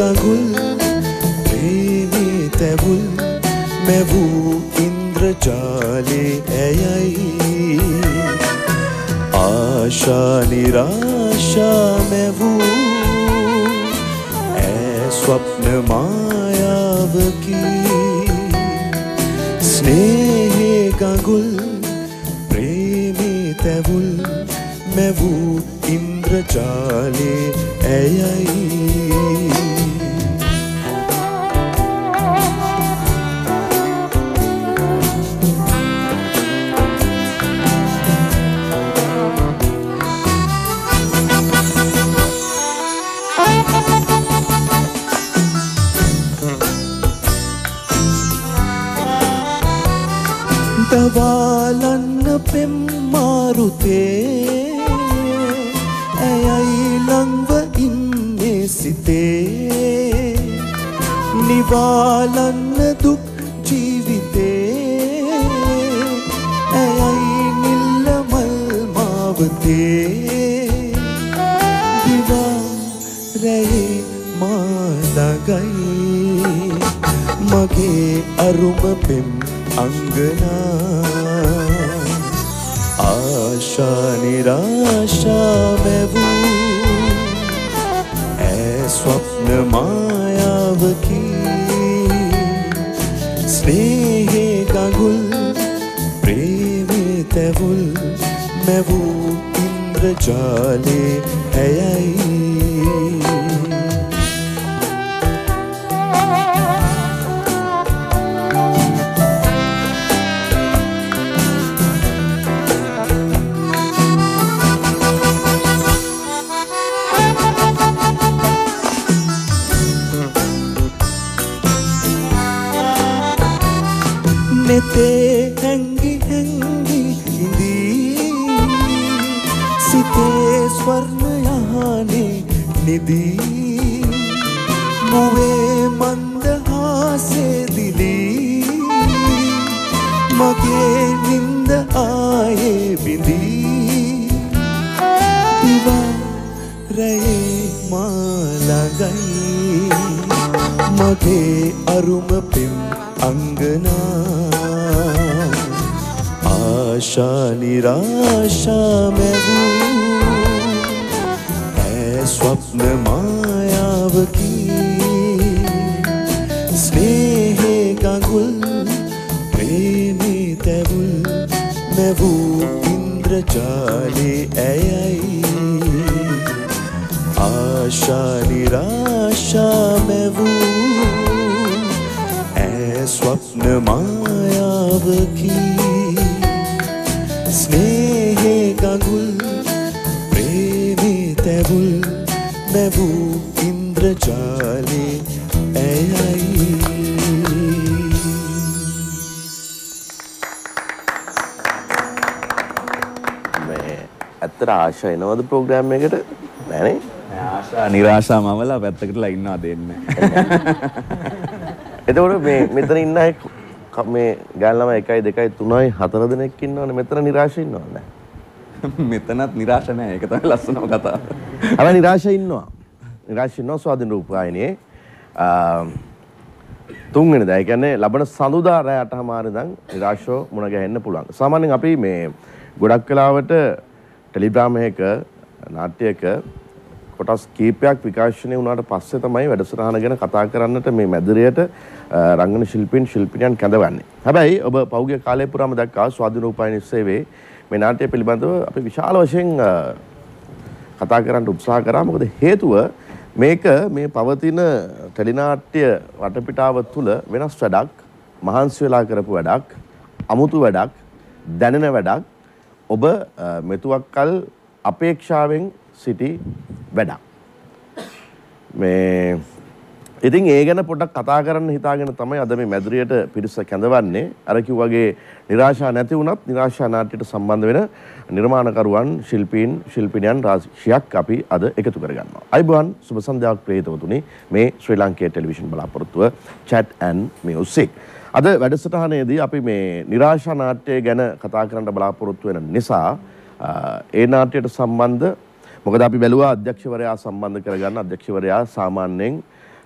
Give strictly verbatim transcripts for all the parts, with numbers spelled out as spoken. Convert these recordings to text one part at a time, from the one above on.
ගඟුල් ප්‍රේමේ තැවුල් මැවූ ඉන්ද්‍රජාලේ ඇයයි ආශා නිරාශා මැවූ ඇ ස්වප්න මායාවකි ස්නේහේ ගඟුල් ප්‍රේමේ තැවුල් මැවූ ඉන්ද්‍රජාලේ ඇයයි දවාලන්න පෙම් මාරුතේ ඇයයි ලංව ඉන්නේ සිතේ නිවාලන්න දුක් ජීවිතේ ඇයයි නිල්ලමල් මාවතේ දිවා රැයේ මාළඟයි මගේ අරුම පෙම් अंगना आशा निराशा मॅवू ऐ स्वप्न मायावकी स्नेहे गंगुल प्रेमे तैवुल मॅवू इंद्रजाले ඇයයි नेते हैंगी हैंगी हिंदी सिते स्वर्ण यहाने निधि मुवे मंद हासे दिली मगे निंद आए बिंदी दीवा रहे माला गई मगे अरुम पिम अंगना आशा निराशा मॅवू ऐ स्वप्न मायावकी स्नेहे गंगुल प्रेमे तैवुल मॅवू इंद्रजाले ඇයයි आशा निराशा मॅवू स्वप्न मायावकी स्नेहे गंगुल प्रेमे तैवुल मॅवू इंद्रजाले ඇයයි මේ ඇත්තට ආශා එනවද ප්‍රෝග්‍රෑම් එකට නෑනේ ආශා නිරාශා මවලා පැත්තකටලා ඉන්නවා දෙන්නේ එතකොට මේ මෙතන ඉන්න අය මේ ගෑනු ළමයි එකයි දෙකයි තුනයි හතර දෙනෙක් ඉන්නවනේ මෙතන නිරාශ ඉන්නවද නැහැ මෙතනත් නිරාශ නැහැ ඒක තමයි ලස්සනම කතාව හැබැයි නිරාශ ඉන්නවා නිරාශ ඉන්නවා ස්වාධීන රූපවාහිනියේ තුන්වෙනිදා ඒ කියන්නේ ලබන සඳුදා රෑ අටමාර ඉඳන් නිරාශව මුණ ගැහෙන්න පුළුවන් සාමාන්‍යයෙන් අපි මේ ගොඩක් වෙලාවට ටෙලිග්‍රාම් එකක නාට්‍යයක කොටස් කීපයක් විකාශනය වුණාට පස්සේ තමයි වැඩසටහන ගැන කතා කරන්නට මේ මැදිරියට රංගන ශිල්පීන් ශිල්පිනියන් කැඳවන්නේ. හැබැයි ඔබ පෞද්ගලික කාලය පුරාම දැක්කා ස්වාධීන රූපවාහිනී සේවයේ මේ නාට්‍ය පිළිබඳව අපි විශාල වශයෙන් කතා කරන්න උත්සාහ කරා. මොකද හේතුව මේක මේ පවතින ටෙලිනාට්‍ය වටපිටාව තුළ වෙනස් වැඩක්, මහන්සි වෙලා කරපු වැඩක්, අමුතු වැඩක්, දැනෙන වැඩක්. ඔබ මෙතුවක්කල් අපේක්ෂාවෙන් සිටි වැඩක්. මේ ඉතින් ඒ ගැන පොඩ්ඩක් කතා කරන්න හිතාගෙන තමයි අද මේ මැදිරියට පිරිස කැඳවන්නේ. අර කිව්වාගේ නිරාශා නැති වුණත් නිරාශා නාට්‍යයට සම්බන්ධ වෙන නිර්මාණකරුවන්, ශිල්පීන්, ශිල්පිනියන් රාශියක් අපි අද එකතු කරගන්නවා. අයිබෝන් සුබ සන්ධ්‍යාවක් ප්‍රේතවතුනි මේ ශ්‍රී ලංකේ ටෙලිවිෂන් බලාපොරොත්තුව Chat and Music. අද වැඩසටහනේදී අපි මේ නිරාශා නාට්‍ය ගැන කතා කරන්න බලාපොරොත්තු වෙන නිසා ඒ නාට්‍යයට සම්බන්ධ මොකද අපි බැලුවා අධ්‍යක්ෂවරයා සම්බන්ධ කරගන්න අධ්‍යක්ෂවරයා සාමාන්‍යයෙන්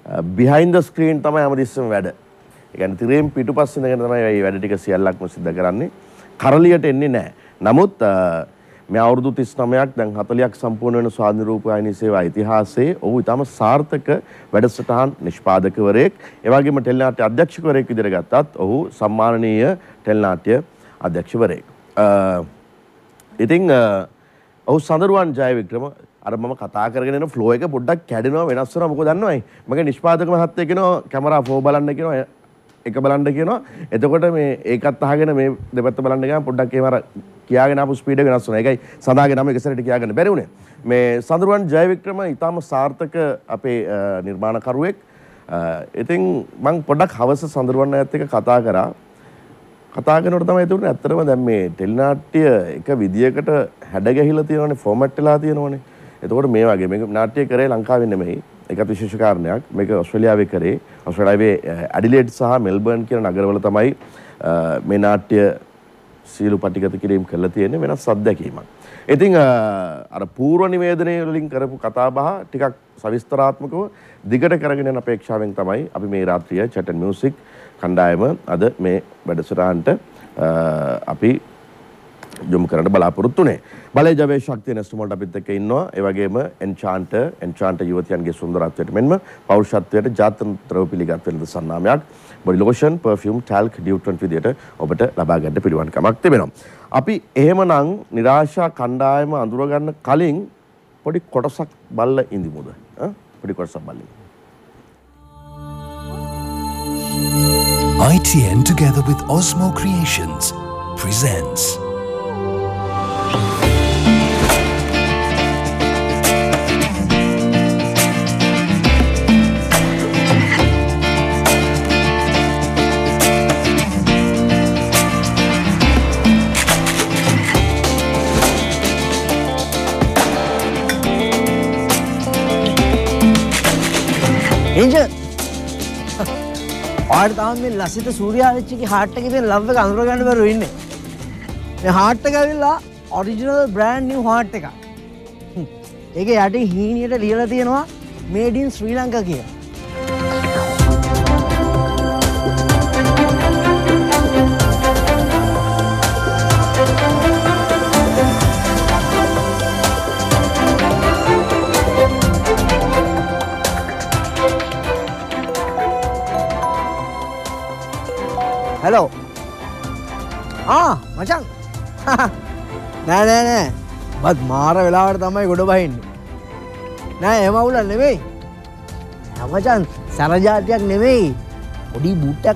behind the screen තමයි හැමතිස්සෙම වැඩ. ඒ කියන්නේ තිරයෙන් පිටුපස්සේ ඉඳගෙන තමයි මේ වැඩ ටික සියල්ලක්ම සිද්ධ කරන්නේ. කරලියට එන්නේ නැහැ. නමුත් මේ අවුරුදු තිස් නවයක් දැන් හතළියක් සම්පූර්ණ වෙන ස්වාධීන රූපවාහිනී සේවා ඉතිහාසයේ ඔහු ඉතාම සාර්ථක වැඩසටහන් නිෂ්පාදකවරයෙක්, ඒ වගේම ටෙලිනාට්‍ය අධ්‍යක්ෂකවරයෙක් විදිහට ගත්තත් ඔහු සම්මානනීය ටෙලිනාට්‍ය අධ්‍යක්ෂකවරයෙක්. ඉතින් ඔහු සඳරුවන් ජයවික්‍රම අර මම කතා කරගෙන යන ෆ්ලෝ එක පොඩ්ඩක් කැඩෙනවා, වෙනස් වෙනවා. මොකද දන්නවයි මගේ නිෂ්පාදක මහත්තයා කියනවා කැමරා ෆෝ බලන්න කියනවා, එක බලන්න කියනවා. එතකොට මේ ඒකත් අහගෙන මේ දෙපැත්ත බලන්න ගියාම පොඩ්ඩක් එහෙම අර කියාගෙන ආපු ස්පීඩ් එක වෙනස් වුණා. ඒකයි සඳහාගේ නම එක සැරේට කියාගන්න බැරි වුණේ. මේ සඳරුවන් ජයවික්‍රම ඊටාම සාර්ථක අපේ නිර්මාණකරුවෙක්. ඉතින් මම පොඩ්ඩක් හවස සඳරුවන් අයත් එක්ක කතා කරා. කතා කරනකොට තමයි තේරුනේ ඇත්තටම දැන් මේ ටෙලිනාට්‍ය එක විදියකට හැඩගැහිලා තියෙනවනේ, ෆෝමැට් වෙලා තියෙනවනේ. එතකොට මේ වගේ මේක නාට්‍ය කරේ ලංකාවේ නෙමෙයි. ඒකත් විශේෂ කාරණයක්. මේක ඕස්ට්‍රේලියාවේ කරේ. ඕස්ට්‍රේලියාවේ ඇඩිලේඩ් සහ මෙල්බර්න් කියන නගරවල තමයි මේ නාට්‍ය සීලු පටිගත කිරීම කරලා තියෙන්නේ, වෙනස් අත්දැකීමක්. ඉතින් අර පූර්ව නිවේදනය වලින් කරපු කතාබහ ටිකක් සවිස්තරාත්මකව දිගට කරගෙන යන අපේක්ෂාවෙන් තමයි අපි මේ රාත්‍රිය චැට් ඇන්ඩ් මියුසික් කණ්ඩායම අද මේ වැඩසටහනට අපි යොමු කරන්න බලාපොරොත්තු වෙන්නේ. බලය ජවයේ ශක්තිය නැස්තුමල්ට අපිත් එක්ක ඉන්නවා. ඒ වගේම එන්චාන්ටර් එන්චාන්ටර් යුවතියන්ගේ සුන්දරත්වයට මෙන්ම පෞරුෂත්වයට ජාත්‍යන්තරව පිළිගත් වෙන සන්නාමයක් body lotion, perfume, talc, deodorant විදියට ඔබට ලබා ගන්න පිළිවන්කමක් තිබෙනවා. අපි එහෙමනම් නිරාශා කණ්ඩායම අඳුර ගන්න කලින් පොඩි කොටසක් බලලා ඉඳිමුද? පොඩි කොටසක් බලමු. I T N together with Osmo Creations presents Angel! ඔයාලට තාම මේ ලසිත සූර්යාවිච්චිගේ හાર્ට් එකේ තියෙන ලව් එක අඳුර ගන්න බැරුව ඉන්නේ. මේ හાર્ට් එක ඇවිල්ලා ඔරිජිනල් බ්‍රෑන්ඩ් නිව් හાર્ට් එකක්. ඒකේ යටින් හීනියට ලියලා තියෙනවා මේඩ් ඉන් ශ්‍රී ලංකා කියලා. Hello. Ah, මචං. නෑ නෑ නෑ. බත් මාර වෙලාවට තමයි ගොඩ බහින්නේ. නෑ එහෙම අවුලක් නෙමෙයි. නෑ මචං, සරජාතියක් නෙමෙයි. පොඩි බූට්ටයක්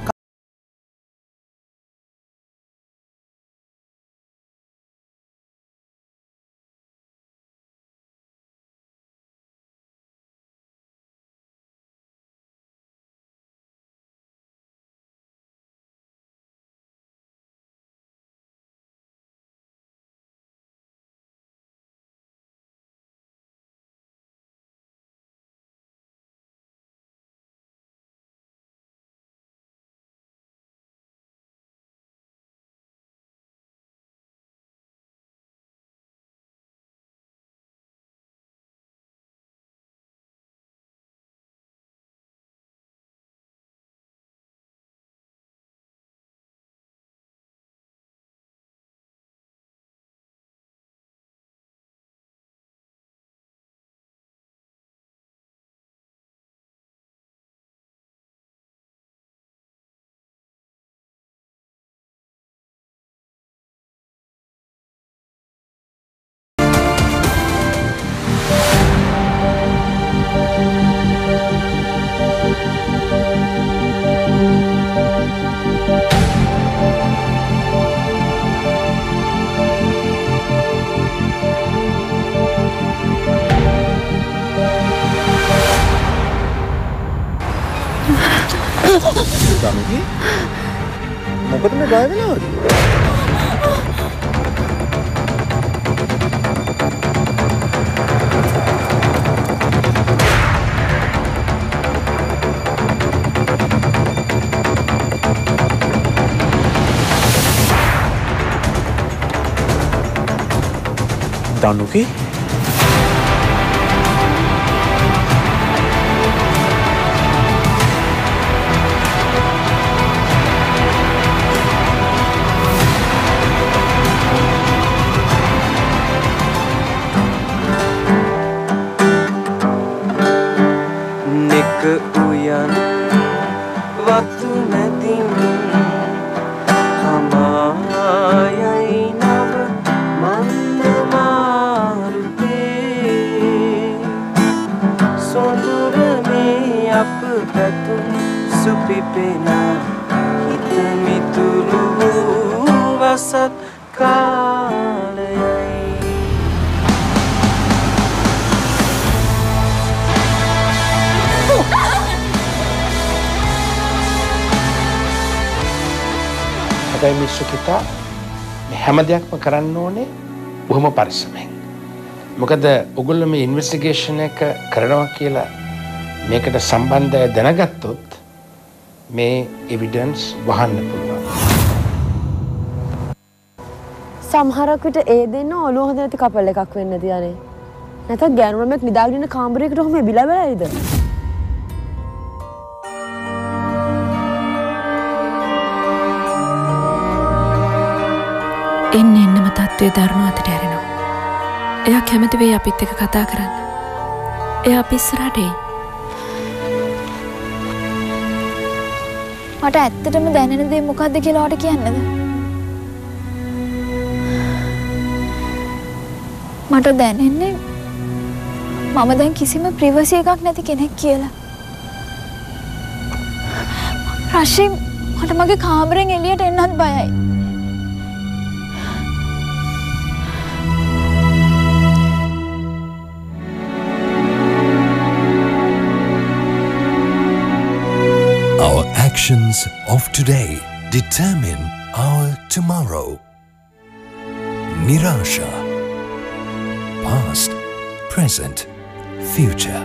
මොකද මේ බය වෙනවද? එක උයන් වතු නැතින් හමායයි නව මන්ද මාරුතේ සොඳුර මේ අප පැතුම් සුපිපෙනා හිත මිතුරු වසත් කාලයයි හැබැයි මිස්සු කිතා මේ හැම දෙයක්ම කරන්න ඕනේ බොහොම පරිස්සමෙන්. මොකද ඔගොල්ලෝ මේ ඉන්වෙස්ටිගේෂන් එක කරනවා කියලා මේකට සම්බන්ධය දැනගත්තොත් මේ එවිඩන්ස් වහන්න පුළුවන්. සමහරක් විට ඒ දෙන්න ඔළුව හොඳ නැති කපල් එකක් වෙන්න තියනේ. නැත්නම් ගෑනු ළමෙක් නිදාගෙන ඉන්න කාමරයකට ඔහොම බිලා බැලයිද? එන්න එන්නම තත්ත්වය දරුණු අතට ඇරෙනවා. එයා කැමති වෙයි අපිත් එක්ක කතා කරන්න. එයා අපි ඉස්සරහට එයි. මට ඇත්තටම දැනෙන දේ මොකද්ද කියලා ඔයාලට කියන්නද? මට දැනෙන්නේ මම දැන් කිසිම ප්‍රිවසි එකක් නැති කෙනෙක් කියලා. රෂි මට මගේ කාමරෙන් එළියට එන්නත් බයයි. Our actions of today determine our tomorrow. Nirasha. Past, present, future.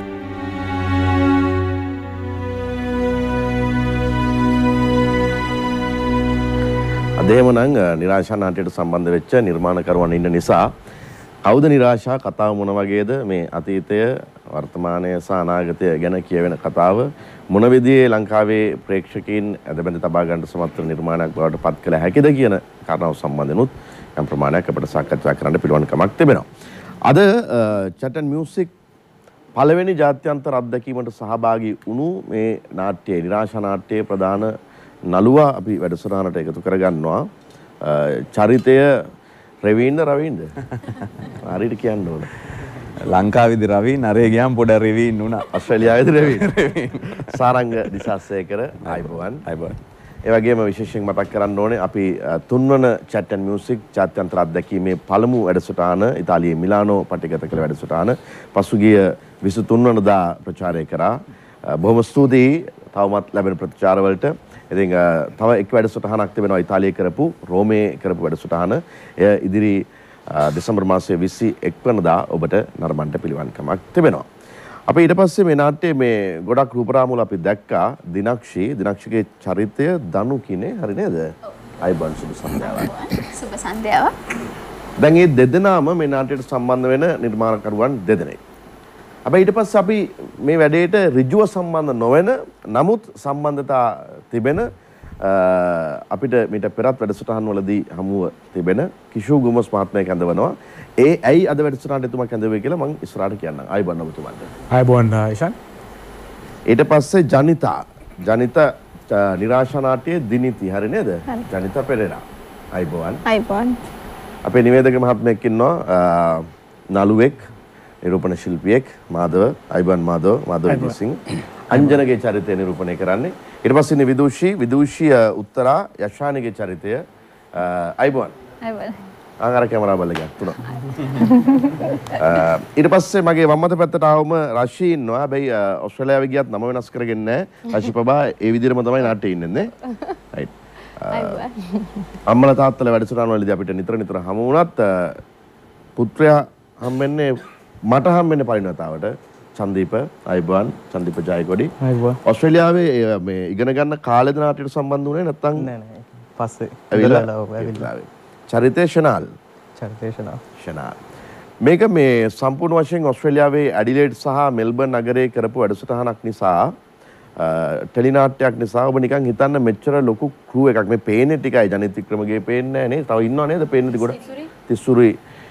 අදේමනම් නිරාශා නාට්‍යයට සම්බන්ධ වෙච්ච නිර්මාණකරුවන් ඉන්න නිසා කවුද නිරාශා කතාව මොන වගේද මේ අතීතය වර්තමානය සහ අනාගතය ගැන කියවෙන කතාව මොන විදිහේ ලංකාවේ ප්‍රේක්ෂකයන් අදබැඳ තබා ගන්න සමත් වන නිර්මාණයක් බවට පත් කළ හැකිද කියන කාරණාව සම්බන්ධනොත් යම් ප්‍රමාණයක් අපිට සාකච්ඡා කරන්න පිළිවන්කමක් තිබෙනවා. අද චැටන් මියුසික් පළවෙනි ජාත්‍යන්තර අත්දැකීමට සහභාගී වුණු මේ නාට්‍යයේ නිරාශා නාට්‍යයේ ප්‍රධාන නළුවා අපි වැඩසටහනට එකතු කරගන්නවා. චරිතය රවීන්ද රවීන්ද හරියට කියන්න ඕන. ලංකාවේදී රවී නරේ ගියාම පොඩ රවීන් වුණා. ඕස්ට්‍රේලියාවේදී රවීන්. සාරංග දිසාසේකර ආයිබෝවන්. ආයිබෝවන්. ඒ වගේම විශේෂයෙන් මතක් කරන්න ඕනේ අපි තුන්වන චැට් ඇන්ඩ් මියුසික් ජාත්‍යන්තර අත්දැකීමේ පළමු වැඩසටහන ඉතාලියේ මිලානෝ පටිගත කළ වැඩසටහන පසුගිය විසිතුන් වෙනිදා ප්‍රචාරය කරා. බොහොම ස්තුතියි තවමත් ලැබෙන ප්‍රතිචාර වලට. ඉතින් තව එක් වැඩසටහනක් තිබෙනවා ඉතාලියේ කරපු රෝමේ කරපු වැඩසටහන. එය ඉදිරි දෙසැම්බර් මාසයේ විසි එක් වෙනිදා ඔබට නරඹන්න පිළිවන්කමක් තිබෙනවා. අපි ඊට පස්සේ මේ නාට්‍යයේ මේ ගොඩක් රූපරාමුල අපි දැක්කා. දිනක්ෂි දිනක්ෂිගේ චරිතය දනු කිනේ හරි නේද? අයිබන් සුබ සන්ධ්‍යාවක්. සුබ සන්ධ්‍යාවක්. දැන් මේ දෙදෙනාම මේ නාට්‍යයට සම්බන්ධ වෙන නිර්මාණකරුවන් දෙදෙනෙක්. හැබැයි ඊට පස්සේ අපි මේ වැඩේට ඍජුව සම්බන්ධ නොවන නමුත් සම්බන්ධතා තිබෙන අපිට මීට පෙරත් වැඩසටහන් වලදී හමුව තිබෙන කිෂෝ ගොමස් මහත්මයා කැඳවනවා. ඒ ඇයි අද වැඩසටහනට එතුමා කැඳවුවේ කියලා මම ඉස්සරහට කියන්නම්. ආයිබන් ඔබතුමාට. ආයිබන් ඉෂාන්. ඊට පස්සේ ජනිතා ජනිත නිරාශා නාට්‍යයේ දිනිති හරි නේද? ජනිතා පෙරේරා. ආයිබන්. ආයිබන්. අපේ නිවේදක මහත්මයෙක් ඉන්නවා නළුවෙක් නිරූපණ ශිල්පියෙක් මාධව ආයිබන් මාධව මාධව විජේසිංහ අංජනගේ චරිතය නිරූපණය කරන්නේ. ඊට පස්සේ ඉන්නේ විදූෂී විදූෂී උත්තරා යශානිගේ චරිතය ආයිබන්. ආයිබන්. ආකාර කැමරා බලලා තුන. ඊට පස්සේ මගේ වම් අත පැත්තට ආවම රෂි ඉන්නවා. හැබැයි ඕස්ට්‍රේලියාවේ ගියත් නම වෙනස් කරගෙන නැහැ. රෂි ප්‍රභා ඒ විදිහටම තමයි නාට්‍යයේ ඉන්නේ නේ. රයිට්. අම්මලා තාත්තලා වැඩසටහන් වලදී අපිට නිතර නිතර හමු වුණත් පුත්‍රයා හම්බෙන්නේ මට හම්බෙන්නේ පරිණතාවට චන්දීප අයිබන් චන්දීප ජයකොඩි අයිබන් ඕස්ට්‍රේලියාවේ මේ ඉගෙන ගන්න කාලෙද නාට්‍යයට සම්බන්ධ වුණේ නැත්නම් නෑ නෑ පස්සේ ඇවිල්ලා ඇවිල්ලා චරිතය ෂනාල් චරිතය ෂනාල් ෂනාල් මේක මේ සම්පූර්ණ වශයෙන් ඕස්ට්‍රේලියාවේ ඇඩිලේඩ් සහ මෙල්බර්න් නගරයේ කරපු වැඩසටහනක් නිසා ටෙලි නාට්‍යයක් නිසා ඔබ නිකන් හිතන්න මෙච්චර ලොකු ක්‍රූ එකක් මේ පේන්නේ ටිකයි ජනිත් වික්‍රමගේ පේන්නේ නැහැ නේ තව ඉන්නව නේද පේන්නේ ගොඩ තිස්සුරුයි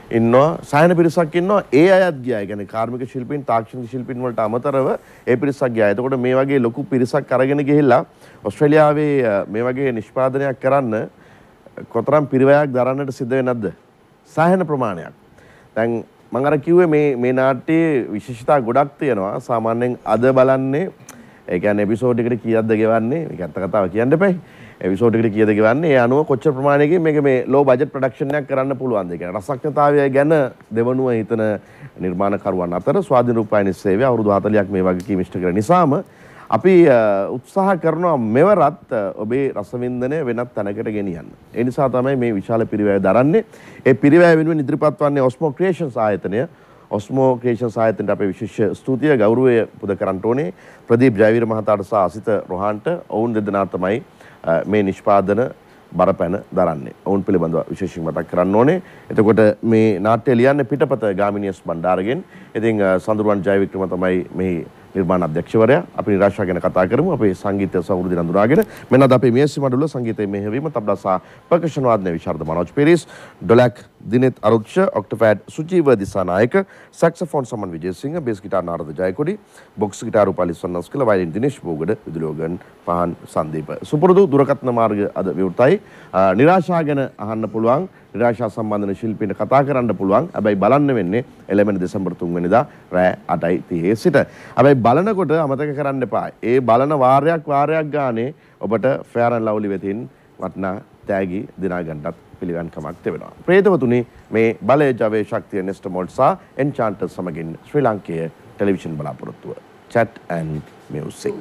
ඉන්නවා සායන පිරිසක් ඉන්නවා ඒ අයත් ගියා. ඒ කියන්නේ කාර්මික ශිල්පීන් තාක්ෂණික ශිල්පීන් වලට අමතරව ඒ පිරිසක් ගියා. එතකොට මේ වගේ ලොකු පිරිසක් අරගෙන ගිහිල්ලා ඕස්ට්‍රේලියාවේ මේ වගේ නිෂ්පාදනයක් කරන්න කොතරම් පිරිවැයක් දරන්නට සිද්ධ වෙන්නේ නැද්ද? සායන ප්‍රමාණයක්. දැන් මම අර කිව්වේ මේ මේ නාට්‍යයේ විශේෂතා ගොඩක් තියෙනවා. සාමාන්‍යයෙන් අද බලන්නේ ඒ කියන්නේ එපිසෝඩ් එකට කීයක්ද ගෙවන්නේ? මේක ඇත්ත කතාව කියන්න එපා. එපිසෝඩ් එකට කීයද ගෙවන්නේ? ඒ අනුව කොච්චර ප්‍රමාණයකින් මේක මේ ලෝ බජට් ප්‍රොඩක්ෂන් එකක් කරන්න පුළුවන්ද? ඒ කියන්නේ රසඥතාවය ගැන දෙවනුව හිතන නිර්මාණකරුවන් අතර ස්වාධීන රූපවාහිනී සේවය අවුරුදු හතළියක් මේ වගකීම ඉෂ්ට කරන නිසාම අපි උත්සාහ කරනවා මෙවරත් ඔබේ රසවින්දනය වෙනත් තැනකට ගෙනියන්න. ඒ නිසා තමයි මේ විශාල පිරිවැය දරන්නේ. ඒ පිරිවැය වෙනුවෙන් ඉදිරිපත් වන්නේ ඔස්මෝ ක්‍රියේෂන්ස් ආයතනය. ඔස්මෝ ක්‍රියේෂන්ස් ආයතනයට අපේ විශේෂ ස්තුතිය ගෞරවය පුද කරන්න ඕනේ. ප්‍රදීප් ජයවීර මහතාට සහ අසිත රොහාන්ට ඔවුන් දෙදෙනා තමයි මේ නිෂ්පාදන බරපැන දරන්නේ. ඔවුන් පිළිබඳව විශේෂයෙන් මතක් කරන්න ඕනේ. එතකොට මේ නාට්‍ය ලියන්නේ පිටපත ගාමිනියස් බණ්ඩාරගෙන්. ඉතින් සඳරුවන් ජයවික්‍රම තමයි මේ නිර්මාණ අධ්‍යක්ෂවරයා. අපි නිරාශා ගැන කතා කරමු. අපේ සංගීතය සවුරුදු දින අඳුනාගෙන මෙන්න අද අපේ මේසි මඩුල්ල සංගීතයේ මෙහෙවීම තබ්ලා සහ පර්කෂන් වාදනයේ විශාරද Manoj Peiris, dholak Dineth Aruksha, octopad Sujeewa Dissanayake, saxophone Saman Wijesinghe, bass guitar Narada Jayakody, box guitar Upali Sannasgala, violin Dinesh Bogoda, විදුලි ඕගන් පහන් සංදීප. සුපුරුදු දුරකථන මාර්ග අද විවෘතයි. නිරාශා ගැන අහන්න පුළුවන්. නිරාශා සම්බන්ධන ශිල්පීන්ට කතා කරන්න පුළුවන්. හැබැයි බලන්න වෙන්නේ එළවෙන දෙසැම්බර් තුන් වෙනිදා රෑ අටයි තිහේ සිට. හැබැයි බලනකොට අමතක කරන්න එපා. ඒ බලන වාරයක් වාරයක් ගානේ ඔබට ෆෙයාර් ඇන්ඩ් ලව්ලි වෙතින් වටිනා තෑගි දිනා ගන්නටත් පිළිගන්කමක් තිබෙනවා. ප්‍රේතවතුනි මේ බලය ජවයේ ශක්තිය නෙස්ට මොල්ට් සහ එන්චාන්ටර් සමගින් ශ්‍රී ලංකේය ටෙලිවිෂන් බලාපොරොත්තුව. chat and music.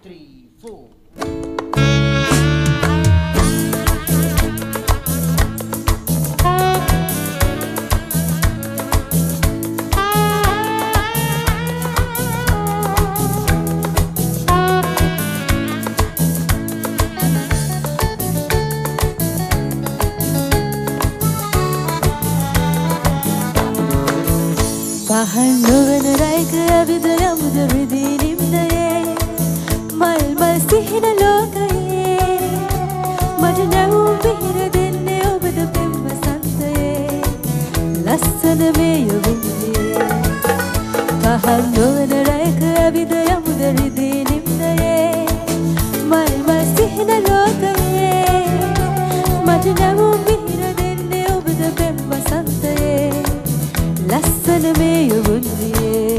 පහන් නොවන රැයක ඇවිද යමුද රිදී නිම්නයේ මල් මල් සිහින ලෝකයේ මට නැවුම් පිහිර දෙන්නේ ඔබද පෙම් වසන්තයේ ලස්සන මේ යොවින්දියේ පහන් නොවන රැයක ඇවිද යමුද රිදී නිම්නයේ මල් මල් සිහින ලෝකයේ මට නැවුම් පිහිර දෙන්නේ ඔබද පෙම් වසන්තයේ ලස්සන මේ යොවුන්දියේ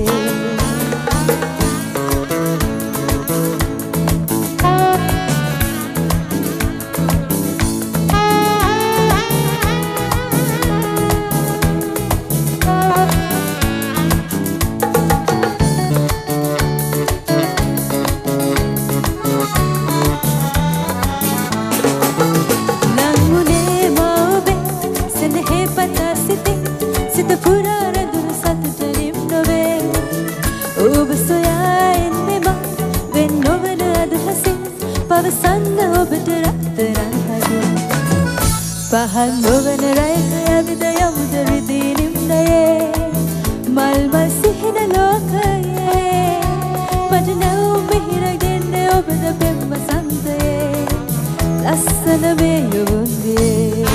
නංගුනේ මෝබේ සෙනෙහි පතා සිතේ සිත පුරා රැඳුණු සතුටින් නොවේ ඔබ සොයා එන්නේ මා වෙන් නොවන අදහසින් පවසන්න ඔබට රත්තරන් හදින් පහන් නොවන රැයක ඇවිද යමුද රිදී නිම්නයේ මල් මල් සිහින ලෝකයේ මට නැවුම් මිහිර දෙන්නේ ඔබද පෙම් වසන්තයේ ලස්සන මේ යොවුන්දියේ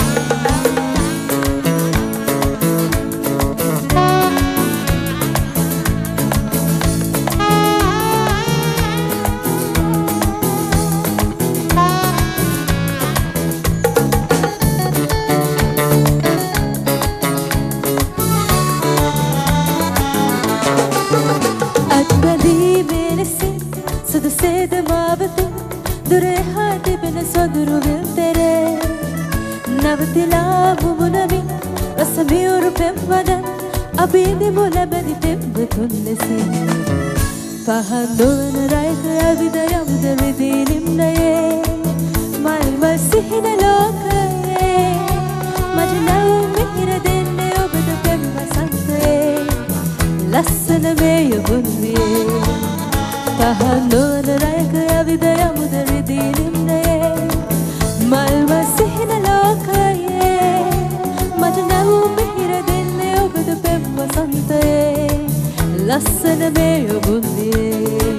දුරේ හා තිබෙන සොඳුරු විල්තරේ නවතිලා මුමුණමින් රස මියුරු පෙම්වදන් අබිඳිමු ලැබෙදි පෙම්වතුන් ලෙසින් පහන් නොවන රැයක ඇවිද යමුද රිදී නිම්නයේ මල් මල් සිහින ලෝකයේ මට නැවුම් මිහිර දෙන්නේ ඔබද පෙම් වසන්තයේ ලස්සන මේ යොවුන්දියේ පහන් නොවන රැයක ඇවිද යමුද රිදී නිම්නයේ මල් මල් සිහින ලෝකයේ මට නැවුම් මිහිර දෙන්නේ ඔබද පෙම් වසන්තයේ ලස්සන මේ යොවුන්දියේ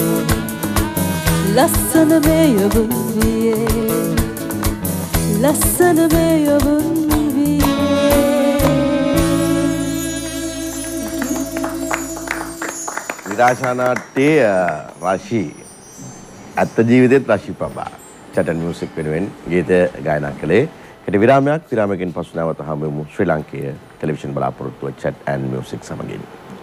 ලස්සන මේ යොවුන්දියේ ලස්සන මේ යොවුන්දියේ නිරාශා නාට්‍යයේ රශි අත්ත ජීවිතේත් රශි ප්‍රභා චැටන් මියුසික් වෙනුවෙන් ගීත ගායනා කළේ. කෙටි විරාමයක් විරාමකින් පසු නැවත හමු වෙමු ශ්‍රී ලංකීය ටෙලිවිෂන් බලාපොරොත්තුව chat and music සමගින්.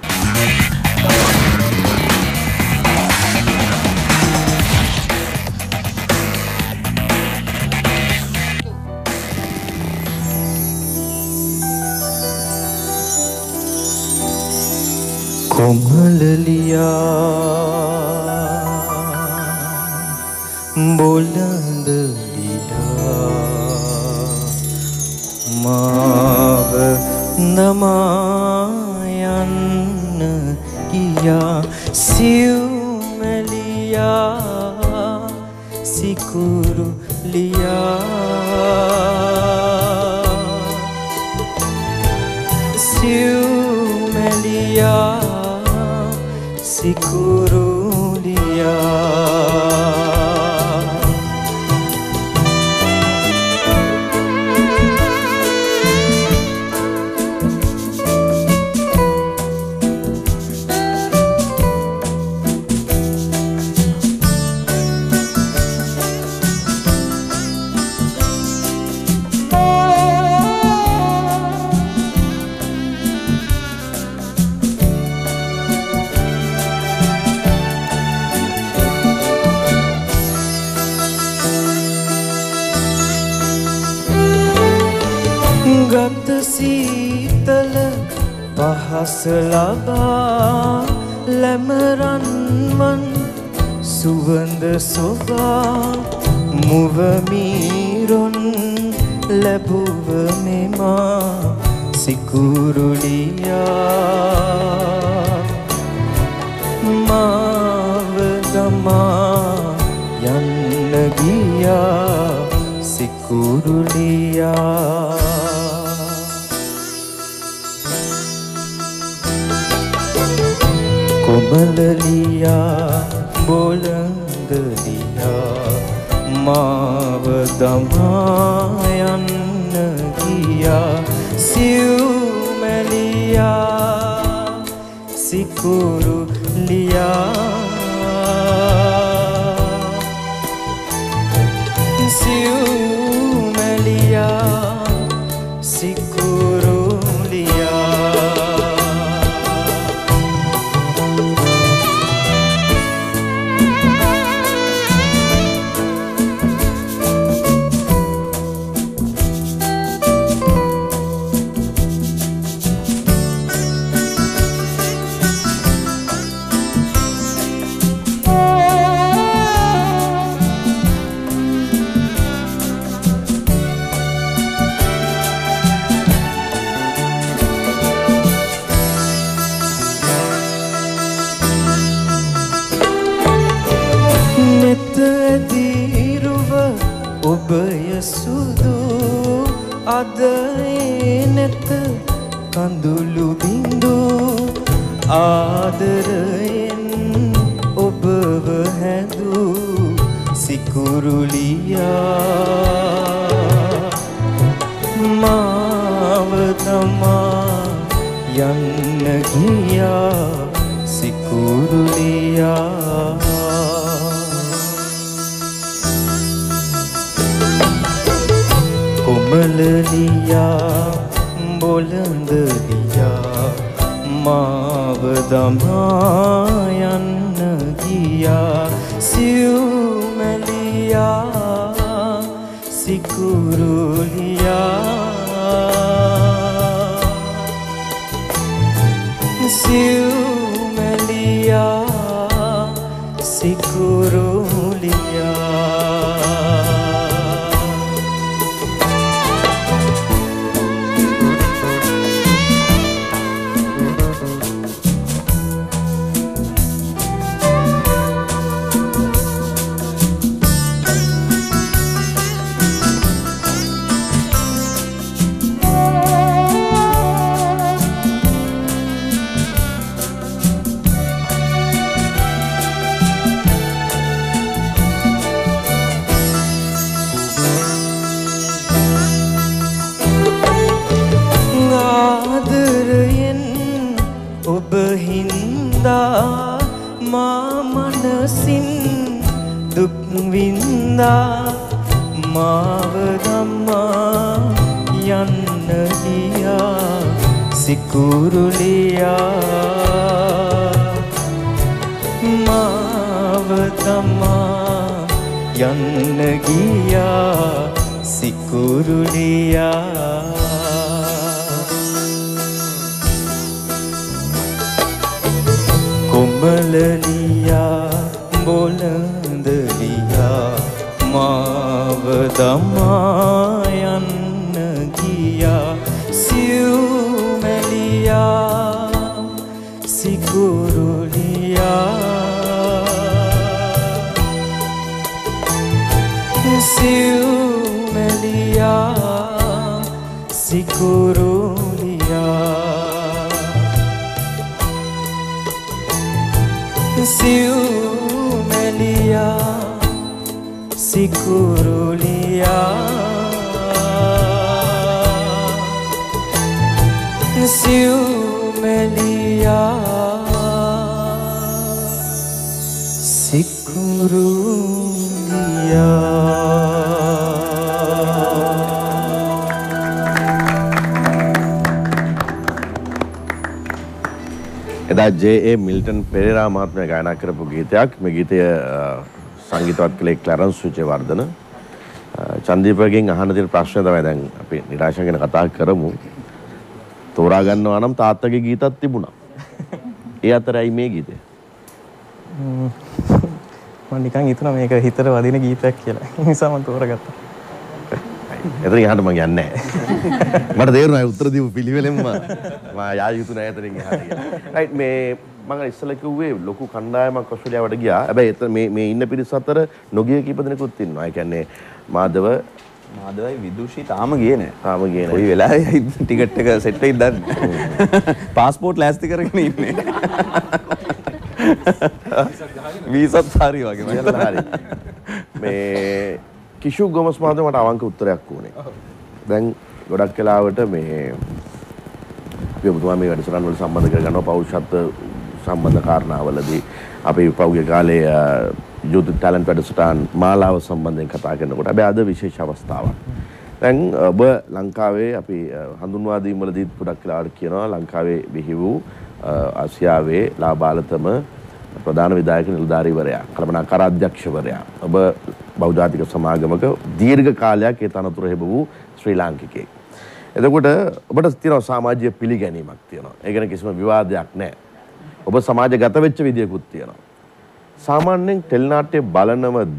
කොමලලියා බොලඳලියා මාව නමායන්න ගියා සිව්මැලියා සිකුරුලියා සිව්මැලියා Sikurulia ගත සීතල පහස ලබා ලැමරන්මන් සුවඳ සොබා මුවමීරොන් ලැබුව මෙමා සිකුරුලියා මාව දමා යන්න ගියා සිකුරුලියා කොමලලියා බොලඳලියා මාව දමා යන්න ගියා සිව්මැලියා සිකුරුලියා සිව්මැලියා සිකුරුලියා ඔබය සුදු අද නැත කඳුළු බිඳු ආදරයෙන් ඔබව හැදූ සිකුරුලියා මාව තමා යන්න ගියා සිකුරුලියා කොමලලියා බොලඳලියා මාව දමා යන්න ගියා සිව්මැලියා සිකුරුලියා සිව්මැලියා සිකුරුලියා මනසින් දුක් වින්දා මාව දම්මා යන්න ගියා සිකුරුලියා මාව දම්මා යන්න ගියා සිකුරුලියා කොමලලියා බොලඳලියා මාව දමා යන්න ගියා සිව්මැලියා සිකුරුලියා සිව්මැලියා සිකුරුලියා සිව්මැලියා සිකුරුලියා සිව්මැලියා එදා ජේ ඒ මිල්ටන් පෙරේරා මහත්මයා ගායනා කරපු ගීතයක්. මේ ගීතය සංගීතවත් කළේ ක්ලැරන්ස් සුචේවර්ධන. චන්දීපගෙන් අහන්න තියෙන ප්‍රශ්නය තමයි දැන් අපි නිරාශා ගැන කතා කරමු. තෝරා ගන්නවා නම් තාත්තගේ ගීතත් තිබුණා. ඒ අතරයි මේ ගීතය. මම නිකන් හිතුණා මේක හිතට වදින ගීතයක් කියලා. ඒ නිසා මම තෝරගත්තා. එතන යහන්න මම යන්නේ නැහැ. මට තේරුණා ඒ උත්තර දීපු පිළිවෙලෙන්ම මම යා යුතු නැහැ එතනින් එහාට කියලා. රයිට් මේ මම ඉස්සෙල්ලා කිව්වේ ලොකු කණ්ඩායමක් ඔස්ට්‍රේලියාවට ගියා. හැබැයි එතන මේ මේ ඉන්න පිරිස අතර නොගිය කීප දෙනෙකුත් ඉන්නවා. ඒ කියන්නේ මාධව මාධවයි විදුෂි තාම ගියේ නැහැ. තාම ගියේ නැහැ. කොයි වෙලාවෙයි ටිකට් එක සෙට් වෙයිද දන්නේ. පාස්පෝර්ට් ලෑස්ති කරගෙන ඉන්නේ. වීසත් හරි වගේ මම හරි. මේ කිෂු ගොමස් මහත්මයා මට අවංක උත්තරයක් ඕනේ. දැන් ගොඩක් වෙලාවට මේ අපි ඔබතුමා මේ වැඩසටහන් වල සම්බන්ධ කරගන්නවා පෞරුෂත්ව සම්බන්ධ කාරණාවලදී අපි පෞගේ කාලේ යුත් ටැලන්ට් වැඩසටහන් මාලාව සම්බන්ධයෙන් කතා කරනකොට හැබැයි අද විශේෂ අවස්ථාවක්. දැන් ඔබ ලංකාවේ අපි හඳුන්වා දීම් වලදී ගොඩක් වෙලාවට කියනවා ලංකාවේ බිහි වූ ආසියාවේ ලාබාලතම ප්‍රධාන විධායක නිලධාරීවරයා කළමනාකාර අධ්‍යක්ෂවරයා ඔබ බෞද්ධාතික සමාගමක දීර්ඝ කාලයක් ඒ තනතුර ලැබ වූ ශ්‍රී ලාංකිකයෙක්. එතකොට ඔබට තියෙනවා සමාජීය පිළිගැනීමක් තියෙනවා. ඒ ගැන කිසිම විවාදයක් නැහැ. ඔබ සමාජගත වෙච්ච විදියකුත් තියෙනවා. සාමාන්‍යයෙන් ටෙලි නාට්‍ය බලනවද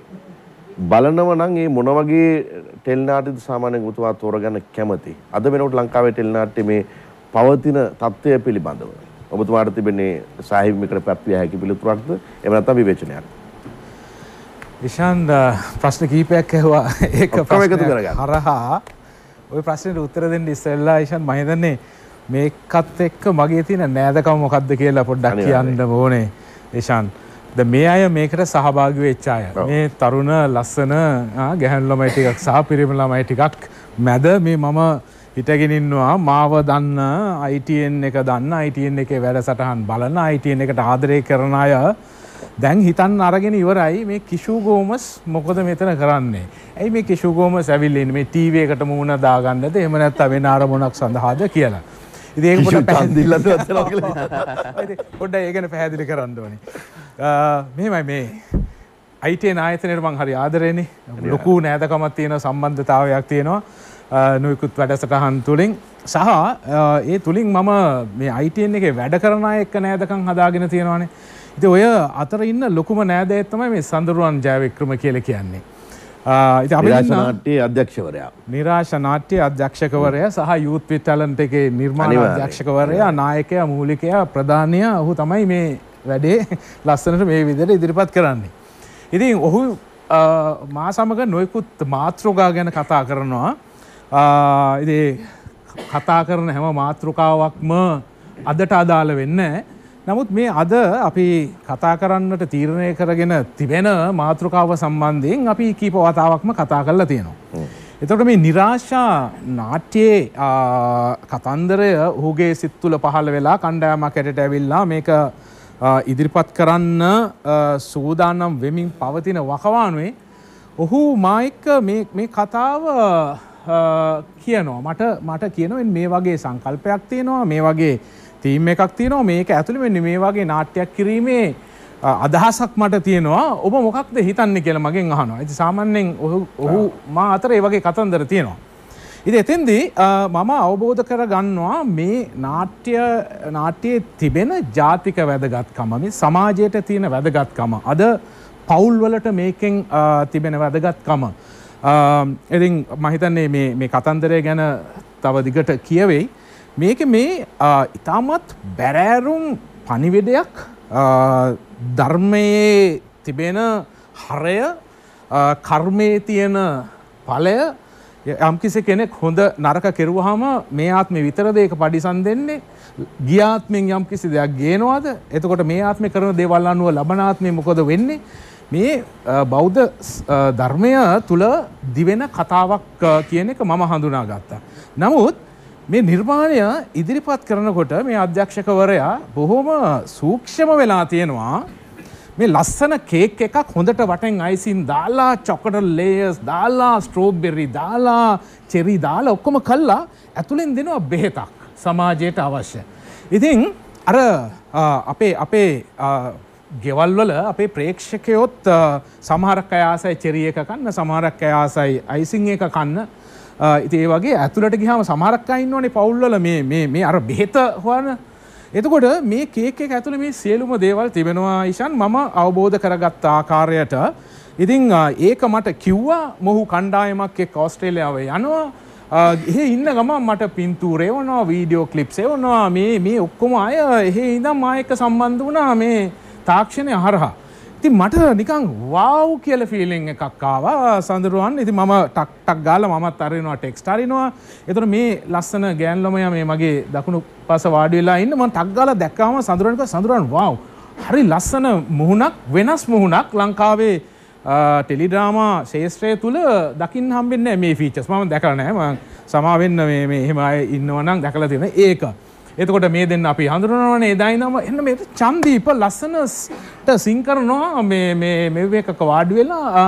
බලනව නම් ඒ මොන වගේ ටෙලි නාට්‍යද සාමාන්‍යයෙන් උතුවා තෝරගන්න කැමති. අද වෙනකොට ලංකාවේ ටෙලි නාට්‍ය මේ පවතින තත්ත්වය පිළිබඳව ඔබතුමාට තිබෙන්නේ සාහිත්‍යයකට පැප්පිය හැකි පිළිතුරක්ද එහෙම නැත්නම් විවේචනයක්? ඉෂාන් ප්‍රශ්න කීපයක් ඇහුවා ඒක ප්‍රශ්නයක් හරහා ওই ප්‍රශ්නෙට උත්තර දෙන්න ඉස්සෙල්ලා ඉෂාන් මම හිතන්නේ මේකත් එක්ක මගේ තියෙන නෑදකම මොකක්ද කියලා පොඩ්ඩක් කියන්න ඕනේ ඉෂාන්. දැන් මේ අය මේකට සහභාගී වෙච්ච අය. මේ තරුණ ලස්සන ගැහැණු ළමයි ටිකක් සහ පිරිමි ළමයි ටිකක් මැද මේ මම හිටගෙන ඉන්නවා මාව දන්න I T N එක දන්න I T N එකේ වැඩසටහන් බලන I T N එකට ආදරය කරන අය දැන් හිතන්න අරගෙන ඉවරයි මේ කිෂු ගෝමස් මොකද මෙතන කරන්නේ? ඇයි මේ කිෂු ගෝමස් ඇවිල්ලා ඉන්නේ මේ ටීවී එකට මුණ දාගන්නද එහෙම නැත්නම් වෙන අරමුණක් සඳහාද කියලා. ඉතින් ඒක පොඩ්ඩක් පැහැදිලිලා දෙනවා කියලා. ඉතින් පොඩ්ඩක් ඒක ගැන පැහැදිලි කරන්න ඕනේ. මෙහෙමයි මේ I T N ආයතනයට මම හරි ආදරේනේ. ලොකු නෑදකමක් තියෙන සම්බන්ධතාවයක් තියෙනවා. නොයෙකුත් වැඩසටහන් තුලින් සහ ඒ තුලින් මම මේ I T N එකේ වැඩ කරන අය එක්ක නෑදකම් හදාගෙන තියෙනවානේ. ඉතින් ඔය අතර ඉන්න ලොකුම නෑදෑයෙක් තමයි මේ සඳරුවන් ජයවික්‍රම කියලා කියන්නේ. ඉතින් අපි නිරාශ නාට්‍ය අධ්‍යක්ෂවරයා. නිරාශ නාට්‍ය අධ්‍යක්ෂකවරයා සහ යූත් විත් ටැලන්ට් එකේ නිර්මාණ අධ්‍යක්ෂකවරයා, නායකයා, මූලිකයා, ප්‍රධානියා ඔහු තමයි මේ වැඩේ ලස්සනට මේ විදිහට ඉදිරිපත් කරන්නේ. ඉතින් ඔහු මා සමග නොයෙකුත් මාතෘකා ගැන කතා කරනවා. ඉතින් කතා කරන හැම මාතෘකාවක්ම අදට අදාළ වෙන්නේ නැහැ. නමුත් මේ අද අපි කතා කරන්නට තීරණය කරගෙන තිබෙන මාතෘකාව සම්බන්ධයෙන් අපි කීප වතාවක්ම කතා කරලා තියෙනවා. එතකොට මේ නිරාශා නාට්‍යයේ කතන්දරය ඔහුගේ සිත් තුළ පහළ වෙලා කණ්ඩායමක් ඇටට ඇවිල්ලා මේක ඉදිරිපත් කරන්න සූදානම් වෙමින් පවතින වකවානුවේ ඔහු මා එක්ක මේ මේ කතාව කියනවා මට මට කියනවා මේ වගේ සංකල්පයක් තියෙනවා මේ වගේ තීම් එකක් තියෙනවා මේක ඇතුළේ මෙන්න මේ වගේ නාට්‍යයක් කිරීමේ අදහසක් මට තියෙනවා ඔබ මොකක්ද හිතන්නේ කියලා මගෙන් අහනවා. ඉතින් සාමාන්‍යයෙන් ඔහු ඔහු මා අතර ඒ වගේ කතන්දර තියෙනවා. ඉතින් එතෙන්දී මම අවබෝධ කරගන්නවා මේ නාට්‍ය නාට්‍යයේ තිබෙන ජාතික වැදගත්කම මේ සමාජයට තියෙන වැදගත්කම අද පවුල් වලට මේකෙන් තිබෙන වැදගත්කම. ඉතින් මම හිතන්නේ මේ මේ කතන්දරය ගැන තව දිගට කියවෙයි. මේක මේ ඊටමත් බැරෑරුම් පණිවිඩයක් ධර්මයේ තිබෙන හරය කර්මයේ තියෙන ඵලය යම්කිසි කෙනෙක් හොඳ නරක කෙරුවාම මේ ආත්මේ විතරද ඒක පරිසම් දෙන්නේ ගිය ආත්මෙන් යම්කිසි දෙයක් ගේනවාද එතකොට මේ ආත්මේ කරන දේවල් අනුව ලබන ආත්මේ මොකද වෙන්නේ මේ බෞද්ධ ධර්මය තුල දිවෙන කතාවක් කියන එක මම හඳුනාගත්තා. නමුත් මේ නිර්මාණය ඉදිරිපත් කරනකොට මේ අධ්‍යක්ෂකවරයා බොහොම සූක්ෂම වෙලා තියෙනවා. මේ ලස්සන කේක් එකක් හොඳට වටෙන් අයිසින් දාලා චොකලට් ලේයර්ස් දාලා ස්ට්‍රෝබෙරි දාලා චෙරි දාලා ඔක්කොම කළා ඇතුලෙන් දෙනවා බෙහෙතක් සමාජයට අවශ්‍ය. ඉතින් අර අපේ අපේ ගෙවල් වල අපේ ප්‍රේක්ෂකයොත් සමහරක් අය ආසයි චෙරි එක කන්න සමහරක් අය ආසයි අයිසින් එක කන්න. ඉතින් ඒ වගේ ඇතුළට ගියාම සමහරක් අය ඉන්නෝනේ පවුල් වල මේ මේ මේ අර බෙහෙත හොයන. එතකොට මේ කේක් එක ඇතුළේ මේ සියලුම දේවල් තිබෙනවා ඉෂාන් මම අවබෝධ කරගත්ත ආකාරයට. ඉතින් ඒක මට කිව්වා මොහු කණ්ඩායමක් එක්ක ඕස්ට්‍රේලියාව යනවා. එහෙ ඉන්න ගමන් මට පින්තූර එවනවා වීඩියෝ ක්ලිප්ස් එවනවා මේ මේ ඔක්කොම අය එහෙ ඉඳන් මා එක්ක සම්බන්ධ වුණා මේ තාක්ෂණය හරහා. ඉතින් මට නිකන් වව් කියලා ෆීලිං එකක් ආවා සඳරුවන්. ඉතින් මම ටක් ටක් ගාලා මමත් අරිනවා ටෙක්ස්ට් අරිනවා. එතකොට මේ ලස්සන ගෑන් ළමයා මේ මගේ දකුණු පාස වාඩි වෙලා ඉන්න මම ටක් ගාලා දැක්කාම සඳරුවන් කිව්වා සඳරුවන් වව් හරි ලස්සන මුහුණක් වෙනස් මුහුණක් ලංකාවේ ටෙලිඩ්‍රාමා ශාස්ත්‍රය තුල දකින්න හම්බෙන්නේ නැහැ මේ ෆීචර්ස්. මම දැකලා නැහැ. මම සමා වෙන්න මේ මේ එහෙම අය ඉන්නවනම් දැකලා තියෙන ඒක. එතකොට මේ දෙන්න අපි හඳුනනවනේ එදා ඉඳන්ම එන්න මේ චන්දීප ලස්සනට සිං කරනවා මේ මේ මේ එකක වාඩි වෙලා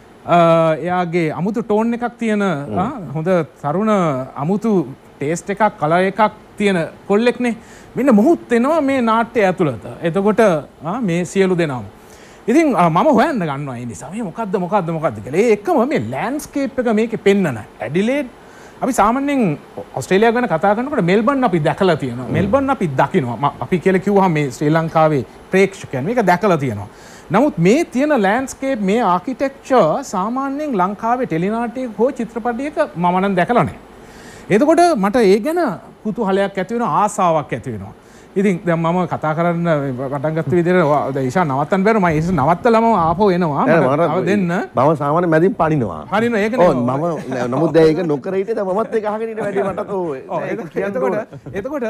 එයාගේ අමුතු ටෝන් එකක් තියෙන හොඳ තරුණ අමුතු ටේස්ට් එකක් කලර් එකක් තියෙන කොල්ලෙක්නේ මෙන්න මොහොත් එනවා මේ නාට්‍ය ඇතුළත. එතකොට මේ සියලු දෙනාම ඉතින් මම හොයන්න ගන්නවා ඒ නිසා මේ මොකද්ද මොකද්ද මොකද්ද කියලා. ඒ එක්කම මේ ලෑන්ඩ්ස්කේප් එක මේකේ පෙන්නන ඇඩිලේඩ් අපි සාමාන්‍යයෙන් ඕස්ට්‍රේලියාව ගැන කතා කරනකොට මෙල්බන් අපි දැකලා තියෙනවා. මෙල්බන් අපි දකිනවා. අපි කියලා කිව්වහම මේ ශ්‍රී ලංකාවේ ප්‍රේක්ෂකයන් මේක දැකලා තියෙනවා. නමුත් මේ තියෙන ලෑන්ඩ්ස්කේප් මේ ආකිටෙක්චර් සාමාන්‍යයෙන් ලංකාවේ ටෙලිනාට්‍යයක හෝ චිත්‍රපටයක මම නම් දැකලා නැහැ. එතකොට මට ඒ ගැන කුතුහලයක් ඇති වෙනවා ආසාවක් ඇති වෙනවා. ඉතින් දැන් මම කතා කරන්න පටන් ගත්ත විදිහට ඉෂා නවත්තන්න බැරුව මම ඉෂා නවත්තලම ආපහු එනවා මම දෙන්න මම සාමාන්‍ය මැදින් පනිනවා හරින ඒකනේ ඔව් මම නමුත් දැන් ඒක නොකර හිටියේ දැන් මමත් ඒක අහගෙන ඉන්න වැඩි මටත් ඔව් එතකොට එතකොට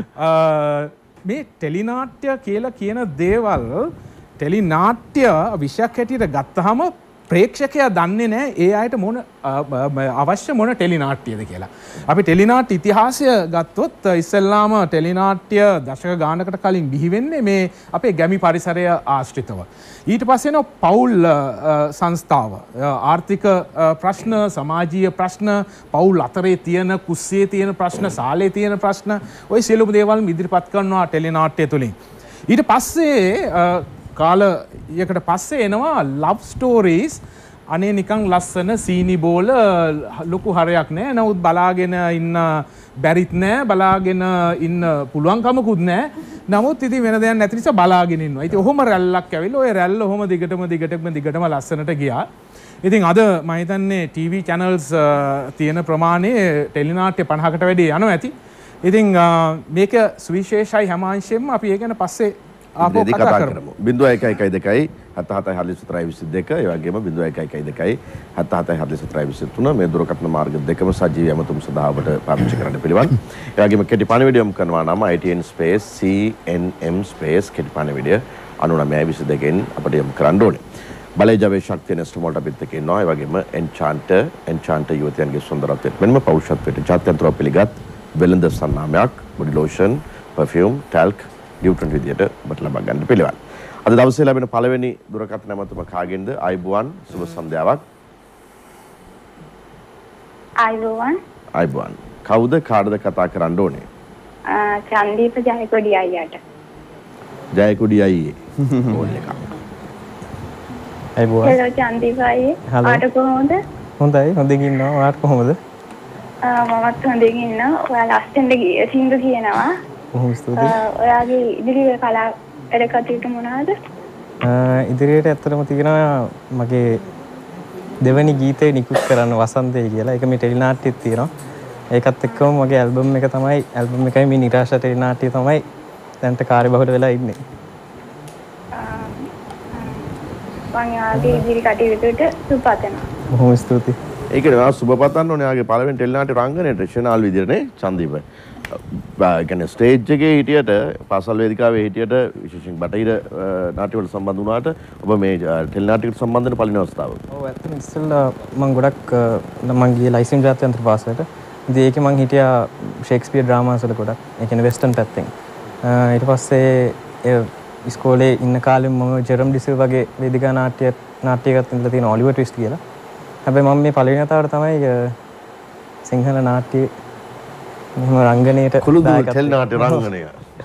මේ ටෙලිනාට්‍ය කියලා කියන දේවල් ටෙලිනාට්‍ය විෂයක් හැටියට ගත්තාම ප්‍රේක්ෂකයා දන්නේ නැහැ ඒ අයට මොන අවශ්‍ය මොන ටෙලිනාට්‍යද කියලා. අපි ටෙලිනාට්‍ය ඉතිහාසය ගත්තොත් ඉස්සෙල්ලාම ටෙලිනාට්‍ය දශක ගානකට කලින් බිහි වෙන්නේ මේ අපේ ගැමි පරිසරය ආශ්‍රිතව. ඊට පස්සේ එනවා පවුල් සංස්ථාව. ආර්ථික ප්‍රශ්න, සමාජීය ප්‍රශ්න, පවුල් අතරේ තියෙන කුස්සියේ තියෙන ප්‍රශ්න, සාලේ තියෙන ප්‍රශ්න, ওই සියලුම දේවල් ඉදිරිපත් කරනවා ටෙලිනාට්‍ය තුලින්. ඊට පස්සේ කාලයකට පස්සේ එනවා ලව් ස්ටෝරීස් අනේ නිකන් ලස්සන සීනි බෝල ලොකු හරයක් නෑ නමුත් බලාගෙන ඉන්න බැරිත් නෑ බලාගෙන ඉන්න පුළුවන්කමකුත් නෑ නමුත් ඉතින් වෙන දෙයක් නැති නිසා බලාගෙන ඉන්නවා. ඉතින් ඔහොම රැල්ලක් ඇවිල්ලා ඔය රැල්ල ඔහොම දිගටම දිගටම දිගටම ලස්සනට ගියා. ඉතින් අද මම හිතන්නේ ටීවී channels තියෙන ප්‍රමාණය ටෙලිනාට්‍ය පනහකට වැඩි යනවා ඇති. ඉතින් මේක සුවිශේෂයි හැම අංශයෙන්ම අපි ඒ ගැන පස්සේ ආපහු කතා කරමු. බිංදුව එකයි එකයි දෙකයි හත හතයි හතලිස් හතරයි විසි දෙක ඒ වගේම බිංදුව එකයි එකයි දෙකයි හත හතයි හතලිස් හතරයි විසි තුන මේ දුරකථන මාර්ග දෙකම සජීවී ඇමතුම් සඳහා ඔබට පාවිච්චි කරන්න පිළිවන්. ඒ වගේම කෙටි පණිවිඩය යොමු කරනවා නම් I T N space C N M space කෙටි පණිවිඩය අනූනමයයි විසි දෙකෙන් අපිට යොමු කරන්න ඕනේ. බලය ජවයේ ශක්තිය නෙස්ට් මොල්ට අපිත් එක්ක ඉන්නවා. ඒ වගේම එන්චාන්ටර් එන්චාන්ටර් යුවතියන්ගේ සුන්දරත්වයට මෙන්ම පෞරුෂත්වයට ජාත්‍යන්තර පිළිගත් වෙළඳ සන්නාමයක් බොඩි ලෝෂන් perfume talc ඩියුටන් විදියට ඔබට ලබා ගන්න පිළිවන්. අද දවසේ ලැබෙන පළවෙනි දුරකථන නැමතුම කාගෙන්ද? ආයිබුවන් සුබ සන්ධ්‍යාවක්. ආයිබුවන්. ආයිබුවන්. කවුද කාටද කතා කරන්න ඕනේ? චන්දීප ජයකොඩි අයියට. ජයකොඩි අයියේ. ඕල් එක. ආයිබුවන්. හෙලෝ චන්දීප අයියේ. ආට කොහොමද? හොඳයි. හොඳින් ඉන්නවා. ඔයාට කොහොමද? මමත් හොඳින් ඉන්නවා. ඔයාලා ලස්සනට සින්දු කියනවා. බොහොම ස්තුතියි. ඔයාගේ ඉදිරි කලා වැඩ කටයුතු මොනවාද? ඉදිරියට ඇත්තටම තියෙනවා මගේ දෙවැනි ගීතේ නිකුත් කරන්න වසන්තේ කියලා. ඒක මේ ටෙලිනාට්‍යෙත් තියෙනවා. ඒකත් එක්කම මගේ ඇල්බම් එක තමයි ඇල්බම් එකයි මේ නිරාශා ටෙලිනාට්‍ය තමයි දැන්ට කාර්යබහුල වෙලා ඉන්නේ. මම ආගේ ඉදිරි කටයුතුට සුබ පතනවා. බොහොම ස්තුතියි. ඒකනේ මම සුබ පතන්න ඕනේ ආගේ පළවෙනි ටෙලිනාට්‍ය රංගනයේ ෂනාල් විදියටනේ චන්දීප. ඒ කියන්නේ ස්ටේජ් එකේ හිටියට පාසල් වේදිකාවේ හිටියට විශේෂයෙන් බටහිර නාට්‍යවල සම්බන්ධ වුණාට ඔබ මේ ටෙලිනාට්‍යකට සම්බන්ධ වෙන පළවෙනි අවස්ථාව. ඔව් ඇත්තටම ඉස්සෙල්ලා මම ගොඩක් මම ගියේ ලයිසින් ජාත්‍යන්තර පාසලට. ඉතින් ඒකේ මම හිටියා ෂේක්ස්පියර් ඩ්‍රාමාස් වල ගොඩක්. ඒ කියන්නේ වෙස්ටර්න් පැත්තෙන්. ඊට පස්සේ ඒ ඉස්කෝලේ ඉන්න කාලෙම මම ජෙරම් ඩිසිල් වගේ වේදිකා නාට්‍ය නාට්‍යයකට ඉඳලා තියෙන ඔලිවර් ට්විස්ට් කියලා. හැබැයි මම මේ පළවෙනි වතාවට තමයි සිංහල නාට්‍ය මෙහෙම රංගනයට කුළුදු ටෙල් නාට්‍ය රංගනය.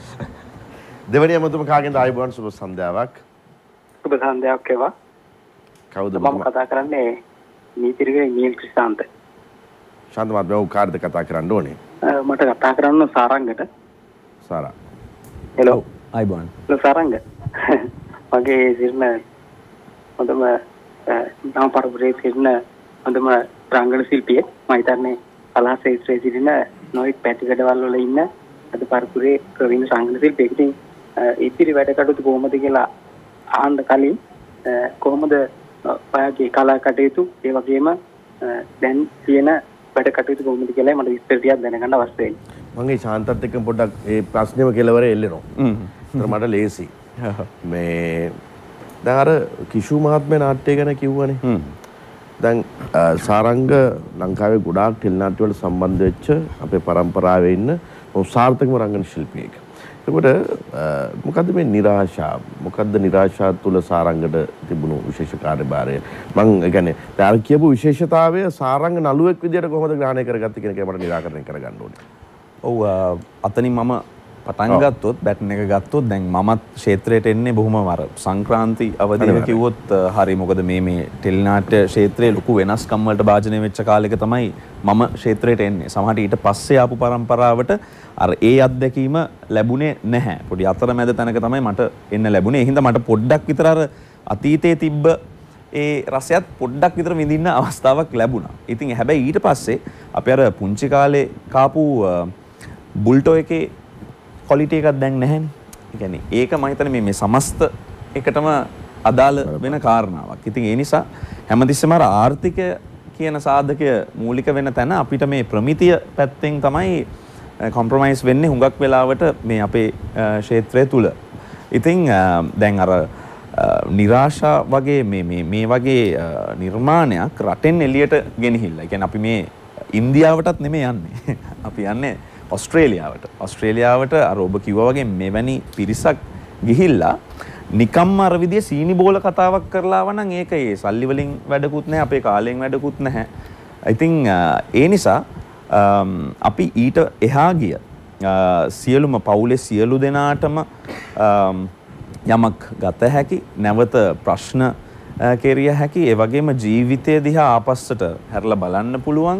දෙවැනි අමතුම කාගෙන්ද? ආයිබුවන් සුබ සන්ධ්‍යාවක්. සුබ සන්ධ්‍යාවක් වේවා. කවුද මම කතා කරන්නේ? නීතිරිගේ නීල් ක්‍රිෂාන්ත. ශාන්ත මහත්මයා ඔව් කාර්යද කතා කරන්න ඕනේ? මට කතා කරන්න සාරංගට. සාරා. හෙලෝ. ආයිබුවන්. හෙලෝ සාරංග. මගේ සිර්න හොඳම නම් පරපුරේ සිටින හොඳම රංගන ශිල්පියෙක්. මම හිතන්නේ කලා ක්ෂේත්‍රයේ සිටින නොයෙක් පැතිකඩවල වල ඉන්න අද පරපුරේ ප්‍රවීණ රංගන ශිල්පියෙක්. ඉතින් ඉතිරි වැඩ කටයුතු කොහොමද කියලා අහන්න කලින් කොහොමද ඔයාගේ කලා කටයුතු ඒ වගේම දැන් තියෙන වැඩ කටයුතු කොහොමද කියලා මට විස්තර ටිකක් දැනගන්න අවශ්‍ය වෙනවා. මම ඒ ශාන්තත් එක්ක පොඩ්ඩක් ඒ ප්‍රශ්නේම කෙලවර එල්ලෙනවා. හ්ම්. ඒතර මට ලේසි. මේ දැන් අර කිෂු මහත්මයා නාට්‍ය ගැන කිව්වනේ. හ්ම්. දැන් සාරංග ලංකාවේ ගොඩාක් ටෙලිනාට්‍ය වල සම්බන්ධ වෙච්ච අපේ පරම්පරාවේ ඉන්න සාර්ථකම රංගන ශිල්පියෙක්. ඒකට මොකද්ද මේ නිරාශා? මොකද්ද නිරාශා තුල සාරංගට තිබුණු විශේෂ කාර්යභාරය? මම ඒ කියන්නේ දැන් කියපු විශේෂතාවය සාරංග නළුවෙක් විදියට කොහොමද ග්‍රහණය කරගත්තේ කියන එක මට නිරාකරණය කරගන්න ඕනේ. ඔව් අතනින් මම පටන් ගත්තොත් බැටන් එක ගත්තොත් දැන් මමත් ක්ෂේත්‍රයට එන්නේ බොහොම අර සංක්‍රාන්ති අවධියක කිව්වොත් හරි. මොකද මේ මේ ටෙලිනාට්‍ය ක්ෂේත්‍රයේ ලොකු වෙනස්කම් වලට භාජනය වෙච්ච කාලෙක තමයි මම ක්ෂේත්‍රයට එන්නේ. සමහරට ඊට පස්සේ ආපු පරම්පරාවට අර ඒ අත්දැකීම ලැබුණේ නැහැ. පොඩි අතරමැද තැනක තමයි මට එන්න ලැබුණේ. ඒ හින්දා මට පොඩ්ඩක් විතර අර අතීතයේ තිබ්බ ඒ රසයත් පොඩ්ඩක් විතර විඳින්න අවස්ථාවක් ලැබුණා. ඉතින් හැබැයි ඊට පස්සේ අපි අර පුංචි කාලේ කාපු බුල්ටෝ එකේ ක්වොලිටි එකක් දැන් නැහැනේ. ඒ කියන්නේ ඒක මම හිතන්නේ මේ මේ සමස්ත එකටම අදාළ වෙන කාරණාවක්. ඉතින් ඒ නිසා හැමතිස්සෙම අර ආර්ථිකය කියන සාධකය මූලික වෙන තැන අපිට මේ ප්‍රමිතිය පැත්තෙන් තමයි කොම්ප්‍රොමයිස් වෙන්නේ හුඟක් වෙලාවට මේ අපේ ක්ෂේත්‍රය තුල. ඉතින් දැන් අර නිරාශා වගේ මේ මේ මේ වගේ නිර්මාණයක් රටෙන් එළියට ගෙනහිල්ලා. ඒ කියන්නේ අපි මේ ඉන්දියාවටත් නෙමෙයි යන්නේ. අපි යන්නේ ඔස්ට්‍රේලියාවට. ඔස්ට්‍රේලියාවට අර ඔබ කිව්වා වගේ මෙවැනි පිරිසක් ගිහිල්ලා නිකම්ම අර විදිය සීනි බෝල කතාවක් කරලා ආවනම් ඒක ඒ සල්ලි වලින් වැඩකුත් නැහැ, අපේ කාලෙන් වැඩකුත් නැහැ. ඉතින් ඒ නිසා අපි ඊට එහා ගිය සියලුම පවුලේ සියලු දෙනාටම යමක් ගත හැකි, නැවත ප්‍රශ්න කෙරිය හැකි, ඒ වගේම ජීවිතය දිහා ආපස්සට හැරලා බලන්න පුළුවන්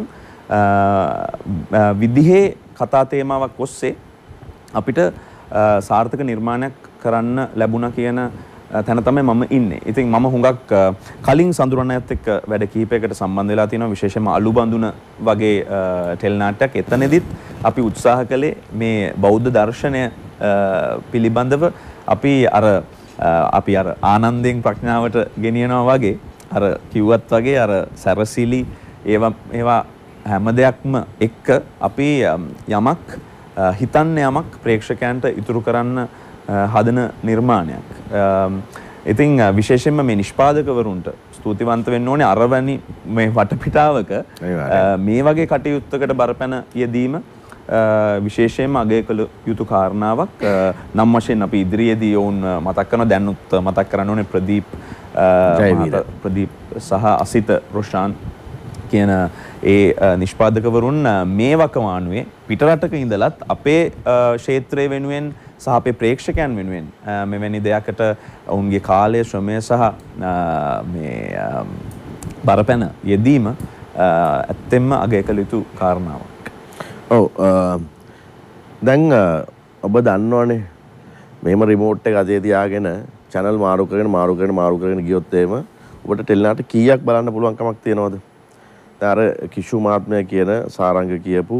විදිහේ කතා තේමාවක් ඔස්සේ අපිට සාර්ථක නිර්මාණයක් කරන්න ලැබුණා කියන තැන තමයි මම ඉන්නේ. ඉතින් මම හුඟක් කලින් සඳුරණයත් එක්ක වැඩ කීපයකට සම්බන්ධ වෙලා තියෙනවා. විශේෂයෙන්ම අලුබඳුන වගේ ටෙල් නාට්‍යයක්. එතනදිත් අපි උත්සාහ කළේ මේ බෞද්ධ දර්ශනය පිළිබඳව අපි අර අපි අර ආනන්දයෙන් ප්‍රඥාවට ගෙනියනවා වගේ අර කිව්වත් වගේ අර සැරසිලි ඒවා ඒවා හැම දෙයක්ම එක්ක අපි යමක් හිතන්න යමක් ප්‍රේක්ෂකයන්ට ඉතුරු කරන්න හදන නිර්මාණයක්. ඉතින් විශේෂයෙන්ම මේ නිෂ්පාදකවරුන්ට ස්තුතිවන්ත වෙන්න ඕනේ අරවැනි මේ වටපිටාවක මේ වගේ කටයුත්තකට බරපැන යෙදීම විශේෂයෙන්ම අගය කළ යුතු කාරණාවක්. නම් වශයෙන් අපි ඉදිරියේදී ඔවුන් මතක් කරන දැනුත් මතක් කරන්න ඕනේ ප්‍රදීප් ප්‍රදීප් සහ අසිත රොෂාන් කියන ඒ නිෂ්පාදකවරුන් මේ වකවානුවේ පිටරටක ඉඳලත් අපේ ක්ෂේත්‍රය වෙනුවෙන් සහ අපේ ප්‍රේක්ෂකයන් වෙනුවෙන් මෙවැනි දෙයකට ඔවුන්ගේ කාලය ශ්‍රමය සහ මේ බරපැන යෙදීම ඇත්තෙන්ම අගය කළ යුතු කාරණාවක්. ඔව් දැන් ඔබ දන්නවනේ මෙහෙම රිමෝට් එක අතේ තියාගෙන channel මාරු කරගෙන මාරු කරගෙන මාරු කරගෙන ගියොත් එහෙම ඔබට ටෙලිනාට කීයක් බලන්න පුළුවන් කමක් තියෙනවද? දැන් අර කිෂු මහත්මයා කියන සාරංග කියපු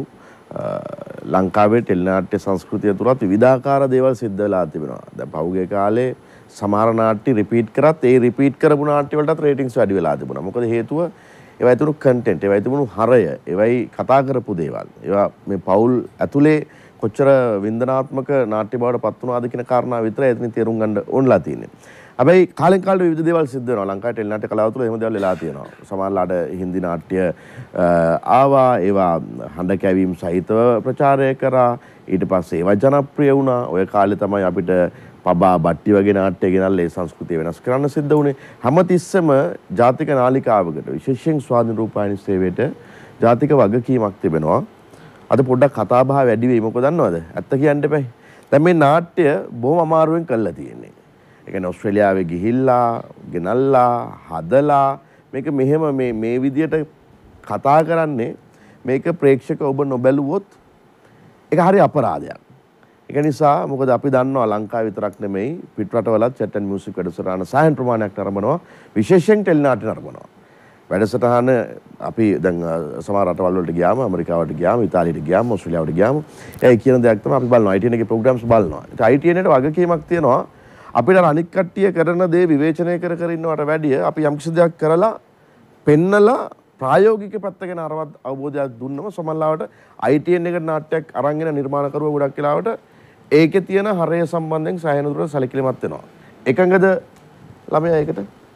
ලංකාවේ ටෙලිනාට්‍ය සංස්කෘතිය තුලත් විවිධාකාර දේවල් සිද්ධ වෙලා තිබෙනවා. දැන් පහුගිය කාලේ සමහර නාට්‍ය රිපීට් කරත් ඒ රිපීට් කරපු නාට්‍ය වලටත් රේටින්ග්ස් වැඩි වෙලා තිබුණා. මොකද හේතුව ඒවයි තිබුණු කන්ටෙන්ට්, ඒවයි තිබුණු හරය, ඒවයි කතා කරපු දේවල්. ඒවා මේ පවුල් ඇතුලේ කොච්චර වින්දනාත්මක නාට්‍ය බවට පත් වුණාද කියන කාරණා විතරයි එතනින් තේරුම් ගන්න ඕනලා තියෙන්නේ. හැබැයි කාලෙන් කාලට විවිධ දේවල් සිද්ධ වෙනවා. ලංකාවේ ටෙලිනාට්‍ය කලාව තුළ එහෙම දේවල් වෙලා තියෙනවා. සමහරලාට හින්දි නාට්‍ය ආවා, ඒවා හඬ කැවීම් සහිතව ප්‍රචාරය කරා. ඊට පස්සේ ඒවා ජනප්‍රිය වුණා. ඔය කාලේ තමයි අපිට පබා බට්ටි වගේ නාට්‍ය ගෙනල්ලා ඒ සංස්කෘතිය වෙනස් කරන්න සිද්ධ වුණේ. හැමතිස්සෙම ජාතික නාලිකාවකට විශේෂයෙන් ස්වාධීන රූපවාහිනී සේවයට ජාතික වගකීමක් තිබෙනවා. අද පොඩ්ඩක් කතා බහ වැඩි වෙයි. මොකද දන්නවද? ඇත්ත කියන්න එපා. දැන් මේ නාට්‍ය බොහොම අමාරුවෙන් කරලා තියෙන්නේ. ඒ කියන්නේ ඕස්ට්‍රේලියාවේ ගිහිල්ලා, ගෙනල්ලා, හදලා මේක මෙහෙම මේ මේ විදියට කතා කරන්නේ මේක ප්‍රේක්ෂක ඔබ නොබැලුවොත් ඒක හරි අපරාධයක්. ඒක නිසා මොකද අපි දන්නවා ලංකාව විතරක් නෙමෙයි පිටරටවලත් chat and music වැඩසටහන සෑහෙන ප්‍රමාණයක් නරඹනවා. විශේෂයෙන් ටෙලිනාට්‍ය නරඹනවා. වැඩසටහන අපි දැන් සමහර රටවල් වලට ගියාම, ඇමරිකාවට ගියාම, ඉතාලියට ගියාම, ඕස්ට්‍රේලියාවට ගියාම ඒ කියන දෙයක් තමයි අපි බලනවා. I T N එකේ ප්‍රෝග්‍රෑම්ස් බලනවා. ඒ I T N එකට වගකීමක් තියෙනවා. අපිට අනික් කට්ටිය කරන දේ විවේචනය කර කර ඉන්නවට වැඩිය අපි යම්කිසි දෙයක් කරලා පෙන්නලා ප්‍රායෝගික පැත්ත ගැන අරවත් අවබෝධයක් දුන්නම සමහරවිට I T N එකට නාට්‍යයක් අරන් එන නිර්මාණකරුවෝ ගොඩක් වෙලාවට ඒකේ තියෙන හරය සම්බන්ධයෙන් සෑහෙන දුරට සැලකිලිමත් වෙනවා. එකඟද ළමයා ඒකට?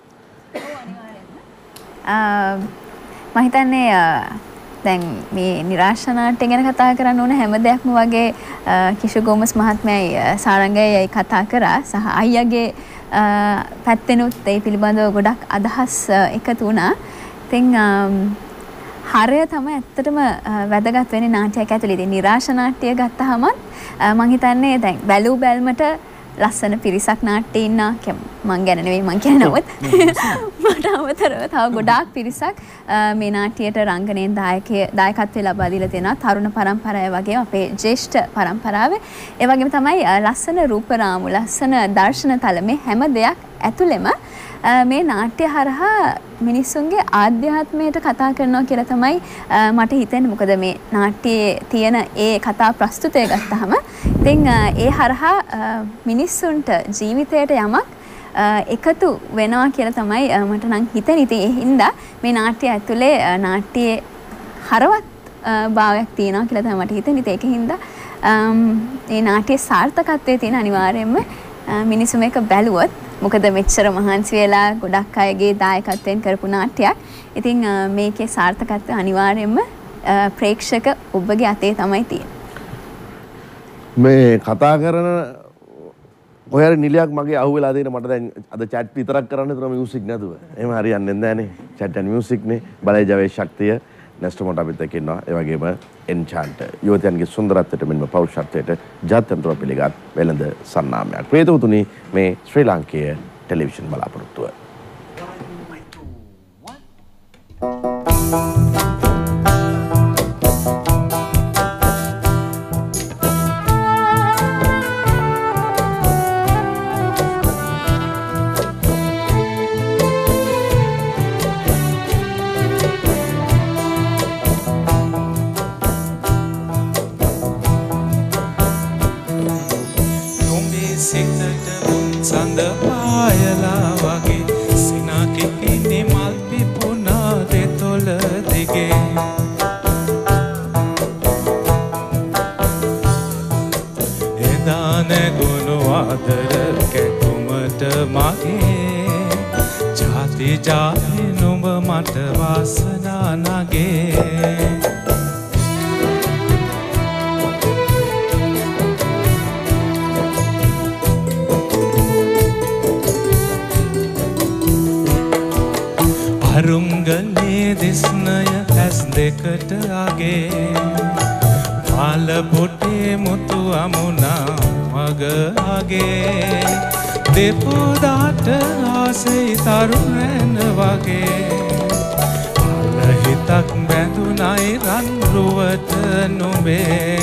මම හිතන්නේ දැන් මේ නිරාශා නාට්‍ය ගැන කතා කරන්න ඕන හැම දෙයක්ම වගේ කිෂු ගෝමස් මහත්මයයි සාරංගයයි කතා කරා සහ අයියාගේ පැත්තෙනුත් ඒ පිළිබඳව ගොඩක් අදහස් එකතු වුණා. ඉතින් හරය තමයි ඇත්තටම වැදගත් වෙන්නේ නාට්‍යයක් ඇතුළේ. ඉතින් නිරාශා නාට්‍ය ගත්තහම මම හිතන්නේ දැන් බැලූ බැල්මට ලස්සන පිරිසක් නාට්‍යයේ ඉන්නා මං ගැන නෙවෙයි මං කියන නමුත් මට අමතරව තව ගොඩාක් පිරිසක් මේ නාට්‍යයට රංගනයෙන් දායකය දායකත්වය ලබා දීලා තියෙනවා. තරුණ පරම්පරාව වගේම අපේ ජ්‍යෙෂ්ඨ පරම්පරාවේ ඒ වගේම තමයි ලස්සන රූප රාමු, ලස්සන දර්ශන තල මේ හැම දෙයක් ඇතුළෙම මේ නාට්‍ය හරහා මිනිස්සුන්ගේ ආධ්‍යාත්මයට කතා කරනවා කියලා තමයි මට හිතෙන්නේ. මොකද මේ නාට්‍යයේ තියෙන ඒ කතා ප්‍රස්තුතය ගත්තාම ඉතින් ඒ හරහා මිනිස්සුන්ට ජීවිතයට යමක් එකතු වෙනවා කියලා තමයි මට නම් හිතෙන්නේ. ඉතින් ඒ හින්දා මේ නාට්‍ය ඇතුලේ නාට්‍යයේ හරවත් භාවයක් තියෙනවා කියලා තමයි මට හිතෙන්නේ. ඉතින් ඒක හින්දා මේ නාට්‍යයේ සාර්ථකත්වයේ තියෙන අනිවාර්යයෙන්ම මිනිස්සු මේක බැලුවොත් මොකද මෙච්චර මහන්සි වෙලා ගොඩක් අයගේ දායකත්වයෙන් කරපු නාට්‍යයක්. ඉතින් මේකේ සාර්ථකත්වය අනිවාර්යයෙන්ම ප්‍රේක්ෂක ඔබගේ අතේ තමයි තියෙන්නේ. මේ කතා කරන කොහේ නිලයක් මගේ අහුවෙලා දෙන මට දැන් අද chat විතරක් කරන්න විතර මියුසික් නැතුව. එහෙම හරියන්නේ නැහැනේ. chat and music නේ. බලය ජවයේ ශක්තිය නැස්ටමොට අපිට කියනවා. ඒ වගේම එන්චාන්ට් යුවතියන්ගේ සුන්දරත්වයට මෙන්ම පෞරුෂත්වයට ජාත්‍යන්තර පිළිගත් වෙළඳ සන්නාමයක්. ප්‍රේතවතුනි මේ ශ්‍රී ලාංකේය ටෙලිවිෂන් බලාපොරොත්තුව. අරුංගලේ දිස්නය ඇස් දෙකට අගේ පාල පොටේ මුතු අමුණා මග අගේ දෙපොදාට ආසෙයි තරුණැන වගේ අල හිතක් බැඳුනයි රන් රුවට නොබේ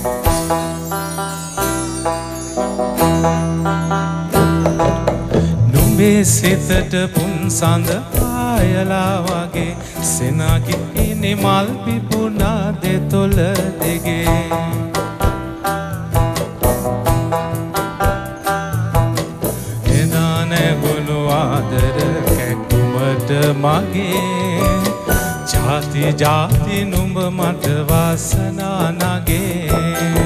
නුඹේ සිතට පුන් සඳ පායලා වගේ සෙනගේ නිමල් පිපුණා දෙතොල දෙගේ එදා නැගුණු ආදර කැක්කුමට මගේ ජාති ජාති නුඹ මට වාසනා නගේ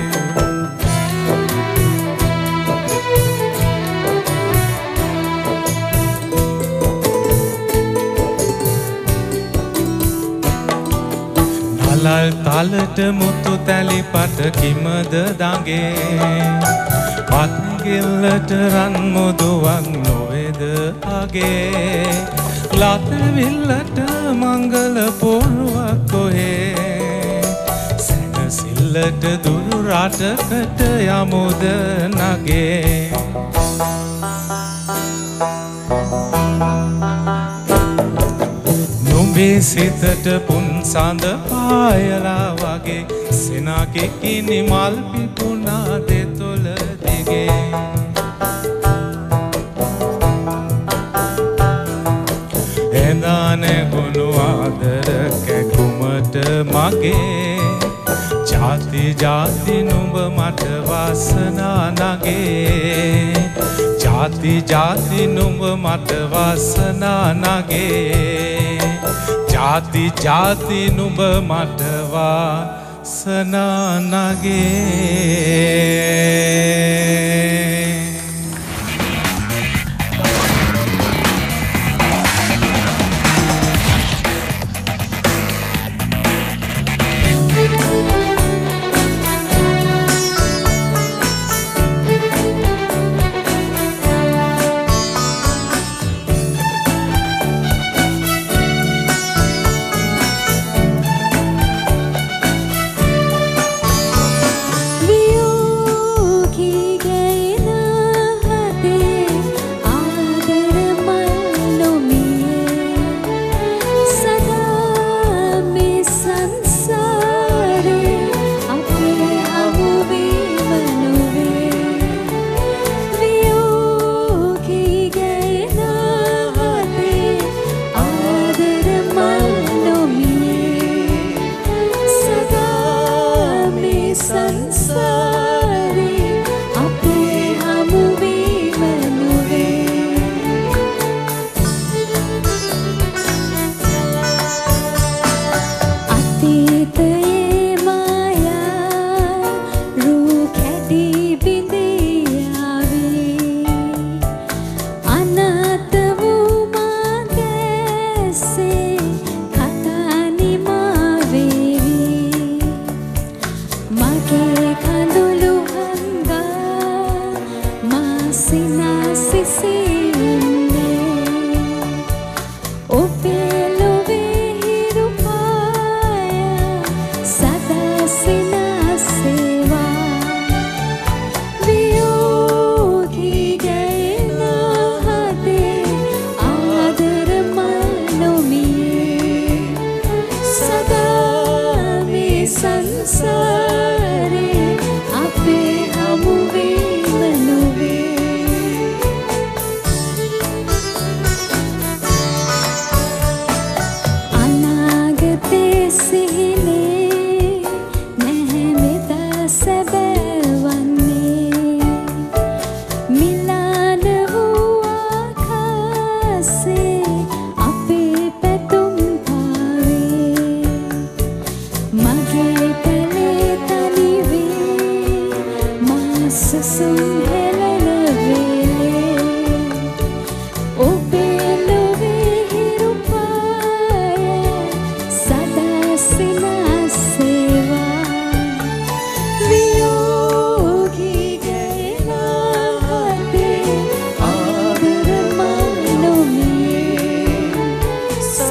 ලල් තලට මුතු තැලි පට කිමද දගේ පත්ගිල්ලට රන් මුදුවක් නොවේද අගේ ලතවිල්ලට මංගල පොරුවක් කොහේ සැනසිල්ලට දුරු රටකට යමුද නගේ නුඹේ සිතට පුන් සඳ පායලා වගේ සෙනගේ කිනි මල් පිපුණා දෙතොල දෙගේ එදා නැගුණු ආදර කැකුමට මගේ ජාති ජාති නුඹ මට වාසනා නගේ ජාති ජාති නුඹ මට වාසනා නගේ ජාති ජාති නුඹ මට වාසනා නගේ වියෝ කී ගේන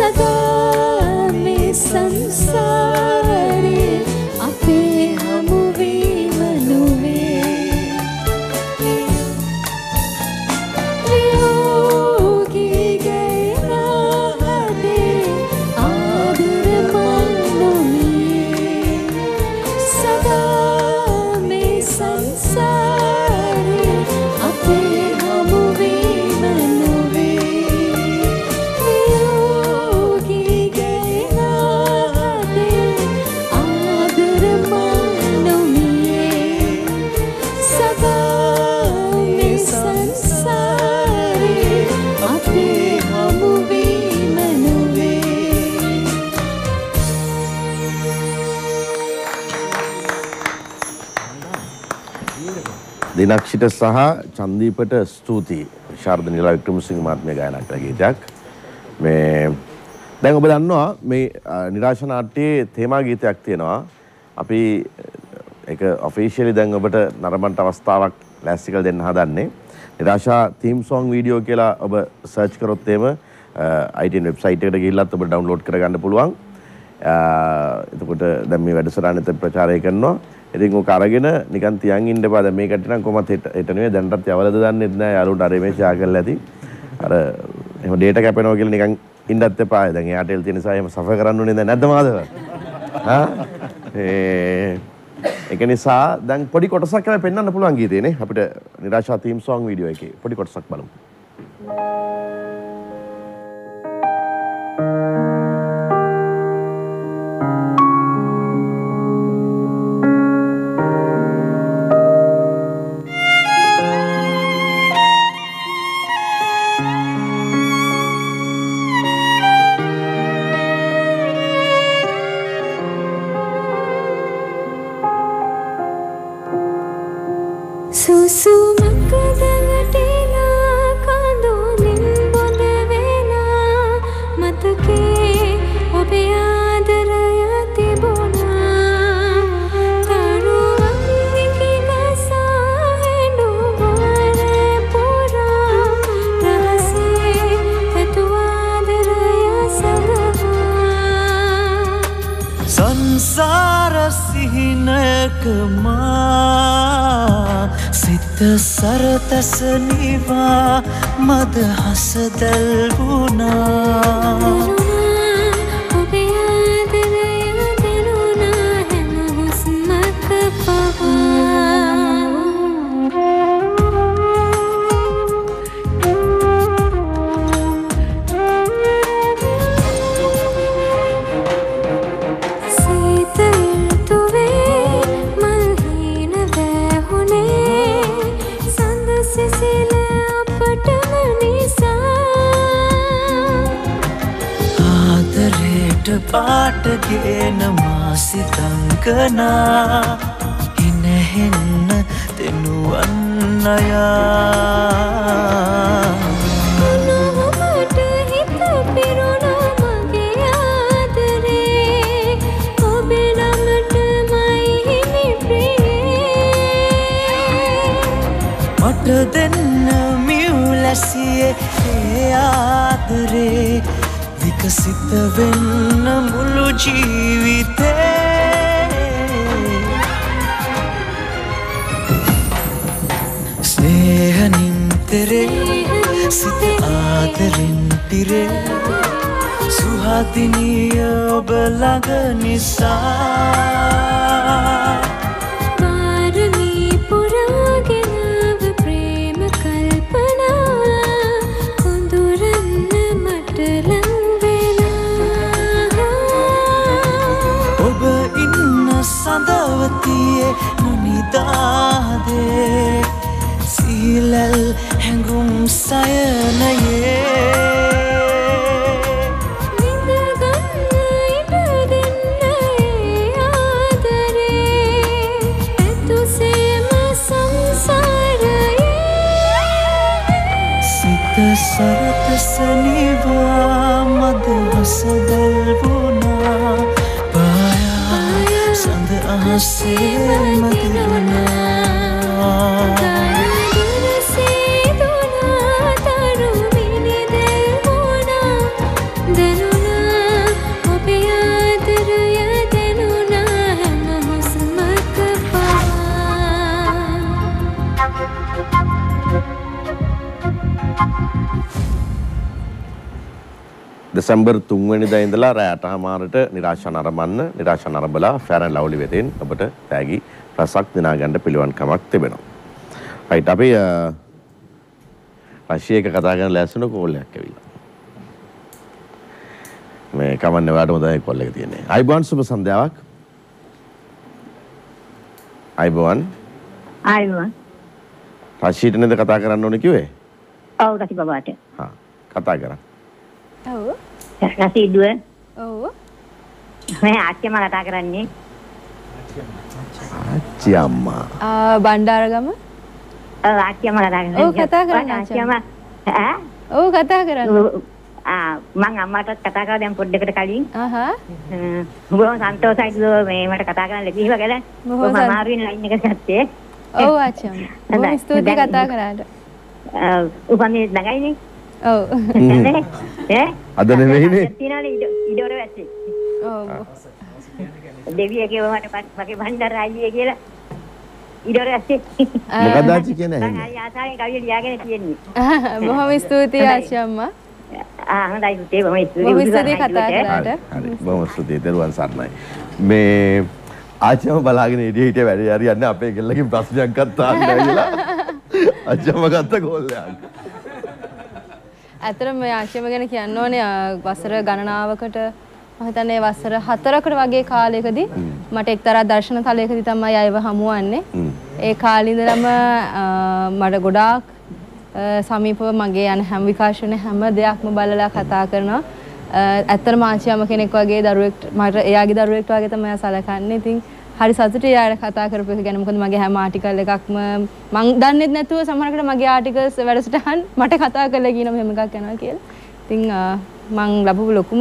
සදා මේ සංසාරේ අපේ හමුවීම නොවේ වියෝගී ගෑනාහදේ ආදර මන් නොමියේ සදා මේ සංසාරේ අපේ හමුවීම නොවේ වියෝගී ගෑනාහදේ ආදර මන් නොමියේ සදා මේ සංසාරේ අපේ හමුවීම නොවේ දිනක්ෂිට සහ චන්දීපට ස්තුතියි. ශාරද නිලා වික්‍රමසිංහ මහත්මයා ගායනා කළ ගීතයක්. මේ දැන් ඔබ දන්නවා මේ නිරාශ නාට්‍යයේ තේමා ගීතයක් තියෙනවා. අපි ඒක ඔෆිෂියලි දැන් ඔබට නරඹන්න අවස්ථාවක් ලෑස්ති කරලා දෙන්න හදන්නේ. නිරාශා තීම් සොංග් වීඩියෝ කියලා ඔබ සර්ච් කරොත් එහෙම I T N වෙබ්සයිට් එකට ගිහිල්ලත් ඔබට ඩවුන්ලෝඩ් කරගන්න පුළුවන්. එතකොට දැන් මේ වැඩසටහනෙත් ප්‍රචාරය කරනවා. ඉතින් ඔක අරගෙන නිකන් තියන් ඉන්න එපා. දැන් මේකට නම් කොහොමද හෙට හෙට නෙවෙයි දැන්ටත් යවලද දන්නෙත් නෑ. යාළුවන්ට අර මේ ෂෙයා කරලා ඇති. අර එහෙම ඩේටා කැපෙනවා කියලා නිකන් ඉන්නත් එපා. දැන් එයාටෙල් තියෙන නිසා එහෙම සෆර් කරන්න ඕනේ දැන් නැද්ද මාදව? හා? ඒ ඒක නිසා දැන් පොඩි කොටසක් කියලා පෙන්වන්න පුළුවන් ගීතේනේ අපිට නිරාශා තීම් සොංග් වීඩියෝ එකේ පොඩි කොටසක් බලමු. සුසුමක දඟටිලා කඳුලින් බොඳ වෙලා මතකේ ඔබේ ආදරය තිබුණා තරුවන් නිකි ගසා හෙඬු වල පුරා රහසේ පැතු ආදරය සඳහා සංසාර සිහිනයක මා සිත සරතස නිවා මද හස දැල්වුණා ඔබේ ආදරය දෙනුණා හැම හුස්මක පාටගෙන මාසිතංකනා ඉනහෙන්න දෙනුවන් අයා මොනොමට හිත පිරුණා මගේ ආදරේ ඔබේ නමටමයි හිමි ප්‍රියේ මට දෙන්න මියුලැසියේ ඒ ආදරේ විකසිත වෙන්න මුළු ජීවිතේ ස්නේහනින් තෙරේ සිත ආදරෙන් පිරේ සුහතිනිය ඔබ ළඟ නිසා පාරමී පුරාගෙනව ප්‍රේම කල්පනා කොඳුරන්න මට සඳවතියේ නොනිදාදේ සීලල් හැඟුම් සයනයේ විඳගන්න ඉඩ දෙන්න ආදරේ ඇතුසේම සංසාරයේ සිත සරතස නිවා මද හස දැල්වුණා සඳ අහසේ මදිරුණා දුරසේ දුනා තරු මිනි දෙවුණා දැනුණා දෙසැම්බර් තුන්වෙනිදා ඉඳලා රෑ අටමාරට නිරාශා නරඹන්න නිරාශා නරඹලා ෆෙයර් ඇන්ඩ් ලව්ලි වෙතෙන් ඔබට තෑගි රසක් දිනා ගන්න පිළිවන්කමක් තිබෙනවා. රයිට් අපි රෂ්‍ය එක කතා කරන ලෑස්තින කෝල් එකක් ඇවිල්ලා. මේ කමන්නේ ඔයාලටම තමයි කෝල් එක තියෙන්නේ. අයිබෝන් සුබ සන්ධ්‍යාවක්. අයිබෝන්. අයිබෝන්. රෂ්‍යට නේද කතා කරන්න ඕනේ කිව්වේ? ඔව් රෂි බබාට. හා කතා කරා. ඔව්. රෂි දුව. ඔව්. මම ආච්චිම කතා කරන්නේ. ආච්චි අම්මා. ආ බණ්ඩාරගම. ඔව් ආච්චිම කතා කරන්නේ. ඔව් කතා කරන්න ආච්චිම. ඈ? ඔව් කතා කරන්න. ආ මම අම්මාටත් කතා කරා දැන් පොඩ්ඩකට කලින්. අහහ. බොහොම සන්තෝෂයි දුව මේ මට කතා කරන්න ලැබීම ගැන. බොහොම මම අමාරුවෙන් ලයින් එක ගත්තේ. ඔව් ආච්චි අම්මා. බොහොම ස්තුතියි කතා කරාට. උපන්නේ ළඟයිනේ. ඔව්. ඈ? අද නෙවෙයිනේ. තියනනේ ඉඩෝර වැස්සේ. ඔව්. දෙවියගේ වහට මගේ බණ්ඩාර අයියේ කියලා ඉඩෝර වැස්සේ. මොකද ආච්චි කියන්නේ මම ආයි ආසාවෙන් කවිය ලියාගෙන තියෙන්නේ. බොහොම ස්තුතියි ආච්චි අම්මා. ආ හොඳයි පුතේ බොහොම ස්තුතියි. බොහොම ස්තුතියි කතා කරාට. හරි බොහොම ස්තුතියි දරුවන් සර්ණයි. මේ ආච්චිම බලාගෙන ඉඩිය හිටිය වැඩේ හරියන්නේ අපේ ගෙල්ලකින් ප්‍රශ්නයක් ගත්තා කියලා. ආච්චිම ගත්ත කෝල් එකක්. ඇත්තටම මේ ආශ්‍රම ගැන කියන්න ඕනේ වසර ගණනාවකට මම හිතන්නේ වසර හතරකට වගේ කාලයකදී මට එක්තරා දර්ශන තලයකදී තමයි අයව හමුවන්නේ. ඒ කාලේ ඉඳලම මට ගොඩාක් සමීපව මගේ යන හැම විකාශන හැම දෙයක්ම බලලා කතා කරනවා. ඇත්තටම ආච්චියම කෙනෙක් වගේ දරුවෙක් මට එයාගේ දරුවෙක් වගේ තමයි සලකන්නේ. ඉතින් හරි සතුටුයි යාර කතා කරපු එක ගැන. මොකද මගේ හැම ආටිකල් එකක්ම මං දන්නේ නැතුව සමහරකට මගේ ආටිකල්ස් වැඩසටහන් මට කතා කරලා කියනවා මෙහෙම එකක් යනවා කියලා. ඉතින් මං ලැබුව ලොකුම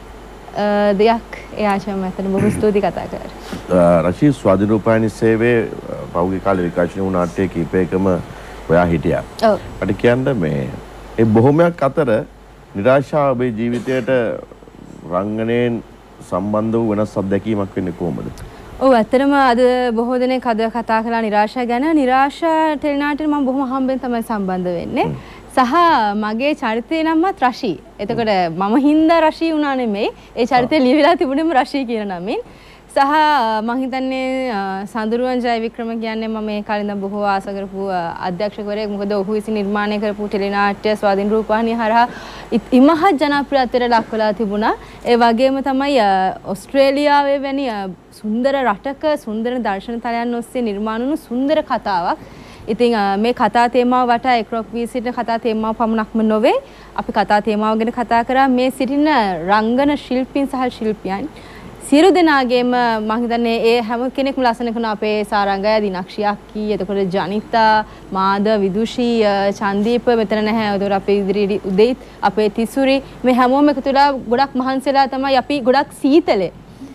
දෙයක් ඒ ආශාවම ඇත්තට බොහෝ ස්තුතියි කතා කරලා. රෂී ස්වාධීන රූපවාහිනී සේවයේ පහුගිය කාලේ විකාශනය වුණ නාට්‍ය කීපයකම ඔයා හිටියා. ඔව්. මට කියන්න මේ ඒ බොහොමයක් අතර නිරාශාව ඔබේ ජීවිතයට රංගනයෙන් සම්බන්ධ වූ වෙනස් අත්දැකීමක් වෙන්නේ කොහොමද? ඔව් ඇත්තටම අද බොහෝ දෙනෙක් අද කතා කළා නිරාශා ගැන. නිරාශා ටෙලිනාට්‍යෙට මම බොහොම හම්බෙන් තමයි සම්බන්ධ වෙන්නේ. සහ මගේ චරිතේ නමත් රෂී. එතකොට මම හින්දා රෂී වුණා නෙමෙයි. ඒ චරිතේ ලියවිලා තිබුණේම රෂී කියන නමින්. සහ මම හිතන්නේ සඳරුවන් ජයවික්‍රම කියන්නේ මම මේ කාලේ ඉඳන් බොහෝ ආස කරපු අධ්‍යක්ෂකවරයෙක්. මොකද ඔහු විසින් නිර්මාණය කරපු ටෙලිනාට්‍ය ස්වාධීන රූපවාහිනිය හරහා ඉමහත් ජනප්‍රියත්වයට ලක් වෙලා තිබුණා. ඒ වගේම තමයි ඕස්ට්‍රේලියාවේ වැනි සුන්දර රටක සුන්දර දර්ශන තලයන් ඔස්සේ නිර්මාණ වුණු සුන්දර කතාවක්. ඉතින් මේ කතා තේමාව වටා එක්රොක් වී සිටින කතා තේමාව පමණක්ම නොවේ. අපි කතා තේමාව ගැන කතා කරා මේ සිටින රංගන ශිල්පීන් සහ ශිල්පියන් සියලු දෙනාගේම මම හිතන්නේ ඒ හැම කෙනෙක්ම ලස්සන කරන අපේ සාරංගය දිනක්ෂි අක්කී එතකොට ජනිතා මාද විදුෂී චන්දීප මෙතන නැහැ. එතකොට අපේ ඉදිරි උදේත් අපේ තිසුරි මේ හැමෝම එකතු වෙලා ගොඩක් මහන්සිලා තමයි අපි ගොඩක් සීතලේ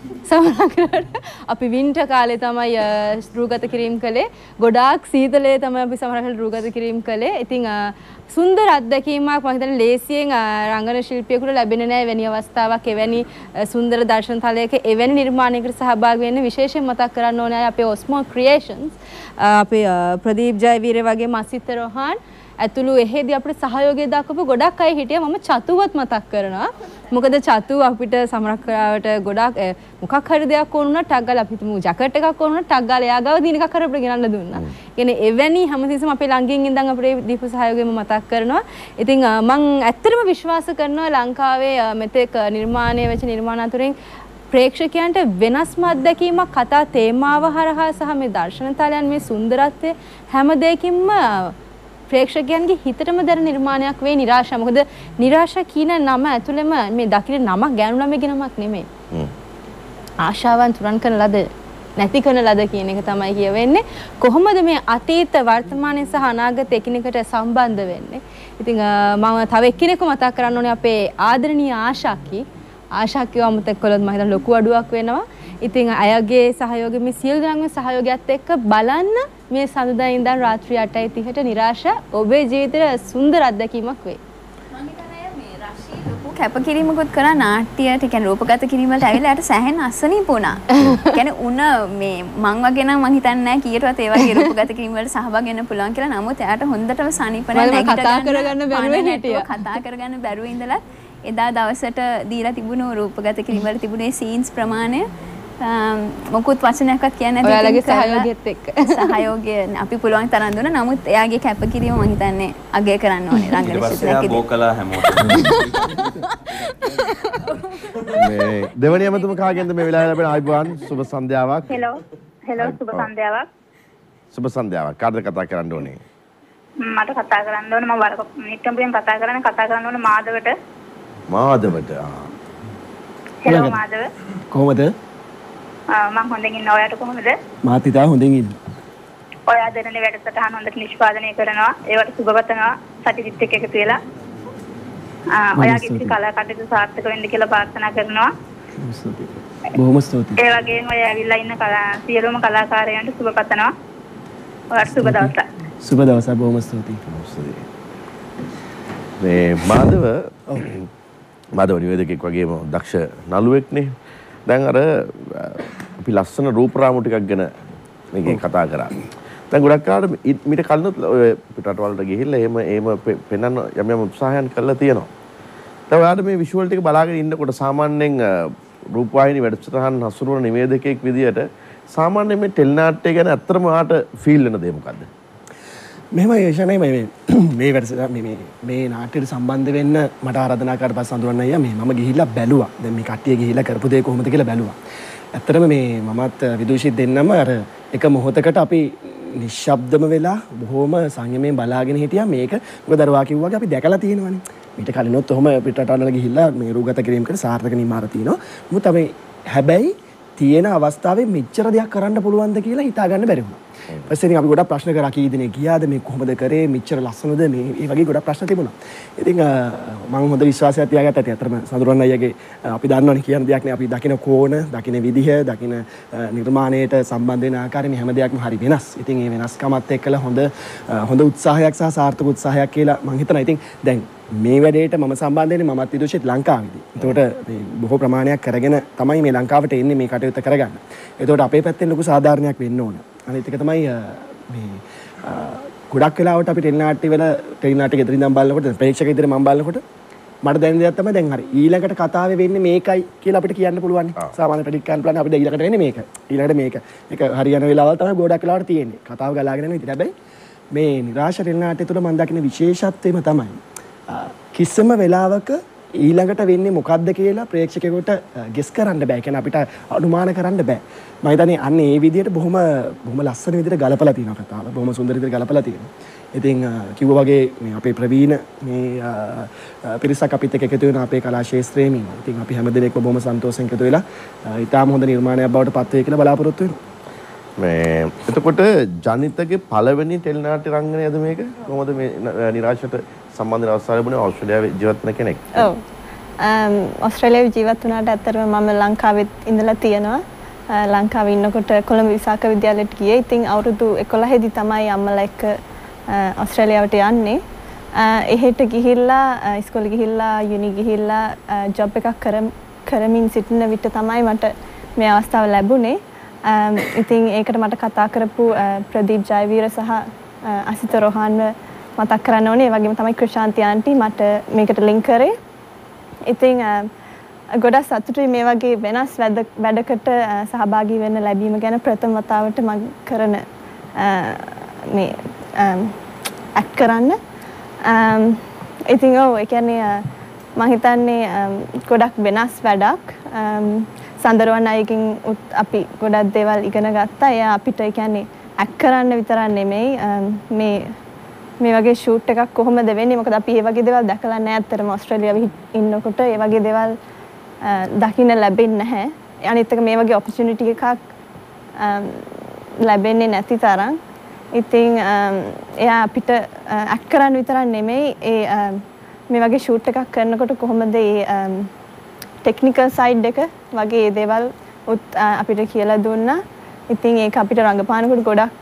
සමහරකට අපි වින්ටර් කාලේ තමයි රූගත කිරීම කළේ. ගොඩාක් සීතලේ තමයි අපි සමහරකට රූගත කිරීම කළේ. ඉතින් සුන්දර අත්දැකීමක් මම හිතන්නේ ලේසියෙන් රංගන ශිල්පියෙකුට ලැබෙන්නේ නැහැ එවැනි අවස්ථාවක් එවැනි සුන්දර දර්ශන තලයක එවැනි නිර්මාණයකට සහභාගී වෙන්න විශේෂයෙන් මතක් කරන්න ඕනේ අපේ ඔස්මෝ ක්‍රියේෂන්ස් අපේ ප්‍රදීප් ජයවීර වගේ මසිත රෝහන් ඇතුළු එහෙදී අපිට සහයෝගය දක්වපු ගොඩක් අය හිටියා. මම චතුවත් මතක් කරනවා. මොකද චතු අපිට සමරක්කාවට ගොඩක් මොකක් හරි දෙයක් ඕන වුණා ටක් ගාලා අපි හිතමු ජැකට් එකක් ඕන වුණා ටක් ගාලා එයා ගාව දින එකක් හරි අපිට ගෙනල්ලා දුන්නා. කියන්නේ එවැනි හැමතිස්සෙම අපේ ළඟින් ඉඳන් අපිට දීපු සහයෝගය මම මතක් කරනවා. ඉතින් මම ඇත්තටම විශ්වාස කරනවා ලංකාවේ මෙතෙක් නිර්මාණය වෙච්ච නිර්මාණ අතරින් ප්‍රේක්ෂකයන්ට වෙනස්ම අත්දැකීමක් කතා තේමාව හරහා සහ මේ දර්ශන තලයන් මේ සුන්දරත්වය හැම දෙයකින්ම ප්‍රේක්ෂකයන්ගේ හිතටම දැනෙන නිර්මාණයක් වේ නිරාශා. මොකද නිරාශා කියන නම ඇතුළෙම මේ දකින්න නමක් ගෑනු ළමයිගේ නමක් නෙමෙයි. ආශාවන් තුරන් කරන ලද නැති කරන ලද කියන එක තමයි කියවෙන්නේ. කොහොමද මේ අතීත වර්තමානයේ සහ අනාගත එකිනෙකට සම්බන්ධ වෙන්නේ? ඉතින් මම තව එක්කෙනෙකු මතක් කරන්න ඕනේ අපේ ආදරණීය ආශාකි. ආශාකිව අමතක කළොත් මම හිතන ලොකු අඩුවක් වෙනවා. ඉතින් අයගේ සහයෝගය මේ සියලු දෙනාගේ සහයෝගයත් එක්ක බලන්න මේ සඳුදා ඉඳන් රාත්‍රී අටයි තිහට නිරාශා ඔබේ ජීවිතේ සුන්දර අත්දැකීමක් වෙයි. මම හිතන්නේ මේ රෂී ලොකු කැපකිරීමකුත් කරා නාට්‍යයට කියන්නේ රූපගත කිරීම වලට ඇවිල්ලා යට සෑහෙන අසනීප වුණා. කියන්නේ උන මේ මං වගේ නම් මං හිතන්නේ නැහැ කීයටවත් ඒ වගේ රූපගත කිරීම වලට සහභාගී වෙන්න පුළුවන් කියලා. නමුත් එයාට හොඳටම සනීප නැහැ. කතා කරගන්න බැරුව හිටියා. කතා කරගන්න බැරුව ඉඳලා එදා දවසට දීලා තිබුණු රූපගත කිරීම වල තිබුණේ සීන්ස් ප්‍රමාණය මොකුත් වචනයක්වත් කියන්නේ නැති ඔයාලගේ සහයෝගයත් එක්ක සහයෝගය අපි පුළුවන් තරම් දුන්නා. නමුත් එයාගේ කැපකිරීම මම හිතන්නේ අගය කරන්න ඕනේ රංගන ක්ෂේත්‍රයේදී. බෝකලා හැමෝටම මේ දෙවැනි ඇමතුම කාගෙන්ද මේ වෙලාවේ ලැබෙන ආයිබුවන් සුබ සන්ධ්‍යාවක්. හෙලෝ හෙලෝ සුබ සන්ධ්‍යාවක්. සුබ සන්ධ්‍යාවක්. කාටද කතා කරන්න ඕනේ? මට කතා කරන්න ඕනේ මම වරක නිට්ටම්පියෙන් කතා කරන්නේ කතා කරන්න ඕනේ මාධවට. මාධවට. හෙලෝ මාධව. කොහොමද? මම හොඳින් ඉන්නවා. ඔයාට කොහොමද? මාත් ඉතා හොඳින් ඉන්න. ඔයා දෙරනේ වැඩසටහන හොඳට නිෂ්පාදනය කරනවා. ඒවට සුබ පතනවා. සතිදිත් එක්ක එකතු වෙලා. ආ ඔයාගේ ඉති කලා කටයුතු සාර්ථක වෙන්න කියලා ප්‍රාර්ථනා කරනවා. බොහොම ස්තුතියි. ඒ වගේම ඔය ඇවිල්ලා ඉන්න කලා සියලුම කලාකාරයන්ට සුබ පතනවා. ඔයාට සුබ දවසක්. සුබ දවසක්. බොහොම ස්තුතියි. මේ මාධව මාධව නිවේදකෙක් වගේම දක්ෂ නළුවෙක්නේ. දැන් අර අපි ලස්සන රූප රාමු ටිකක් ගැන මේකේ කතා කරා. දැන් ගොඩක් කාලෙට මීට කලිනුත් ඔය පිටරටවලට ගිහිල්ලා එහෙම එහෙම පෙන්වන්න යම් යම් උත්සාහයන් කරලා තියෙනවා. දැන් ඔයාලා මේ විෂුවල් ටික බලාගෙන ඉන්නකොට සාමාන්‍යයෙන් රූපවාහිනී වැඩසටහන් හසුරුවන නිවේදකයෙක් විදියට සාමාන්‍යයෙන් මේ ටෙලිනාට්‍ය ගැන ඇත්තටම ඔයාට ෆීල් වෙන දේ මොකද්ද? මෙහෙමයි යෂණේ මේ මේ වැඩසටහන මේ මේ නාට්‍යයට සම්බන්ධ වෙන්න මට ආරාධනා කරලා පස්සේ අඳුරන්න අයියා මේ මම ගිහිල්ලා බැලුවා. දැන් මේ කට්ටිය ගිහිල්ලා කරපු දේ කොහොමද කියලා බැලුවා. ඇත්තටම මේ මමත් විදූෂිත් දෙන්නම අර එක මොහොතකට අපි නිශ්ශබ්දම වෙලා බොහොම සංයමයෙන් බලාගෙන හිටියා මේක මොකද දරුවා කිව්වා වගේ අපි දැකලා තියෙනවානේ. මීට කලිනොත් ඔහොම පිටරටවල ගිහිල්ලා මේ රූගත කිරීම කරලා සාර්ථක නිමාර තියෙනවා. මොකද අපි හැබැයි තියෙන අවස්ථාවේ මෙච්චර දෙයක් කරන්න පුළුවන්ද කියලා හිතා ගන්න බැරි වුණා. ඊපස්සේ ඉතින් අපි ගොඩක් ප්‍රශ්න කරා කී දිනේ ගියාද මේ කොහොමද කරේ මෙච්චර ලස්සනද මේ මේ වගේ ගොඩක් ප්‍රශ්න තිබුණා. ඉතින් මම හොඳ විශ්වාසයක් තියාගත්තා. ඉතින් අතරම සඳුරන් අයියාගේ අපි දන්නවනේ කියන දෙයක් නේ අපි දකින කෝණ, දකින විදිහ, දකින නිර්මාණයට සම්බන්ධ වෙන ආකාරය මේ හැම දෙයක්ම හරි වෙනස්. ඉතින් මේ වෙනස්කමත් එක්කලා හොඳ හොඳ උත්සාහයක් සහ සාර්ථක උත්සාහයක් කියලා මම හිතනවා. ඉතින් දැන් මේ වැඩේට මම සම්බන්ධ වෙන්නේ මමත් විදෝෂිත් ලංකාවේදී. එතකොට මේ බොහෝ ප්‍රමාණයක් කරගෙන තමයි මේ ලංකාවට එන්නේ මේ කටයුත්ත කරගන්න. එතකොට අපේ පැත්තෙන් ලොකු සාධාරණයක් වෙන්න ඕන. අනිත් එක තමයි මේ ගොඩක් වෙලාවට අපි ටෙලිනාට්‍ය වල ටෙලිනාට්‍ය ගෙදරින් ඉඳන් බලනකොට ප්‍රේක්ෂක ඉදිරියේ මම බලනකොට මට දැනෙන දෙයක් තමයි දැන් හරි ඊළඟට කතාවේ වෙන්නේ මේකයි කියලා අපිට කියන්න පුළුවන්. සාමාන්‍ය ප්‍රෙඩික්ට් කරන්න පුළුවන් අපිට ඊළඟට වෙන්නේ මේක. ඊළඟට මේක. මේක හරියන වෙලාවල් තමයි ගොඩක් වෙලාවට තියෙන්නේ. කතාව ගලාගෙන යන විදිහ. හැබැයි මේ නිරාශ ටෙලිනාට්‍ය තුළ මම දකින විශේෂත්වයම තමයි කිසිම වෙලාවක ඊළඟට වෙන්නේ මොකද්ද කියලා ප්‍රේක්ෂකයෙකුට ගෙස් කරන්න බෑ. කියන්නේ අපිට අනුමාන කරන්න බෑ. මම හිතන්නේ අන්න ඒ විදිහට බොහොම බොහොම ලස්සන විදිහට ගලපලා තියෙනවා කතාව. බොහොම සුන්දර විදිහට ගලපලා තියෙනවා. ඉතින් කිව්වා වගේ මේ අපේ ප්‍රවීණ මේ පිරිසක් අපිත් එක්ක එකතු වෙන අපේ කලා ශාස්ත්‍රයේම ඉන්නවා. ඉතින් අපි හැමදෙනෙක්ම බොහොම සන්තෝෂෙන් එකතු වෙලා ඊටාම හොඳ නිර්මාණයක් බවට පත් වෙයි කියලා බලාපොරොත්තු වෙනවා. මේ එතකොට ජනිතගේ පළවෙනි ටෙලිනාට්‍ය රංගනයද මේක? කොහොමද මේ නිරාශයට සම්බන්ධ අවස්ථාව ලැබුණේ ඕස්ට්‍රේලියාවේ ජීවත් වෙන කෙනෙක්? ඔව්. අම් ඕස්ට්‍රේලියාවේ ජීවත් වුණාට ඇත්තටම මම ලංකාවෙත් ඉඳලා තියෙනවා. ලංකාවේ ඉන්නකොට කොළඹ විසාක විද්‍යාලයට ගියේ. ඉතින් අවුරුදු එකොළහ දී තමයි අම්මලා එක්ක ඕස්ට්‍රේලියාවට යන්නේ. එහෙට ගිහිල්ලා ඉස්කෝලේ ගිහිල්ලා යුනි ගිහිල්ලා ජොබ් එකක් කරමින් සිටින විට තමයි මට මේ අවස්ථාව ලැබුණේ. ඉතින් ඒකට මට කතා කරපු ප්‍රදීප් ජයවීර සහ අසිත රෝහන්ව මතක් කරන්න ඕනේ. ඒ වගේම තමයි ක්‍රිෂාන්ති ආන්ටි මට මේකට ලින්ක් කරේ. ඉතින් ගොඩක් සතුටුයි මේ වගේ වෙනස් වැඩකට සහභාගී වෙන්න ලැබීම ගැන. ප්‍රථම වතාවට මම කරන මේ ඇක්ට් කරන්න. ඉතින් ඔව් ඒ කියන්නේ මම හිතන්නේ ගොඩක් වෙනස් වැඩක්. සඳරවන් අයකින් අපි ගොඩක් දේවල් ඉගෙන ගත්තා. එයා අපිට ඒ කියන්නේ ඇක්ට් කරන්න විතරක් නෙමෙයි මේ මේ වගේ ෂූට් එකක් කොහොමද වෙන්නේ? මොකද අපි මේ වගේ දේවල් දැකලා නැහැ. ඇත්තටම ඕස්ට්‍රේලියාවේ ඉන්නකොට මේ වගේ දේවල් දකින්න ලැබෙන්නේ නැහැ. අනිත් එක මේ වගේ ඔපචුනිටි එකක් ලැබෙන්නේ නැති තරම්. ඉතින් එයා අපිට ඇක්ට් කරන්න විතරක් නෙමෙයි ඒ මේ වගේ ෂූට් එකක් කරනකොට කොහොමද ඒ ටෙක්නිකල් සයිඩ් එක වගේ දේවල් අපිට කියලා දුන්නා. ඉතින් ඒක අපිට රංගපානකොට ගොඩක්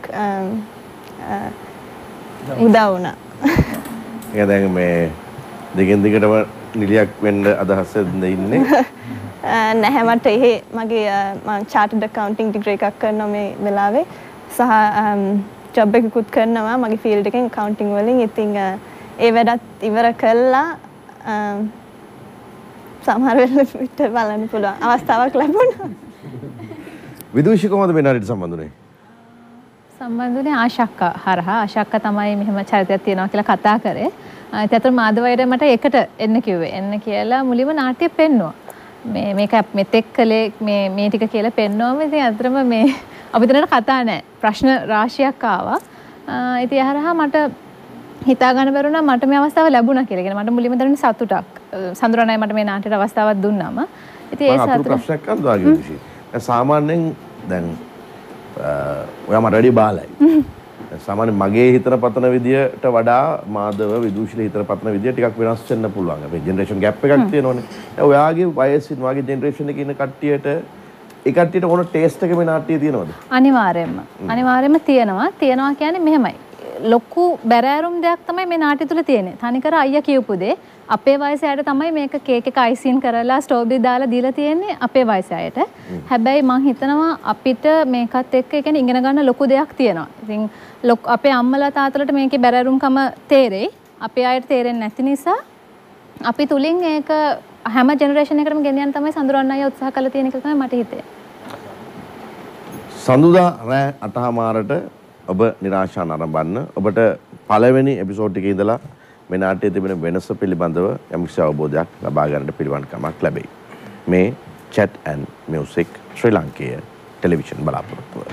උදා වුණා. ඒක දැන් මේ දෙකෙන් දිගටම නිලියක් වෙන්න අදහසෙන්ද ඉන්නේ? නැහැ මට එහෙ මගේ මම chartered accounting degree එකක් කරනවා මේ වෙලාවේ. සහ ජොබ් එකකුත් කරනවා මගේ ෆීල්ඩ් එකෙන් accounting වලින්. ඉතින් ඒ වැඩත් ඉවර කළා සමහර වෙලාවට බලන්න පුළුවන් අවස්ථාවක් ලැබුණා. විදූෂි කොහොමද මේ නාට්‍යයට සම්බන්ධ වුනේ? සම්බන්ධුනේ ආශක්කා හරහා ආශක්කා තමයි මෙහෙම චරිතයක් තියෙනවා කියලා කතා කරේ. ඒත් අතර මාධවයිර මට එකට එන්න කිව්වේ. එන්න කියලා මුලින්ම නාට්‍ය පෙන්නුවා. මේ මේක මෙතෙක් කලේ මේ මේ ටික කියලා පෙන්නුවම ඉතින් අතරම මේ අපි දෙන්නට කතා නැහැ. ප්‍රශ්න රාශියක් ආවා. ඉතින් ඒ හරහා මට හිතා ගන්න බැරුණා මට මේ අවස්ථාව ලැබුණා කියලා. කියන මට මුලින්ම දැනුනේ සතුටක්. සඳුරණයි මට මේ නාට්‍යයට අවස්ථාවක් දුන්නාම. ඉතින් ඒ සතුට ප්‍රශ්නයක් අහනවා විදූෂි. සාමාන්‍යයෙන් දැන් ඔයා මට වැඩි බාලයි. සාමාන්‍ය මගේ හිතන පතන විදියට වඩා මාධව විදූෂිලේ හිතන පතන විදිය ටිකක් වෙනස් වෙන්න පුළුවන්. අපේ ජෙනරේෂන් ගෑප් එකක් තියෙනවනේ. දැන් ඔයාගේ වයසින් වාගේ ජෙනරේෂන් එකේ ඉන්න කට්ටියට ඒ කට්ටියට ඕන ටේස්ට් එක මේ නාට්‍යයේ තියෙනවද? අනිවාර්යයෙන්ම. අනිවාර්යයෙන්ම තියෙනවා. තියෙනවා කියන්නේ මෙහෙමයි. ලොකු බැරෑරුම් දෙයක් තමයි මේ නාට්‍ය තුල තියෙන්නේ. තනිකර අයියා කියපු දේ අපේ වයසේ අයට තමයි මේක කේක් එක අයිසින් කරලා ස්ට්‍රෝබෙරි දාලා දීලා තියෙන්නේ අපේ වයසේ අයට. හැබැයි මම හිතනවා අපිට මේකත් එක්ක ඒ කියන්නේ ඉගෙන ගන්න ලොකු දෙයක් තියෙනවා. ඉතින් අපේ අම්මලා තාත්තලාට මේකේ බැරෑරුම්කම තේරෙයි. අපේ අයට තේරෙන්නේ නැති නිසා අපි තුලින් ඒක හැම ජෙනරේෂන් එකකටම ගෙනියන්න තමයි සඳුරන්න අය උත්සාහ කරලා තියෙන එක තමයි මට හිතේ. සඳුදා රෑ අටහමාරට ඔබ නිරාශා නරඹන්න. ඔබට පළවෙනි එපිසෝඩ් එකේ ඉඳලා මේ නාට්‍යයේ තිබෙන වෙනස පිළිබඳව යම්කිසි අවබෝධයක් ලබා ගන්නට පිළිවන්කමක් ලැබෙයි. මේ Chat and Music ශ්‍රී ලංකේය ටෙලිවිෂන් බලාපොරොත්තුව.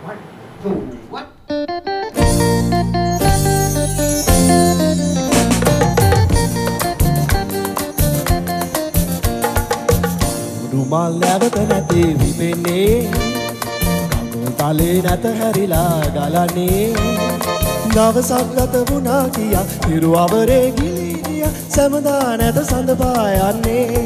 රුමාල් නැවත නැති විපෙන්නේ කකුල් තලේ නැත හැරිලා ගලන්නේ දවසක් ගත වුණා කියා හිරු අවරේ ගිලී ගියා සමදා නැත සඳ පායන්නේ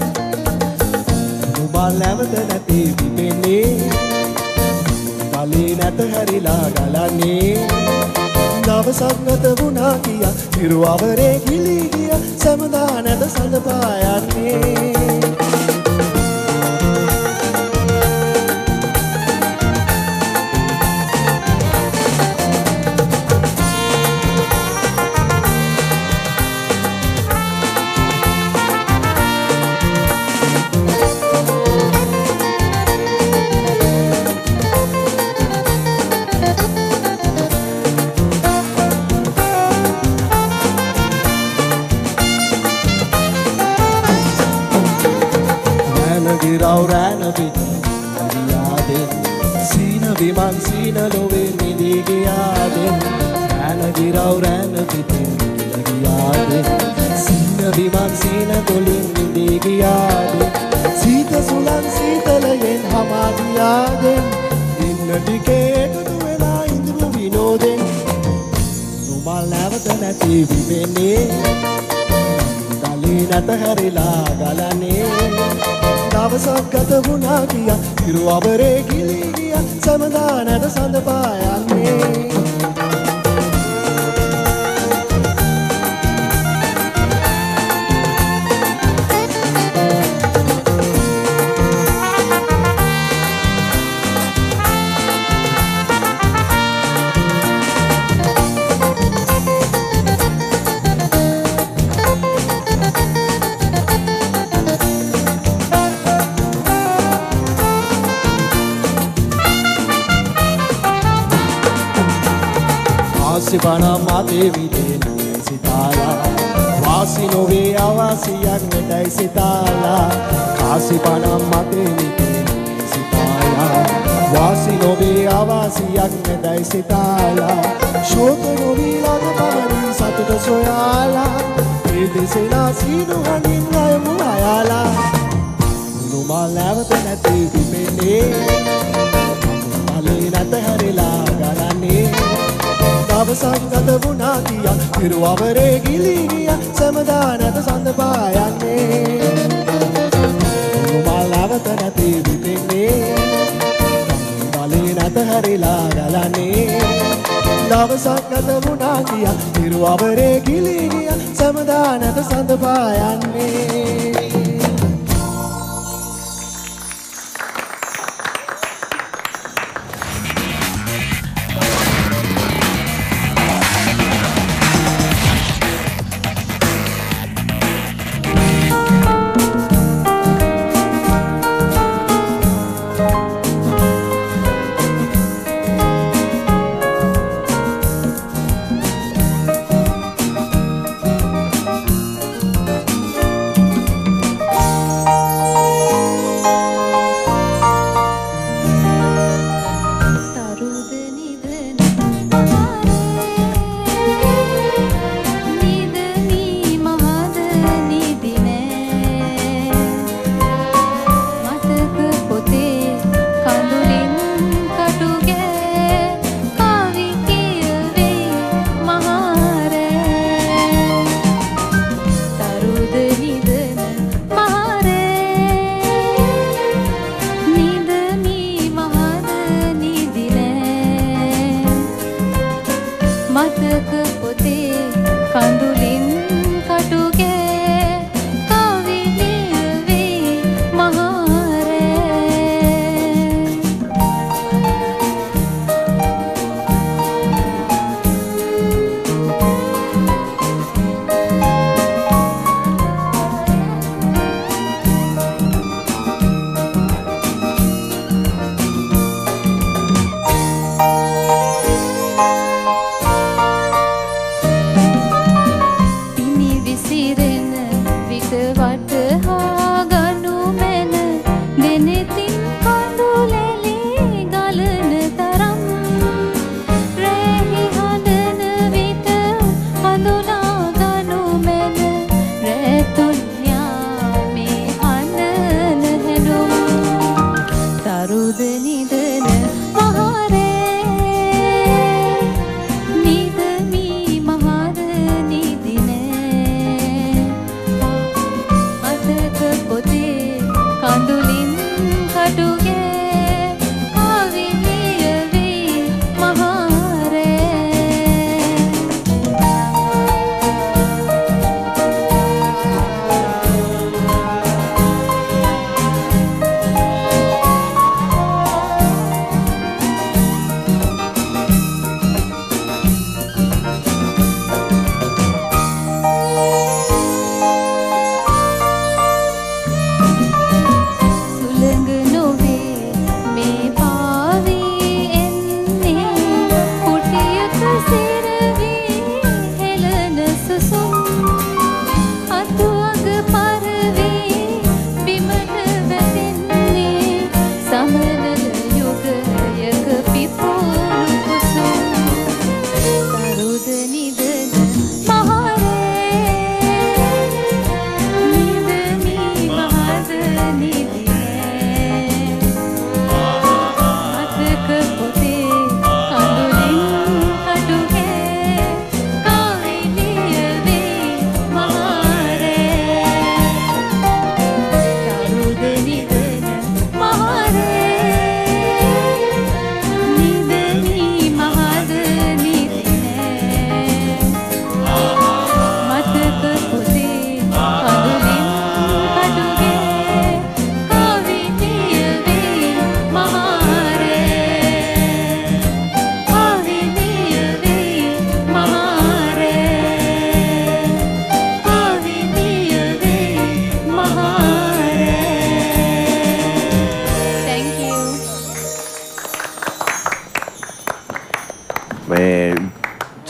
රුමාල් නැවත නැති විපෙන්නේ තලේ නැත හැරිලා ගලන්නේ දවසක් ගත වුණා කියා හිරු අවරේ ගිලී ගියා සමදා නැත සඳ පායන්නේ විමන් සීන ලොවේ මිදී ගියාදෙන් ඈන ගිරව් රැන පිටින් ගියාදෙන් සීන විමන් සීන ගොලින් මිදී ගියාදෙන් සීත සුලන් සීතලයෙන් හමා ගියාදෙන් ඉන්න ටිකේ එකතු වෙලා ඉඳපු විනෝදෙන් රුමාල් නැවත නැති විවෙන්නේ දලී නැත හැරිලා ගලන්නේ දවසක් ගත වුණා කියා හිරු අවරේ ගිලී ගියා සමදා නැත සඳ පායන්නේ පනා මාතේ විදේ සිතාලා වාසි නොවේ අවාසියක් නැතයි සිතාලා කාසි පනා මාතේ විදේ සිතාලා වාසි නොවේ අවාසියක් නැතයි සිතාලා ශෝක නොවී ළඟ පමණින් සතුට සොයාලා ඒ දෙසෙනා සීනු හඬින් අයමු අයාලා රුමාල් නැවත නැති පිපෙන්නේ අලේ නැත හැරිලා ගලන්නේ දවසක් ගත වුණා කියා හිරු අවරේ ගිලී ගියා සමදා නැත සඳ පායන්නේ රුමාල් නැවත නැති විපෙන්නේ බලේ නැත හැරිලා ගලන්නේ දවසක් ගත වුණා කියා හිරු අවරේ ගිලී ගියා සමදා නැත සඳ පායන්නේ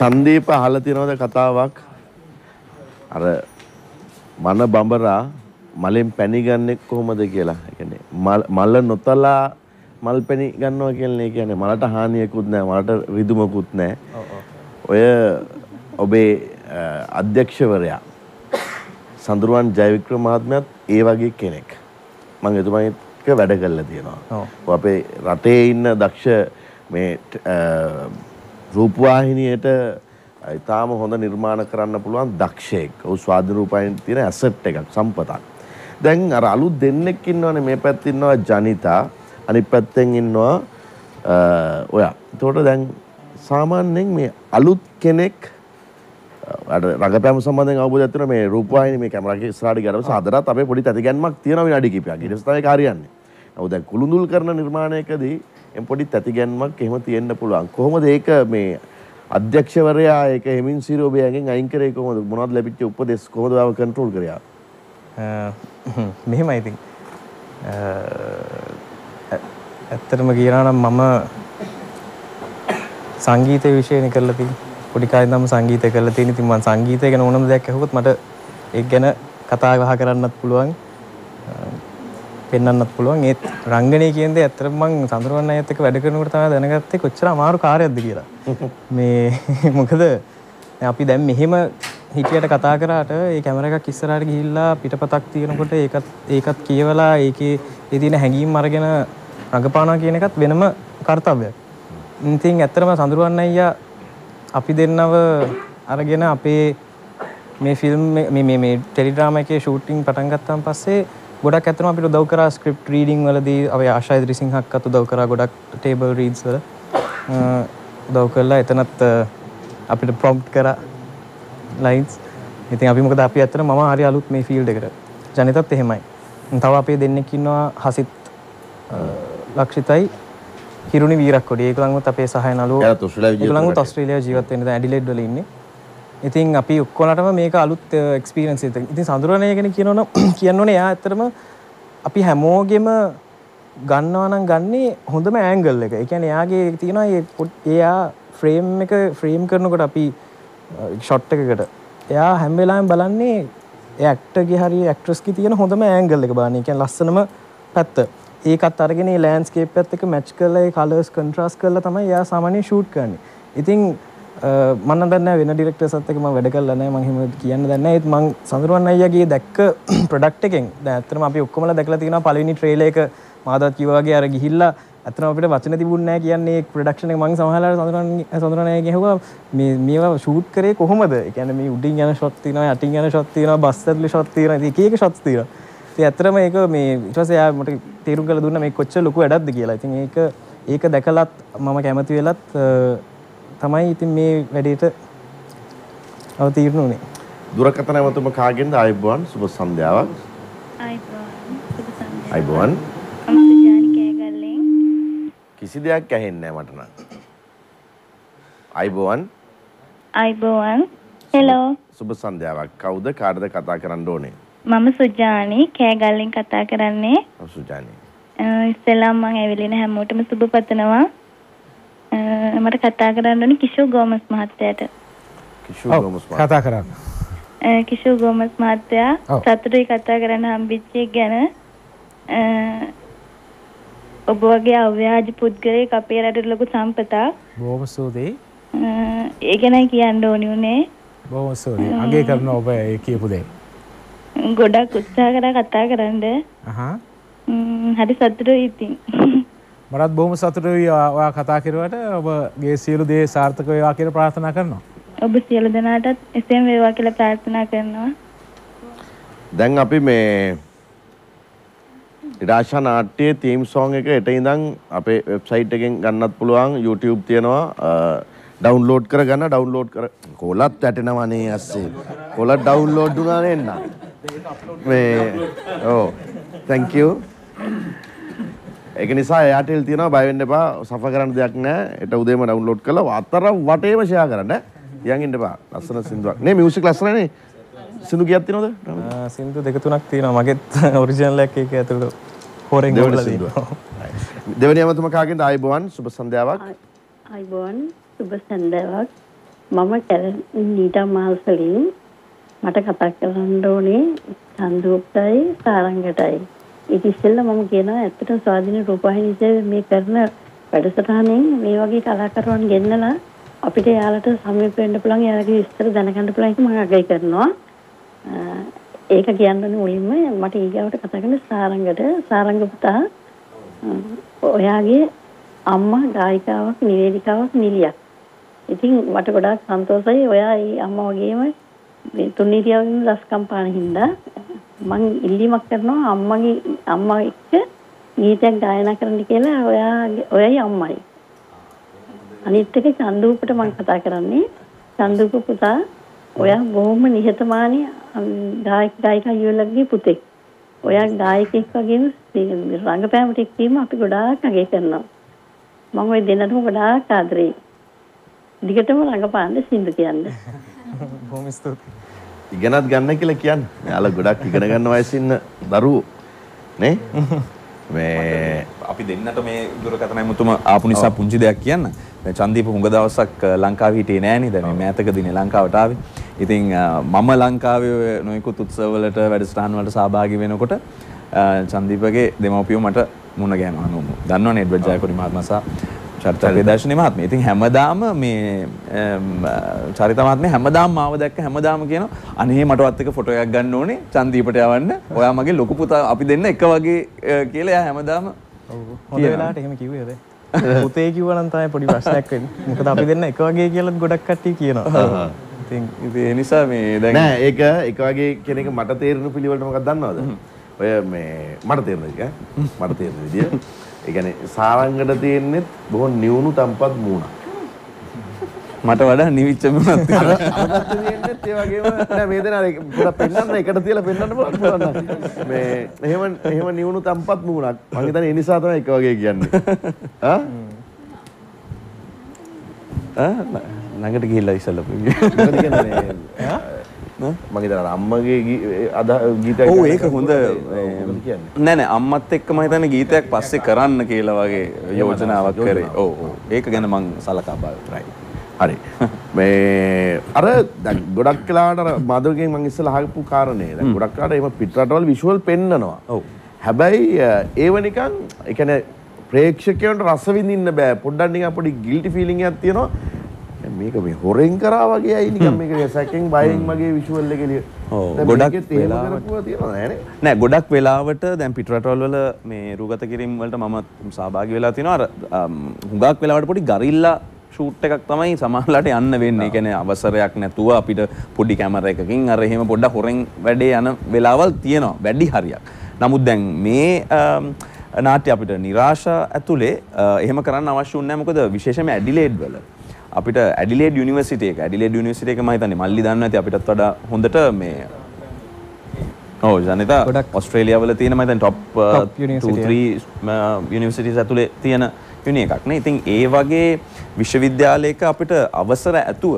චන්දීප අහලා තියෙනවද කතාවක්? අර මන බඹරා මලෙන් පැණි ගන්නෙ කොහොමද කියලා. ඒ කියන්නේ මල නොතලා මල් පැණි ගන්නවා කියන්නේ කියන්නේ මලට හානියකුත් නැහැ, මලට රිදුමකුත් නැහැ. ඔය ඔබේ අධ්‍යක්ෂවරයා සඳරුවන් ජයවික්‍රම මහත්මයාත් ඒ වගේ කෙනෙක්. මම එතුමාත් එක්ක වැඩ කරලා තියෙනවා. ඔව්. අපේ රටේ ඉන්න දක්ෂ මේ රූපවාහිනියට ඉතාම හොඳ නිර්මාණ කරන්න පුළුවන් දක්ෂයෙක්. ඔව් ස්වාධීන රූපවාහිනියේ තියෙන ඇසට් එකක්, සම්පතක්. දැන් අර අලුත් දෙන්නෙක් ඉන්නවනේ, මේ පැත්තේ ඉන්නවා ජනිතා, අනිත් පැත්තෙන් ඉන්නවා ඔයා. ඒතකොට දැන් සාමාන්‍යයෙන් මේ අලුත් කෙනෙක් අර රංගපෑම සම්බන්ධයෙන් අවබෝධයක් තියෙනවා. මේ රූපවාහිනිය මේ කැමරාවේ ඉස්සරහට ගියාට පස්සේ අදටත් අපේ පොඩි තැතිගැන්මක් තියෙනවා විනාඩි කිහිපයක්. ඊට පස්සේ තමයි ඒක හරියන්නේ. නමුත් දැන් කුළුඳුල් කරන නිර්මාණයකදී එම් පොඩි තැතිගැන්මක් එහෙම තියෙන්න පුළුවන්. කොහොමද ඒක මේ අධ්‍යක්ෂවරයා ඒක හෙමින් සිරෝබයාගෙන් අයින් කරේ කොහොමද? මොනවද ලැබිච්ච උපදෙස්? කොහොමද ආව කන්ට්‍රෝල් කරේ? මෙහෙමයි ඉතින් ඇත්තටම කියනවා නම් මම සංගීතය විෂයනේ කරලා තියෙන්නේ. පොඩි කාලේ ඉඳන්ම සංගීතය කරලා තියෙන. ඉතින් මම සංගීතය ගැන ඕනම දෙයක් අහුවොත් මට ඒක ගැන කතා බහ කරන්නත් පුළුවන්, පෙන්වන්නත් පුළුවන්. ඒත් රංගනය කියන දේ ඇත්තටම මම සඳරුවන් අයත් එක්ක වැඩ කරනකොට තමයි දැනගත්තේ කොච්චර අමාරු කාර්යයක්ද කියලා. මේ මොකද අපි දැන් මෙහෙම හිටියට කතා කරාට ඒ කැමරා එකක් ඉස්සරහට ගිහිල්ලා පිටපතක් තියෙනකොට ඒකත් ඒකත් කියවලා ඒකේ ඒ තියෙන හැඟීම් අරගෙන රඟපානවා කියන එකත් වෙනම කාර්යයක්. ඉතින් ඇත්තටම සඳරුවන් අයියා අපි දෙන්නව අරගෙන අපේ මේ ෆිල්ම් මේ මේ මේ ටෙලිඩ්‍රාමා එකේ ෂූටින් පටන් ගත්තාන් පස්සේ ගොඩක් ඇත්තටම අපිට උදව් කරා ස්ක්‍රිප්ට් රීඩින් වලදී. අපි ආශා ඉදිරිසිංහක්වත් උදව් කරා ගොඩක් ටේබල් රීඩ්ස් වල උදව් කළා. එතනත් අපිට ප්‍රොම්ප්ට් කරා ලයින්ස්. ඉතින් අපි මොකද අපි ඇත්තටම මම හරි අලුත් මේ ෆීල්ඩ් එකට. ජනිතත් එහෙමයි. තව අපේ දෙන්නෙක් ඉන්නවා හසිත් ලක්ෂිතයි හිරුනි වීරක්කොඩි. ඒගොල්ලන්වත් අපේ සහාය නළුවෝ. ඒගොල්ලන්වත් ඕස්ට්‍රේලියාවේ ජීවත් වෙන දැන් ඇඩිලෙඩ් වල ඉන්නේ. ඉතින් අපි ඔක්කොලටම මේක අලුත් එක්ස්පීරියන්ස් එකක්. ඉතින් සඳරුවනේ ගැන කියනවනම් කියන්නෝනේ එයා ඇත්තටම අපි හැමෝගෙම ගන්නවා නම් ගන්නේ හොඳම ඇන්ගල් එක. ඒ කියන්නේ එයාගේ තියෙනවා ඒ එයා ෆ්‍රේම් එක ෆ්‍රේම් කරනකොට අපි ෂොට් එකකට එයා හැම වෙලාවෙම බලන්නේ ඒ ඇක්ටර්ගේ හරි ඇක්ට්‍රස්ගේ තියෙන හොඳම ඇන්ගල් එක බලන්නේ. ඒ කියන්නේ ලස්සනම පැත්ත. ඒකත් අරගෙන මේ ලෑන්ඩ්ස්කේප් එකත් එක්ක මැච් කරලා ඒ කලර්ස් කොන්ට්‍රාස්ට් කරලා තමයි එයා සාමාන්‍යයෙන් ෂූට් කරන්නේ. ඉතින් මම නම් දන්නේ නැහැ වෙන ඩිරෙක්ටර්ස්ත් එක්ක මම වැඩ කරලා නැහැ. මම එහෙම කියන්න දන්නේ නැහැ. ඒත් මම සඳරුවන් අයියාගේ දැක්ක ප්‍රොඩක්ට් එකෙන් දැන් ඇත්තටම අපි ඔක්කොමලා දැකලා තියෙනවා පළවෙනි ට්‍රේලර් එක මාදවත් කිව්වා වගේ අර ගිහිල්ලා ඇත්තටම අපිට වචන තිබුණේ නැහැ කියන්නේ ඒ ප්‍රොඩක්ෂන් එක. මම සමහරවල් සඳරුවන් සඳරුවන් අයියා කියුවා මේ මේවා ෂූට් කරේ කොහොමද? ඒ කියන්නේ මේ උඩින් යන ෂොට් තියෙනවා, යටින් යන ෂොට් තියෙනවා, බස් ඇතුලේ ෂොට් තියෙනවා. ඉතින් එක එක ෂොට්ස් තියෙනවා. ඉතින් ඇත්තටම ඒක මේ ඊට පස්සේ එයා මට තීරුම් කරලා දුන්නා මේක කොච්චර ලොකු වැඩක්ද කියලා. ඉතින් ඒක ඒක දැකලත් මම කැමති වෙලත් තමයි ඉතින් මේ වැඩේට අවතීර්ණ වුණේ. දුරකථන ඇමතුම කාගෙන්ද? ආයුබෝවන් සුබ සන්ධ්‍යාවක්. ආයුබෝවන් සුබ සන්ධ්‍යාවක්. ආයුබෝවන්. අම්සජානි කෑගල්ලෙන්. කිසි දෙයක් ඇහෙන්නේ නැහැ මට නම්. ආයුබෝවන්. ආයුබෝවන්. හෙලෝ. සුබ සන්ධ්‍යාවක්. කවුද කාටද කතා කරන්න ඕනේ? මම සුජානි කෑගල්ලෙන් කතා කරන්නේ. ඔව් සුජානි. ඉස්සෙල්ලාම මම ඇවිලින හැමෝටම සුබ පතනවා. මට කතා කරන්න ඕනේ කිෂෝ ගෝමස් මහත්තයාට. කිෂෝ ගෝමස් මහත්තයා කතා කරන්න. කිෂෝ ගෝමස් මහත්තයා සතුටුයි කතා කරන්න හම්බෙච්ච එක ගැන. ඔබ වගේ අව්‍යාජ පුද්ගලයෙක් අපේ රටේ ලොකු සම්පතක්. බොහොම ස්තුතියි. ඒ ගැන කියන්න ඕනි උනේ. බොහොම ස්තුතියි. අගය කරන ඔබ ඒ කියපු දේ. ගොඩක් උත්සාහ කරා කතා කරන්න. අහහ. හරි සතුටුයි ඉතින්. මටත් බොහොම සතුටුයි ඔයා කතා කරුවට. ඔබගේ සියලු දේ සාර්ථක වේවා කියලා ප්‍රාර්ථනා කරනවා. ඔබ සියලු දෙනාටත් එසේම වේවා කියලා ප්‍රාර්ථනා කරනවා. දැන් අපි මේ ඉරාෂා නාට්‍යයේ තීම් සෝං එක එට ඉඳන් අපේ වෙබ්සයිට් එකෙන් ගන්නත් පුළුවන්. YouTube තියෙනවා. ඩවුන්ලෝඩ් කරගන්න. ඩවුන්ලෝඩ් කර කොලත් වැටෙනවා නේ ඇස්සේ. කොලත් ඩවුන්ලෝඩ් වුණා නෙන්න. මේ ඔව් thank you. ඒක නිසා එයාටෙල් තියෙනවා බය වෙන්න එපා. සෆර් කරන්න දෙයක් නැහැ. ඒට උදේම ඩවුන්ලෝඩ් කරලා අතර වටේම ෂෙයා කරන්න ඈ. තියන් ඉන්න එපා. ලස්සන සින්දුවක්. නේ මියුසික් ලස්සනනේ. සින්දු කීයක් තියෙනවද? සින්දු දෙක තුනක් තියෙනවා. මගෙත් ඔරිජිනල් එකක් ඒක ඇතුළට හොරෙන් ගවලා තියෙනවා. දෙවෙනි අමතුම කාගෙන්ද? ආයුබෝවන් සුබ සන්ධ්‍යාවක්. ආයුබෝවන් සුබ සන්ධ්‍යාවක්. මම නීතා මාල්සලින් මට කතා කරන්න ඕනේ චන්දුප්තයි සාරංගටයි. ඒක ඉස්සෙල්ලා මම කියනවා ඇත්තටම ස්වාධීන රූපවාහිනියේ මේ කරන වැඩසටහනෙන් මේ වගේ කලාකරුවන් ගෙන්නලා අපිට යාලට සමීප වෙන්න පුළුවන් යාලගේ විස්තර දැනගන්න පුළුවන් එක මම අගය කරනවා. ඒක කියන්නේ මුලින්ම මට ඊගාවට කතා කරන සාරංගට සාරංග පුතා ඔයාගේ අම්මා ගායිකාවක් නිවේදිකාවක් නිලියක්. ඉතින් මට ගොඩාක් සන්තෝෂයි ඔයා ඒ අම්මා වගේම මේ තුන්නිරියාවෙන් රසකම් පාන හින්දා මං ඉල්ලීමක් කරනවා අම්මගේ අම්මා එක්ක ගීතයක් ගායනා කරන්න කියලා ඔයා ඔයයි අම්මයි. අනිත් එක චන්දුපට මම කතා කරන්නේ චන්දුප පුතා ඔයා බොහොම නිහතමානී ගායක ගායිකා යුවලගේ පුතෙක්. ඔයා ගායකයෙක් වගේම රංගපෑමට එක්වීම අපි ගොඩාක් අගය කරනවා. මම ওই දෙන්නටම ගොඩාක් ආදරෙයි. දිගටම රංගපාන්න සින්දු කියන්න. බොහොම ස්තුතියි. ඉගෙනත් ගන්න කියලා කියන්නේ. යාළුවා ගොඩක් ඉගෙන ගන්න වයසේ ඉන්න දරුවෝ නේ? මේ අපි දෙන්නට මේ දුරකථන මුතුම ආපු නිසා පුංචි දෙයක් කියන්න. දැන් චන්දීප හුඟ දවසක් ලංකාවේ හිටියේ නෑනේ. දැන් මේ මෑතකදීනේ ලංකාවට ආවේ. ඉතින් මම ලංකාවේ නොයෙකුත් උත්සවවලට වැඩසටහන් වලට සහභාගී වෙනකොට චන්දීපගේ දෙමව්පියෝ මට මුණ ගැහෙනවා. දන්නවනේ එඩ්වඩ් ජයකොඩි මහත්මයා සහ චරිත ප්‍රදර්ශනයේ මහත්මයා. ඉතින් හැමදාම මේ චරිත මහත්මයා හැමදාම මාව දැක්ක හැමදාම කියනවා අනේ මටවත් එක ෆොටෝ එකක් ගන්න ඕනේ චන්දීපට යවන්න. ඔයා මගේ ලොකු පුතා අපි දෙන්න එක වගේ කියලා එයා හැමදාම හොඳ වෙලාවට එහෙම කිව්වේ නේද? පුතේ කිව්වා නම් තමයි පොඩි ප්‍රශ්නයක් වෙන්නේ. මොකද අපි දෙන්න එක වගේ කියලාත් ගොඩක් කට්ටිය කියනවා. ඉතින් ඒ නිසා මේ දැන් නෑ ඒක එක වගේ කෙනෙක් මට තේරෙන පිළිවෙලට මොකක්ද දන්නවද? ඔය මේ මට තේරෙන එක මට තේරෙන විදිය ඒ කියන්නේ සාරංගට තියෙන්නේ බොහොම නිවුණු තම්පත් මූණක්. මට වඩා නිවිච්ච මූණක් තියෙනවා. අරකට තියෙන්නේ ඒ වගේම නෑ මේ දෙනා පොඩක් පෙන්නන්න එකට තියලා පෙන්නන්න පුළුවන්. මේ එහෙම එහෙම නිවුණු තම්පත් මූණක්. මම හිතන්නේ ඒ නිසා තමයි එක වගේ කියන්නේ. ආ? ආ ළඟට ගිහිල්ලා ඉස්සෙල්ලා මොකද කියන්නේ? ඈ? මම හිතනවා අම්මගේ අද ගීතයක් ඔව් ඒක හොඳ නෑ නෑ අම්මත් එක්ක මම හිතන්නේ ගීතයක් පස්සේ කරන්න කියලා වගේ යෝජනාවක් කරේ. ඔව් ඔව් ඒක ගැන මම සලකා බලනවා. හරි. මේ අර දැන් ගොඩක් වෙලාවට අර මధుරගෙන් මම ඉස්සෙල්ලා අහපු කාරණේ දැන් ගොඩක් වෙලාවට එහෙම පිටරටවල විෂුවල් පෙන්නනවා. ඔව්. හැබැයි ඒව නිකන් ඒ කියන්නේ ප්‍රේක්ෂකයන්ට රස විඳින්න බෑ. පොඩ්ඩක් නිකන් පොඩි ගිල්ටි ෆීලිං එකක් තියෙනවා. මේක මේ හොරෙන් කරා වගේ අයි නිකන් මේක සැකෙන් බයෙන් මගේ විෂුවල් එක එළිය. ඔව් ගොඩක් වෙලාවට නෑ ගොඩක් වෙලාවට දැන් පිටරටවල වල මේ රූගත කිරීම වලට මම සහභාගී වෙලා තිනවා. අර හුඟක් වෙලාවට පොඩි ගරිල්ලා ෂූට් එකක් තමයි සමහරලාට යන්න වෙන්නේ. ඒ කියන්නේ අවසරයක් නැතුව අපිට පොඩි කැමරා එකකින් අර එහෙම පොඩ්ඩක් හොරෙන් වැඩේ යන වෙලාවල් තියෙනවා. වැඩි හරියක්. නමුත් දැන් මේ නාට්‍ය අපිට නිරාශා ඇතුලේ එහෙම කරන්න අවශ්‍ය වුණේ නැහැ. මොකද විශේෂයෙන්ම ඇඩිලේඩ් වල අපිට ඇඩිලේඩ් යුනිවර්සිටි එක ඇඩිලේඩ් යුනිවර්සිටි එක මම හිතන්නේ මල්ලි දන්නවා ඇති අපිටත් වඩා හොඳට මේ ඔව් ජනිතා ඕස්ට්‍රේලියාව වල තියෙන මම හිතන්නේ টොප් two three යුනිවර්සිටිස් ඇතුලේ තියෙන යුනි එකක් නේ. ඉතින් ඒ වගේ විශ්වවිද්‍යාලයක අපිට අවසර ඇතුව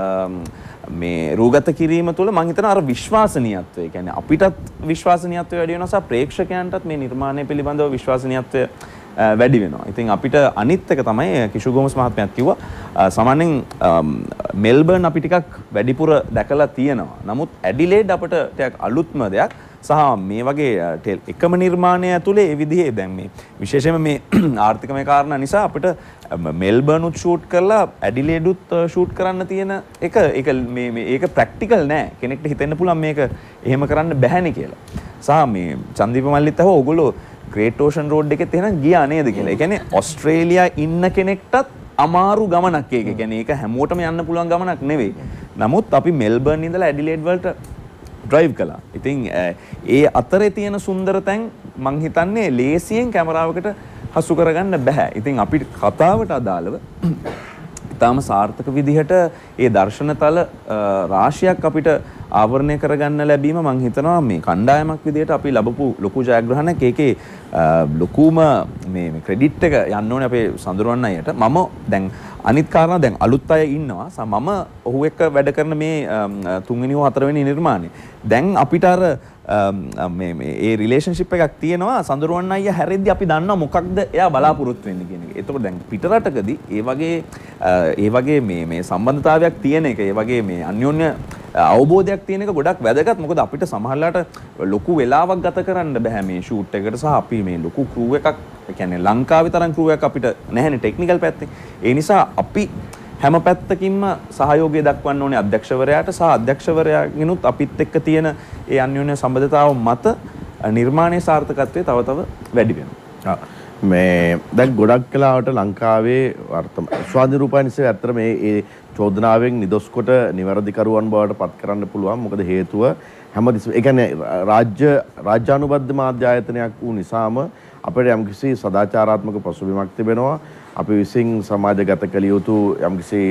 මේ රූගත කිරීම තුළ මම හිතනවා අර විශ්වාසනීයත්වය කියන්නේ අපිටත් විශ්වාසනීයත්වය වැඩි වෙනවා සහ ප්‍රේක්ෂකයන්ටත් මේ නිර්මාණය පිළිබඳව විශ්වාසනීයත්වය වැඩි වෙනවා. ඉතින් අපිට අනිත් එක තමයි කිෂු ගෝමස් මහත්මයාත් කිව්වා සාමාන්‍යයෙන් මෙල්බර්න් අපි ටිකක් වැඩිපුර දැකලා තියෙනවා. නමුත් ඇඩිලේඩ් අපිට ටිකක් අලුත්ම දෙයක් සහ මේ වගේ එකම නිර්මාණය ඇතුලේ ඒ විදිහේ දැන් මේ විශේෂයෙන්ම මේ ආර්ථිකමය කාරණා නිසා අපිට මෙල්බර්න් උත් ෂූට් කරලා ඇඩිලේඩ් උත් ෂූට් කරන්න තියෙන එක ඒක මේ මේ ඒක ප්‍රැක්ටිකල් නෑ. කෙනෙක්ට හිතෙන්න පුළුවන් මේක එහෙම කරන්න බැහැනේ කියලා. සහ මේ චන්දීප මල්ලිත් අහුව ඕගොල්ලෝ ග්‍රේට් ඕෂන් රෝඩ් එකෙත් එහෙනම් ගියා නේද කියලා. ඒ කියන්නේ ඕස්ට්‍රේලියා ඉන්න කෙනෙක්ටත් අමාරු ගමනක් ඒක. ඒ කියන්නේ ඒක හැමෝටම යන්න පුළුවන් ගමනක් නෙවෙයි. නමුත් අපි මෙල්බර්න් ඉඳලා ඇඩිලේඩ් වලට ඩ්‍රයිව් කළා. ඉතින් ඒ අතරේ තියෙන සුන්දර තැන් මං හිතන්නේ ලේසියෙන් කැමරාවකට හසු කරගන්න බෑ. ඉතින් අපිට කතාවට අදාළව තාම සාර්ථක විදිහට ඒ දර්ශනතල රාශියක් අපිට ආවරණය කරගන්න ලැබීම මම හිතනවා මේ කණ්ඩායමක් විදිහට අපි ලැබපු ලොකු ජයග්‍රහණයක්. ඒකේ ලොකුම මේ ක්‍රෙඩිට් එක යන්න ඕනේ අපේ සඳරුවන් අයට. මම දැන් අනිත් කාරණා දැන් අලුත් අය ඉන්නවා. මම ඔහු එක්ක වැඩ කරන මේ තුන්වෙනි හෝ හතරවෙනි නිර්මාණය. දැන් අපිට අර මේ මේ ඒ රිලේෂන්ෂිප් එකක් තියෙනවා. සඳරුවන් අයියා හැරෙද්දි අපි දන්නවා මොකක්ද එයා බලාපොරොත්තු වෙන්නේ කියන එක. එතකොට දැන් පිටරටකදී ඒ වගේ ඒ වගේ මේ මේ සම්බන්ධතාවයක් තියෙන එක, ඒ වගේ මේ අන්‍යෝන්‍ය අවබෝධයක් තියෙන එක ගොඩක් වැදගත්. මොකද අපිට සමහරලාට ලොකු වෙලාවක් ගත කරන්න බෑ මේ ෂූට් එකට. සහ අපි මේ ලොකු ක්‍රූ එකක්, ඒ කියන්නේ ලංකාවේ තරම් ක්‍රූ එකක් අපිට නැහැනේ ටෙක්නිකල් පැත්තෙන්. ඒ නිසා අපි හැම පැත්තකින්ම සහයෝගය දක්වන්න ඕනේ අධ්‍යක්ෂවරයාට, සහ අධ්‍යක්ෂවරයාගෙනුත් අපිත් එක්ක තියෙන ඒ අන්‍යෝන්‍ය සම්බන්ධතාව මත නිර්මාණයේ සාර්ථකත්වය තව තව වැඩි වෙනවා. මේ දැන් ගොඩක් කලාවට ලංකාවේ වර්තමාන ස්වාධීන රූපවාහිනිය ඇත්තට මේ ඒ චෝදනාවෙන් නිදොස් කොට නිවැරදිකරුවන් බවට පත් කරන්න පුළුවන්. මොකද හේතුව හැමතිස්සෙම ඒ කියන්නේ රාජ්‍ය රාජ්‍යානුබද්ධ මාධ්‍ය ආයතනයක් වූ නිසාම අපිට යම්කිසි සදාචාරාත්මක පසුබිමක් තිබෙනවා. අපි විසින් සමාජගත කළ යුතු යම්කිසි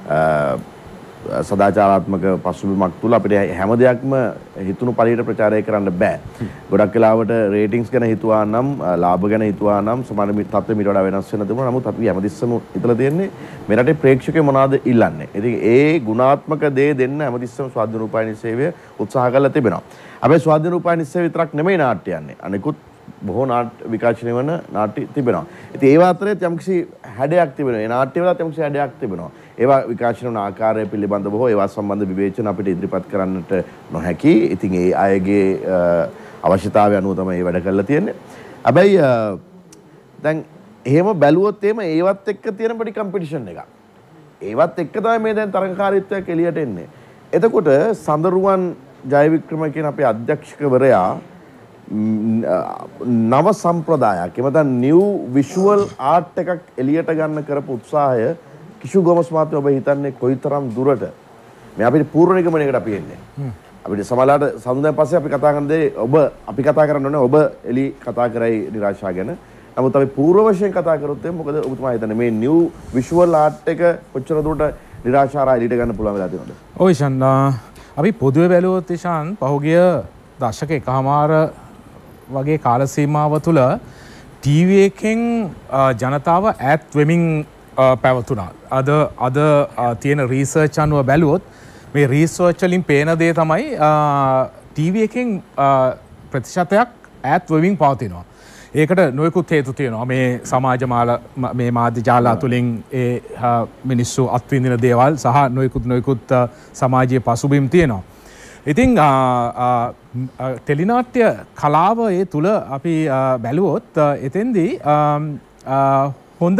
සදාචාරාත්මක පසුබිමක් තුල අපිට හැම දෙයක්ම හිතුණු පරිදි ප්‍රචාරය කරන්න බෑ. ගොඩක් වෙලාවට රේටින්ග්ස් ගැන හිතුවා නම්, ලාභ ගැන හිතුවා නම් සමාන තත්ත්වෙ මීට වඩා වෙනස් වෙන තිබුණා. නමුත් අපි හැමතිස්සම හිතලා තියෙන්නේ මේ රටේ ප්‍රේක්ෂකයෝ මොනවද ඉල්ලන්නේ. ඉතින් ඒ ගුණාත්මක දේ දෙන්න හැමතිස්සම ස්වාධීන රූපවාහිනී සේවය උත්සාහ කරලා තිබෙනවා. හැබැයි ස්වාධීන රූපවාහිනී සේවය විතරක් නෙමෙයි නාට්‍ය යන්නේ. අනිකුත් බොහෝ නාට්‍ය විකාශනය වන නාට්‍ය තිබෙනවා. ඉතින් ඒවා අතරේ යම්කිසි හැඩයක් තිබෙනවා. ඒ නාට්‍යවලත් යම්කිසි හැඩයක් තිබෙනවා. ඒවා විකාශන වන ආකාරය පිළිබඳව හෝ ඒවා සම්බන්ධ විවේචන අපිට ඉදිරිපත් කරන්නට නොහැකි. ඉතින් ඒ අයගේ අවශ්‍යතාවය අනුව තමයි මේ වැඩ කරලා තියෙන්නේ. හැබැයි දැන් එහෙම බැලුවොත් එහෙම ඒවත් එක්ක තියෙන පොඩි කම්පිටිෂන් එකක්. ඒවත් එක්ක තමයි මේ දැන් තරඟකාරීත්වයක් එළියට එන්නේ. එතකොට සඳරුවන් ජයවික්‍රම කියන අපේ අධ්‍යක්ෂකවරයා නව සම්ප්‍රදායක් එමෙතන නිව් විෂුවල් ආර්ට් එකක් එළියට ගන්න කරපු උත්සාහය කිෂු ගොමස් මහත්මයා ඔබ හිතන්නේ කොයිතරම් දුරට මේ අපිට පූර්ව නිගමනයකට අපි එන්නේ අපිට සමහරලාට සමුදායෙන් පස්සේ අපි කතා කරන දේ ඔබ අපි කතා කරන්න ඕනේ ඔබ එළි කතා කරයි නිරාශා ගැන. නමුත් අපි පූර්ව වශයෙන් කතා කරොත් එහේ මොකද ඔබතුමා හිතන්නේ මේ නිව් විෂුවල් ආර්ට් එක කොච්චර දුරට නිරාශාරා එළියට ගන්න පුළුවන් වෙලා තියෙනවද? ඔව් ඉෂාන් අපි පොදුවේ බැලුවොත් ඉෂාන් පහුගිය දශක එකමාර වගේ කාල සීමාව තුළ ටීවී එකෙන් ජනතාව ඈත් වෙමින් පැවතුණා. අද අද තියෙන රීසර්ච් අනුව බැලුවොත් මේ රීසර්ච් වලින් පේන දේ තමයි ටීවී එකෙන් ප්‍රතිශතයක් ඈත් වෙමින් පවතිනවා. ඒකට නොයෙකුත් හේතු තියෙනවා. මේ සමාජ මාල මේ මාධ්‍ය ජාල තුළින් ඒ මිනිස්සු අත්විඳින දේවල් සහ නොයෙකුත් නොයෙකුත් සමාජීය පසුබිම් තියෙනවා. ඉතින් ටෙලිනාට්‍ය කලාව ඒ තුළ අපි බැලුවොත් එතෙන්දී හොඳ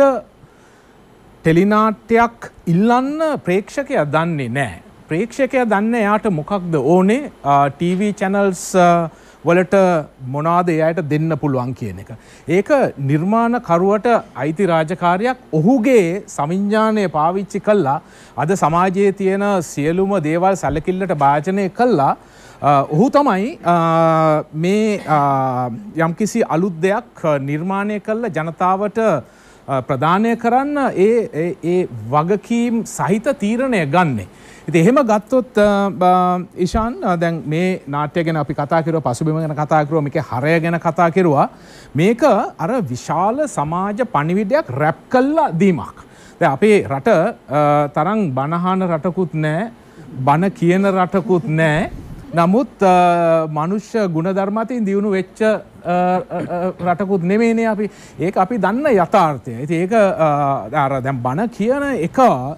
ටෙලිනාට්‍යයක් ඉල්ලන්න ප්‍රේක්ෂකයා දන්නේ නැහැ. ප්‍රේක්ෂකයා දන්නේ එයාට මොකක්ද ඕනේ ටීවී චැනල්ස් වලට මොනවාද එයාට දෙන්න පුළුවන් කියන එක. ඒක නිර්මාණකරුවට අයිති රාජකාරියක්. ඔහුගේ සමිඥානය පාවිච්චි කළා අද සමාජයේ තියෙන සියලුම දේවල් සැලකිල්ලට භාජනය කළා ඔහු තමයි මේ යම්කිසි අලුත් දෙයක් නිර්මාණය කළ ජනතාවට ප්‍රදානය කරන්න ඒ ඒ වගකීම් සහිත තීරණය ගන්නේ. ඉතින් එහෙම ගත්තොත් ඉෂාන් දැන් මේ නාට්‍ය ගැන අපි කතා කරුවා, පසුබිම ගැන කතා කරුවා, මේකේ හරය ගැන කතා කරුවා. මේක අර විශාල සමාජ පණිවිඩයක් රැප් කළා දීමක්. දැන් අපේ රට තරම් බනහන රටකුත් නැහැ, බන කියන රටකුත් නැහැ. නමුත් මනුෂ්‍ය ගුණධර්ම අතින් දියුණු වෙච්ච රටකුත් නෙමෙයිනේ අපි. ඒක අපි දන්න යථාර්ථය. ඉතින් ඒක අර දැන් බන කියන එක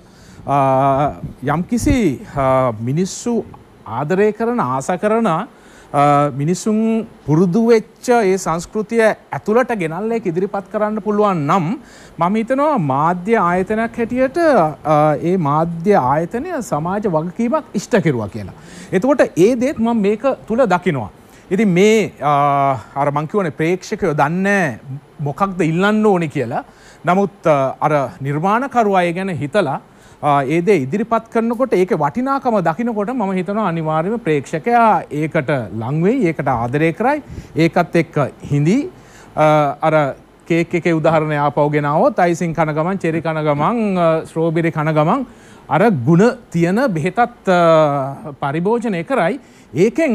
යම්කිසි මිනිස්සු ආදරය කරන ආස කරන මිනිසුන් පුරුදු වෙච්ච ඒ සංස්කෘතිය ඇතුළට ගෙනල්ලා ඒක ඉදිරිපත් කරන්න පුළුවන් නම් මම හිතනවා මාධ්‍ය ආයතනයක් හැටියට ඒ මාධ්‍ය ආයතනය සමාජ වගකීමක් ඉෂ්ට කෙරුවා කියලා. එතකොට ඒ දේත් මම මේක තුල දකිනවා. ඉතින් මේ අර මං කියවනේ ප්‍රේක්ෂකයෝ දන්නේ මොකක්ද ඉල්ලන්න ඕනේ කියලා. නමුත් අර නිර්මාණකරුවා ඒ ගැන හිතලා ඒ දේ ඉදිරිපත් කරනකොට ඒකේ වටිනාකම දකිනකොට මම හිතනවා අනිවාර්යයෙන්ම ප්‍රේක්ෂකයා ඒකට ලං වෙයි, ඒකට ආදරය කරයි, ඒකත් එක්ක හිඳි. අර කේක් එකේ උදාහරණය ආපහු ගෙනාවොත් අයිසින් කන ගමන්, චෙරි කන ගමන්, ස්ට්‍රෝබෙරි කන ගමන් අර ಗುಣ තියෙන බෙහෙතත් පරිභෝජනය කරයි. ඒකෙන්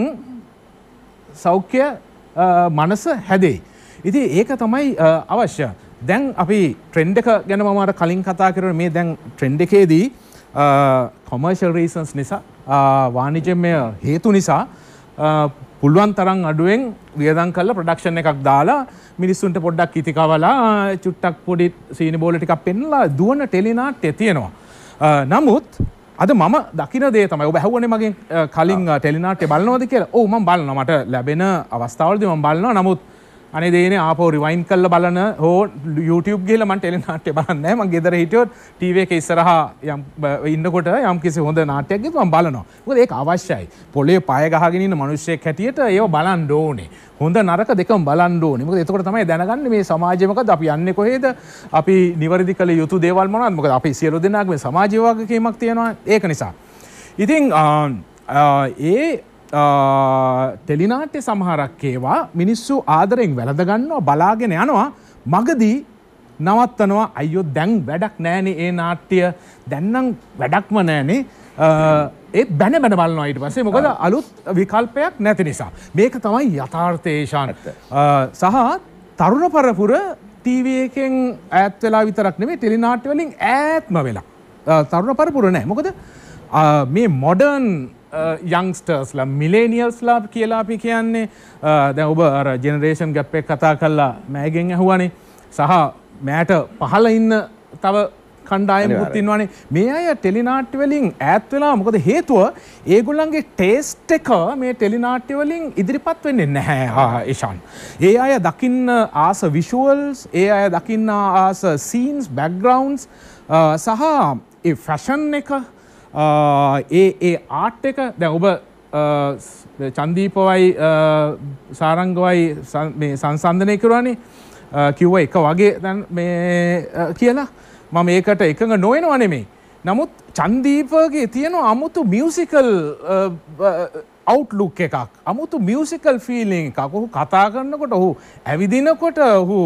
සෞඛ්‍ය මනස හැදෙයි. ඉතින් ඒක තමයි අවශ්‍ය. දැන් අපි ට්‍රෙන්ඩ් එක ගැන මම අර කලින් කතා කරේ මේ දැන් ට්‍රෙන්ඩ් එකේදී කොමර්ෂල් රීසන්ස් නිසා වාණිජමය හේතු නිසා පුළුවන් තරම් අඩුවෙන් වියදම් කරලා ප්‍රොඩක්ෂන් එකක් දාලා මිනිස්සුන්ට පොඩ්ඩක් ඉතිකවලා චුට්ටක් පොඩි සීනි බෝල ටිකක් පෙන්නලා දුවන ටෙලිනාට්‍ය තියෙනවා. නමුත් අද මම දකින දේ තමයි ඔබ ඇහුවනේ මගෙන් කලින් ටෙලිනාට්‍ය බලනවද කියලා. ඔව් මම බලනවා. මට ලැබෙන අවස්ථාවලදී මම බලනවා. නමුත් අනේ දේනේ ආපහු රිවයින්ඩ් කරලා බලන හෝ YouTube ගිහලා මම ටෙලිනාට්‍ය බලන්නේ නැහැ. මම ගෙදර හිටියොත් ටීවී එකේ ඉස්සරහා යම් ඉන්නකොට යම් කිසි හොඳ නාට්‍යයක් ගිහුවම මම බලනවා. මොකද ඒක අවශ්‍යයි. පොළේ පාය ගහගෙන ඉන්න මිනිස්සෙක් හැටියට ඒව බලන්න ඕනේ. හොඳ නරක දෙකම බලන්න ඕනේ. මොකද එතකොට තමයි දැනගන්නේ මේ සමාජය මොකද, අපි යන්නේ කොහෙද, අපි නිවැරදි කළ යුතු දේවල් මොනවද. මොකද අපි සියලු දෙනාගේ මේ සමාජ වගකීමක් තියෙනවා. ඒක නිසා. ඉතින් ඒ ටෙලිනාට්‍ය සමහරක් ඒවා මිනිස්සු ආදරෙන් වැළඳ ගන්නවා, බලාගෙන යනවා, මගදී නවත්තනවා. අයියෝ දැන් වැඩක් නෑනේ ඒ නාට්‍ය, දැන් නම් වැඩක්ම නෑනේ. ඒත් බැන බැන බලනවා ඊට පස්සේ. මොකද අලුත් විකල්පයක් නැති නිසා. මේක තමයි යථාර්ථය ශාන්. සහ තරුණ පරපුර ටීවී එකෙන් ඈත් වෙලා විතරක් නෙමෙයි ටෙලිනාට්‍ය වලින් ඈත්ම වෙලා. තරුණ පරපුර නෑ. මොකද මේ මොඩර්න් යංගස්ටර්ස්ලා මිලේනියල්ස්ලා කියලා අපි කියන්නේ දැන් ඔබ අර ජෙනරේෂන් ගැප් එක කතා කරලා මෑගෙන් ඇහුවානේ. සහ මෑට පහළ ඉන්න තව කණ්ඩායමකුත් ඉන්නවානේ. මේ අය ටෙලිනාට්‍ය වලින් ඈත් වෙලා. මොකද හේතුව ඒගොල්ලන්ගේ ටේස්ට් එක මේ ටෙලිනාට්‍ය වලින් ඉදිරිපත් වෙන්නේ නැහැ ඉෂාන්. ඒ අය දකින්න ආස විෂුවල්ස්, ඒ අය දකින්න ආස සීන්ස්, බෑග්ග්‍රවුන්ඩ්ස් සහ ඒ ෆැෂන් එක, ඒ ඒ ආර්ට් එක. දැන් ඔබ චන්දීපවයි සාරංගවයි මේ සංසන්දනය කරුවානේ, කිව්ව එක වගේ දැන් මේ කියලා. මම ඒකට එකඟ නොවෙනව නෙමෙයි. නමුත් චන්දීපගේ තියෙන අමුතු මියුසිකල් අවුට්ලුක් එකක්, අමුතු මියුසිකල් ෆීලිං එකක්. ඔහු කතා කරනකොට, ඔහු ඇවිදිනකොට, ඔහු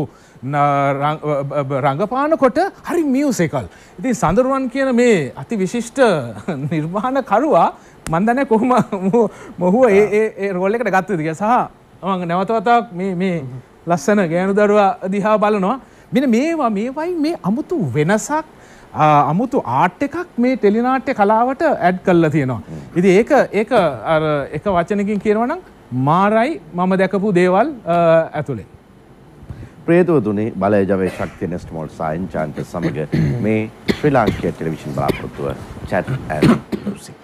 රඟපානකොට හරි මියුසිකල්. ඉතින් සඳරුවන් කියන මේ අති විශිෂ්ට නිර්මාණකරුවා මන් දන්නේ කොහොම මොහුව ඒ ඒ රෝල් එකට ගත්තද කියලා. සහ මම නැවත වතාවක් මේ මේ ලස්සන ගෑනු දරුවා දිහා බලනවා. මෙන්න මේවා මේවයි මේ අමුතු වෙනසක්, අමුතු ආර්ට් එකක් මේ ටෙලිනාට්‍ය කලාවට ඇඩ් කරලා තියෙනවා. ඉතින් ඒක ඒක අර එක වචනකින් කියනවා නම් මාරයි මම දැකපු දේවල් ඇතුලේ. ප්‍රේතවතුනි, බලය ජවයේ ශක්තිය නෙස්ටමෝල් සායන් චාන්ත සමග මේ ශ්‍රී ලාංකේය ටෙලිවිෂන් බලාපොරොත්තුව chat and music.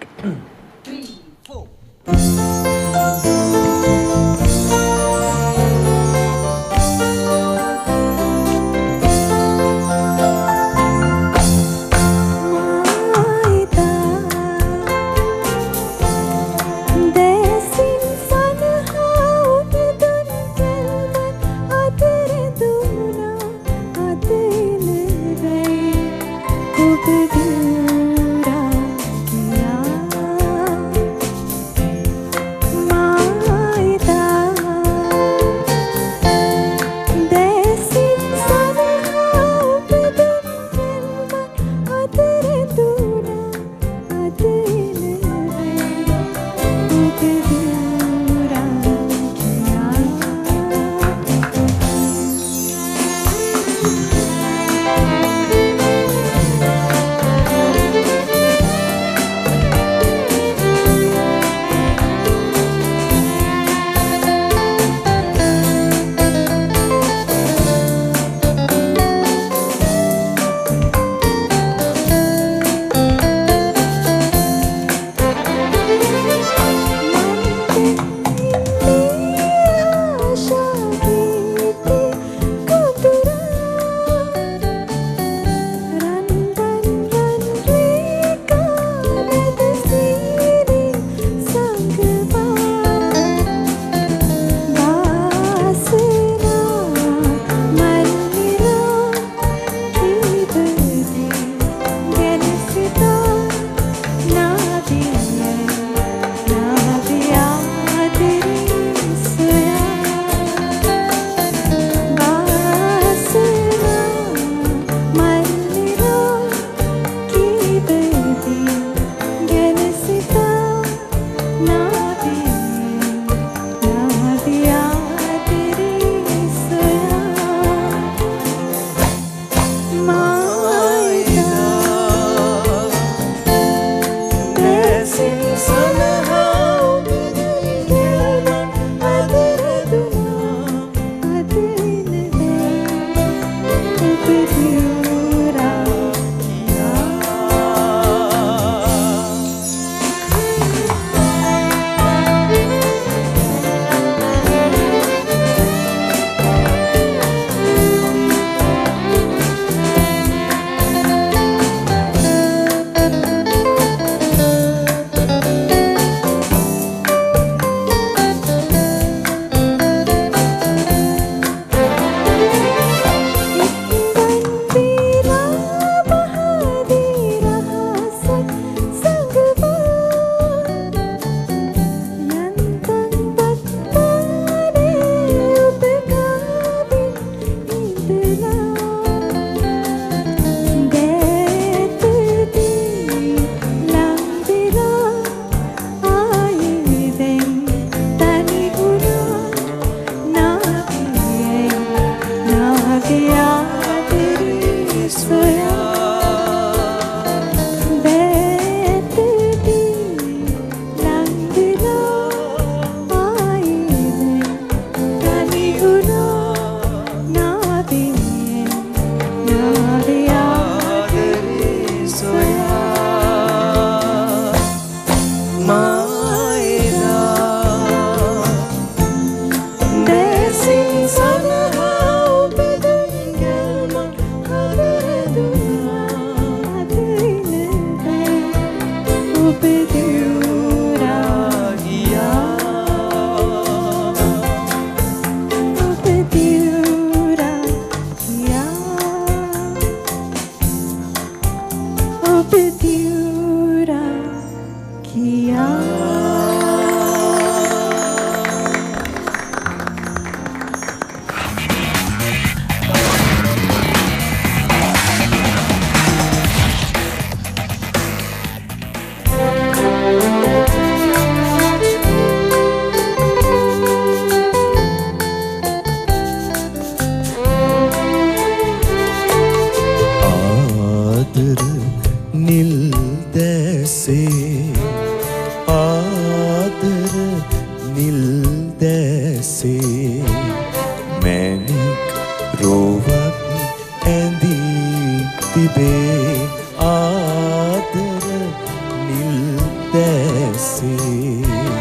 මැණික් රෝවක් ඇඳී තිබේ ආදර නිල් දැසේ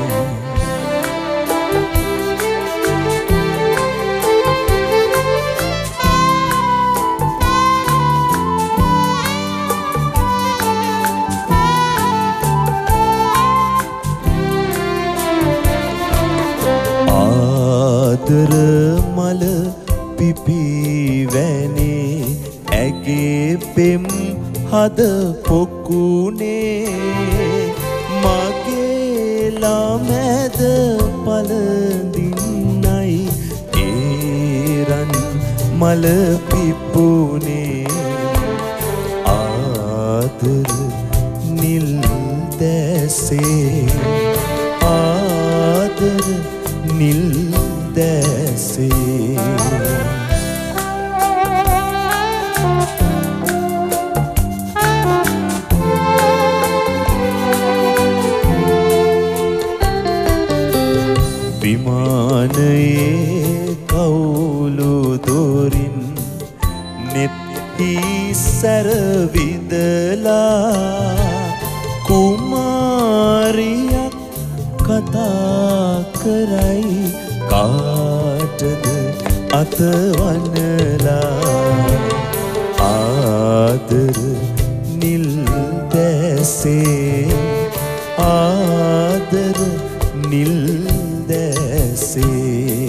ආදර මල පිපිවැනේ ඇගේ පෙම් හද පොකුණේ මගේ ළමැද පළඳින්නයි ඒරන් මල පිපුනේ ආදර නිල් දැසේ ආදර නිල් දැසේ විමානයේ කවුළු දොරින් නෙත්හි සැරවිදලා කුමාරියක් කතා කරයි කාටද අතවනලා ආදර නිල් දැසේ ආදර නිල් දැසේ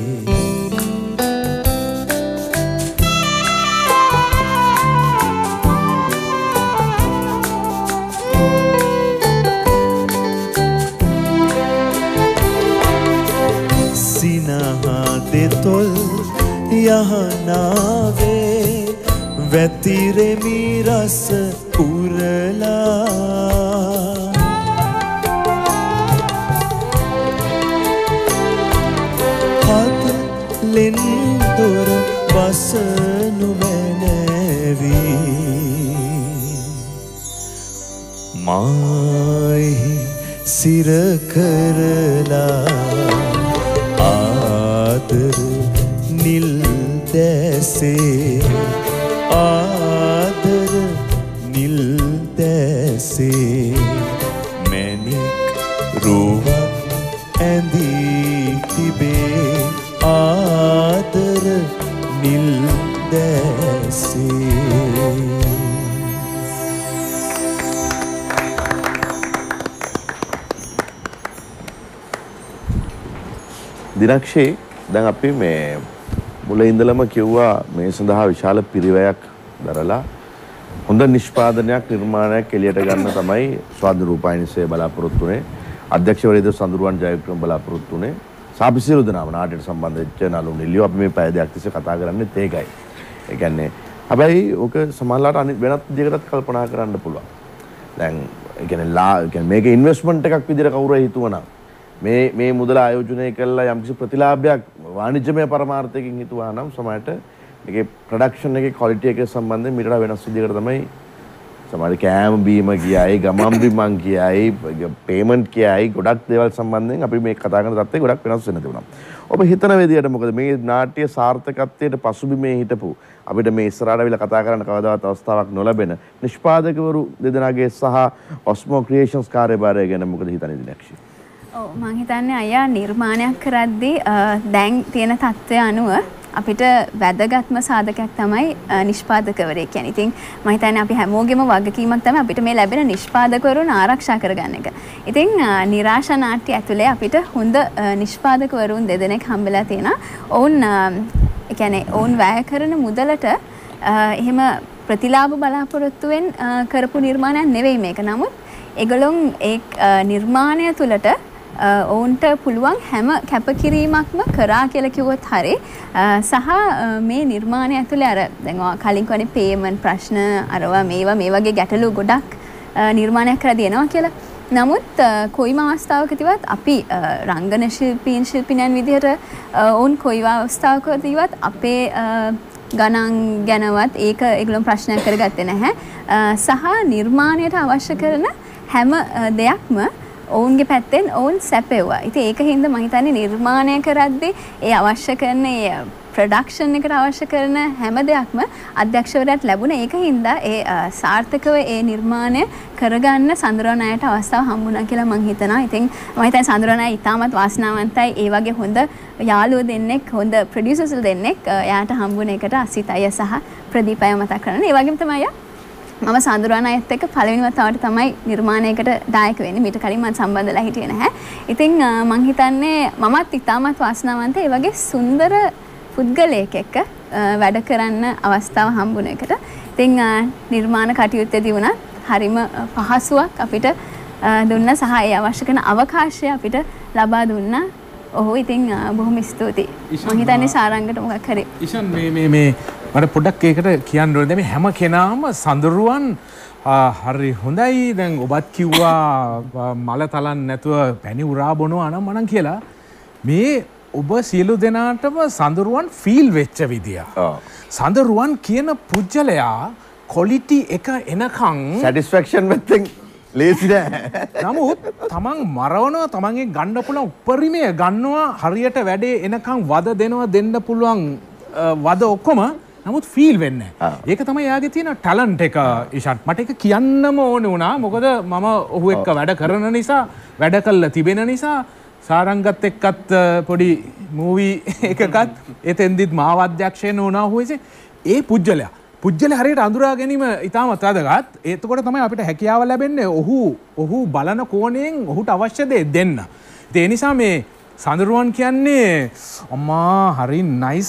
තොල් යහනාවේ වැතිරෙමි රස උරලා හදලෙන් දොර වසනු මැනවී මායි සිර කරලා ආදර නිල් දැසේ ආදර නිල් දැසේ මැණික් රෝවක් ඇඳී තිබේ ආදර නිල් දැසේ දිනක්ෂේ දැන් අපි මේ මුල ඉඳලම කිව්වා මේ සඳහා විශාල පිරිවැයක් දරලා හොඳ නිෂ්පාදනයක් නිර්මාණයක් එළියට ගන්න තමයි ස්වාධීන රූපවාහිනියේ බලාපොරොත්තු වෙන්නේ අධ්‍යක්ෂවරයද සඳරුවන් ජයවික්‍රම බලාපොරොත්තු වෙන්නේ සාපිසිරු දනාම නාට්‍යයට සම්බන්ධ වෙච්ච නළු නිලියෝ අපි මේ පැය දෙකක් තිස්සේ කතා කරන්නේත් ඒකයි. ඒ කියන්නේ හැබැයි ඕක සමහරලාට අනිත් වෙනත් විදිහකටත් කල්පනා කරන්න පුළුවන්. දැන් ඒ කියන්නේ ලා ඒ කියන්නේ මේක ඉන්වෙස්ට්මන්ට් එකක් විදිහට කවුරු හිතුවනම් මේ මේ මුදල ආයෝජනය කළා යම්කිසි ප්‍රතිලාභයක් වාණිජ්‍යමය පරමාර්ථයකින් හිතුවා නම් සමහරට මේකේ ප්‍රොඩක්ෂන් එකේ ක්වොලිටි එක සම්බන්ධයෙන් මීට වඩා වෙනස් විදිහකට තමයි සමහර කෑම බීම කියයි ගමම් බිමන් කියයි පේමන්ට් කියයි ගොඩක් දේවල් සම්බන්ධයෙන් අපි මේ කතා කරන තත්ත්වය ගොඩක් වෙනස් වෙන්න තිබුණා. ඔබ හිතන විදිහට මොකද මේ නාට්‍ය සාර්ථකත්වයට පසුබිමේ හිටපු අපිට මේ ඉස්සරහට අවිලා කතා කරන්න කවදාවත් අවස්ථාවක් නොලැබෙන නිෂ්පාදකවරු දෙදෙනාගේ සහ ඔස්මෝ ක්‍රියේෂන්ස් කාර්යභාරය ගැන මොකද හිතන්නේ දිනක්ෂි? ඔව් මම හිතන්නේ අයියා නිර්මාණයක් කරද්දී දැන් තියෙන තත්ත්වය අනුව අපිට වැදගත්ම සාධකයක් තමයි නිෂ්පාදකවරයෙක් කියන්නේ. ඉතින් මම හිතන්නේ අපි හැමෝගෙම වගකීමක් තමයි අපිට මේ ලැබෙන නිෂ්පාදකවරුන් ආරක්ෂා කරගන්න එක. ඉතින් නිරාශා නාට්‍ය ඇතුලේ අපිට හොඳ නිෂ්පාදකවරුන් දෙදෙනෙක් හම්බෙලා තියෙනවා. ඔවුන් ඒ කියන්නේ ඔවුන් වැය කරන මුදලට එහෙම ප්‍රතිලාභ බලාපොරොත්තුවෙන් කරපු නිර්මාණයක් නෙවෙයි මේක. නමුත් ඒගොල්ලොන් ඒ නිර්මාණය තුළට ඔවුන්ට පුළුවන් හැම කැපකිරීමක්ම කරා කියලා කිව්වොත් හරි සහ මේ නිර්මාණය ඇතුලේ අර දැන් කලින් කියන්නේ පේමන්ට් ප්‍රශ්න අරවා මේවා මේ වගේ ගැටලු ගොඩක් නිර්මාණයක් කරලා දෙනවා කියලා. නමුත් කොයිම අවස්ථාවකදීවත් අපි රංගන ශිල්පීන් ශිල්පිනියන් විදිහට ඔවුන් කොයිම අවස්ථාවකදීවත් අපේ ගණන් ගැනවත් ඒක ඒගොල්ලෝ ප්‍රශ්නයක් කරගත්තේ නැහැ. සහ නිර්මාණයට අවශ්‍ය කරන හැම දෙයක්ම ඔවුන්ගේ පැත්තෙන් ඔවුන් සැපෙව්වා. ඉතින් ඒක හින්දා මම හිතන්නේ නිර්මාණය කරද්දී ඒ අවශ්‍ය කරන ඒ ප්‍රොඩක්ෂන් එකට අවශ්‍ය කරන හැම දෙයක්ම අධ්‍යක්ෂවරයාට ලැබුණ ඒක හින්දා ඒ සාර්ථකව ඒ නිර්මාණය කරගන්න සඳරුවන් අයට අවස්ථාව හම්බුණා කියලා මම හිතනවා. ඉතින් මම හිතන්නේ සඳරුවන් අය ඉතාමත් වාසනාවන්තයි. ඒ වගේ හොඳ යාළුවෝ දෙන්නෙක්, හොඳ ප්‍රොඩියුසර්ස්ලා දෙන්නෙක් එයාට හම්බුණ එකට අසිත අය සහ ප්‍රදීප අය මතක් කරනවා. ඒ වගේම තමයි මම සඳරුවන් අයත් එක්ක පළවෙනි වතාවට තමයි නිර්මාණයකට දායක වෙන්නේ. මීට කලින් මම සම්බන්ධ වෙලා හිටියේ නැහැ. ඉතින් මම හිතන්නේ මමත් ඉතාමත් වාසනාවන්තයි. ඒ වගේ සුන්දර පුද්ගලයෙක් එක්ක වැඩ කරන්න අවස්ථාව හම්බුන එකට. ඉතින් නිර්මාණ කටයුත්තේදී වුණත් හරිම පහසුවක් අපිට දුන්න සහ ඒ අවශ්‍ය කරන අවකාශය අපිට ලබා දුන්නා. ඔහු ඉතින් බොහොම ස්තුතියි. මම හිතන්නේ සාරංගට මොකක් හරි. ඉෂන් මේ මේ මේ මට පොඩ්ඩක් ඒකට කියන්න ඕනේ. මේ හැම කෙනාම සඳරුවන් හරි හොඳයි. දැන් ඔබත් කිව්වා මල තලන්න නැතුව පැණි උරා බොනවා නම් මනම් කියලා. මේ ඔබ සියලු දෙනාටම සඳරුවන් ෆීල් වෙච්ච විදිය. සඳරුවන් කියන පුජ්‍යලයා ක්වොලිටි එක එනකන් සැටිස්ෆැක්ෂන් වෙත්තෙන් ලේසි නෑ. නමුත් තමන් මරවනවා, තමන්ගේ ගන්න පුළුවන් උපරිමය ගන්නවා, හරියට වැඩේ එනකන් වද දෙනවා, දෙන්න පුළුවන් වද ඔක්කොම. නමුත් ෆීල් වෙන්නේ නැහැ. ඒක තමයි එයාගේ තියෙන ටැලන්ට් එක. ඉෂාන් මට ඒක කියන්නම ඕනේ වුණා. මොකද මම ඔහු එක්ක වැඩ කරන නිසා, වැඩ කළා තිබෙන නිසා සාරංගත් එක්කත් පොඩි මූවී එකකත් එතෙන්දිත් මාව අධ්‍යක්ෂණය වුණා. ඔහු ඒ පුජ්‍යලයා පුජ්‍යල හරියට අඳුරා ගැනීම ඉතාමත් වැදගත්. එතකොට තමයි අපිට හැකියාව ලැබෙන්නේ ඔහු ඔහු බලන කෝණයෙන් ඔහුට අවශ්‍ය දේ දෙන්න. ඒ නිසා මේ සඳරුවන් කියන්නේ අම්මා හරි නයිස්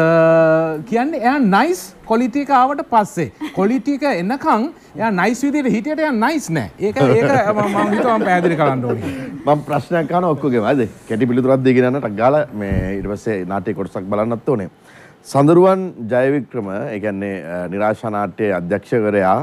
කියන්නේ එයා නයිස් ක්වොලිටි එක ආවට පස්සේ ක්වොලිටි එක එනකන් එයා නයිස් විදිහට හිටියට එයා නයිස් නෑ. ඒක ඒක මම හිතුවා මම පැහැදිලි කරන්න ඕනේ. මම ප්‍රශ්නයක් අහනවා ඔක්කොගෙම. හරිද? කැටි පිළිතුරක් දෙගෙන යන්නට ගාලා මේ ඊට පස්සේ නාට්‍ය කොටසක් බලන්නත් ඕනේ. සඳරුවන් ජයවික්‍රම ඒ කියන්නේ නිරාශා නාට්‍යයේ අධ්‍යක්ෂකවරයා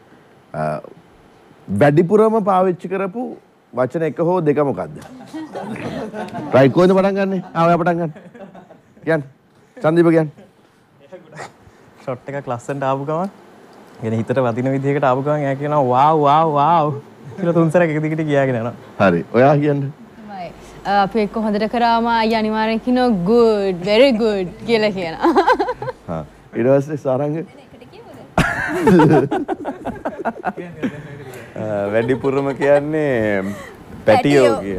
වැඩිපුරම පාවිච්චි කරපු වචන එක හෝ දෙක මොකක්ද? රයිට් කොහෙන්ද පටන් ගන්නෙ? ආ ඔයා පටන් ගන්න. කියන්න. චන්දීප කියන්න. ෂොට් එකක් ලස්සනට ආපු ගමන් يعني හිතට වදින විදිහකට ආපු ගමන් එයා කියනවා වාව් වාව් වාව් කියලා තුන් සැරයක් එක දිගට කියාගෙන යනවා. හරි. ඔයා කියන්න. අපි එක්ක හොඳට කරාම අයියා අනිවාර්යෙන් කියනවා good very good කියලා කියනවා. හා ඊට පස්සේ සාරංග වැඩිපුරම කියන්නේ පැටියෝ කිය.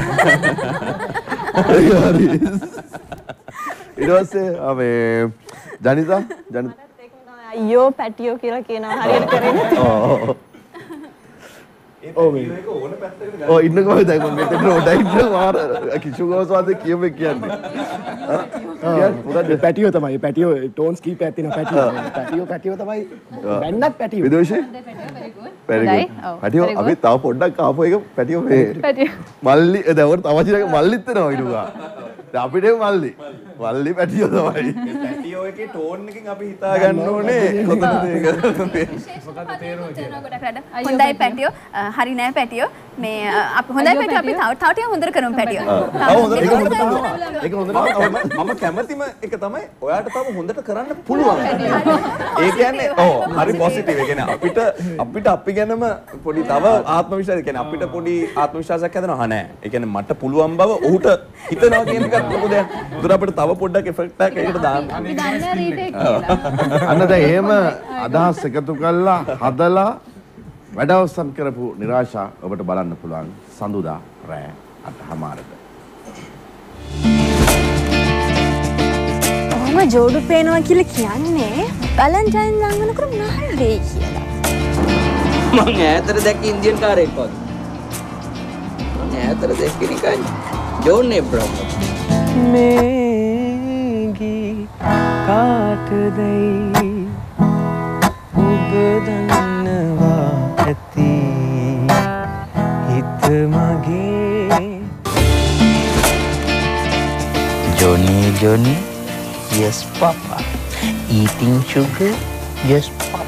ඊට පස්සේ මේ ජනිතා ජනිතා අයියෝ පැටියෝ කියලා කියනවා හරියට කරන්නේ. ඔව් ඔව් මේ ඔව් ඉන්නකම දැන් මම මෙතන උඩ ඉන්න මාර කිචුගෝසවාද කියමෙ කියන්නේ. කියන්නේ මොකද පැටියෝ තමයි. පැටියෝ ටෝන්ස් කීපයක් තියෙනවා පැටියෝ. පැටියෝ පැටියෝ තමයි. බැන්නත් පැටියෝ. විදෝෂේ පැටියෝ. පැටියෝ අපි තව පොඩ්ඩක් ආපු එක පැටියෝ මේ මල්ලි දැන් උඩ තව චිරක මල්ලිත් වෙනවා ඊටුගා. දැන් අපිට මල්ලි. මල්ලි පැටියෝ තමයි. පැටියෝ එකේ ටෝන් එකකින් අපි හිතා ගන්න ඕනේ කොතනද ඒක. මොකද තේරෙන්නේ? හොඳයි පැටියෝ. හරි නෑ පැටියෝ. මේ අපි හොඳයි පැටියෝ අපි තව තව ටික හොඳට කරමු පැටියෝ. ඔව් හොඳට ඒක හොඳට කරනවා. ඒක හොඳට මම කැමතිම එක තමයි ඔයාට තව හොඳට කරන්න පුළුවන්. ඒ කියන්නේ ඔව් හරි පොසිටිව්. ඒ කියන්නේ අපිට අපිට අපි ගැනම පොඩි තව ආත්ම විශ්වාසයක් කියන්නේ අපිට පොඩි ආත්ම විශ්වාසයක් හැදෙනවා. හා නෑ. ඒ කියන්නේ මට පුළුවන් බව ඔහුට හිතනවා කියන එකත් ලොකු දෙයක්. ඒතර අපිට තව පොඩ්ඩක් එෆෙක්ට් එකක් ඒකට දාන්න. අපි දන්නේ රීටේක් කියලා. අන්න දැන් එහෙම අදහස් එකතු කළා හදලා වැඩ අවසන් කරපු නිරාශා ඔබට බලන්න පුළුවන් සඳුදා රෑ අටහමාරට. ඔහම ජෝඩු පේනවා කියලා කියන්නේ වැලන්ටයින් ළඟනකරු නහර වෙයි කියලා. මං ඈතට දැක්ක ඉන්දියන් කාරයෙක් වගේ. මං ඈතට දැක්ක නිකන් ජෝන් එබ්‍රහම්. මේගී කාටදයි ඔබ දන්නවා ඇති හිත මගේ Johnny Johnny yes papa eating sugar yes papa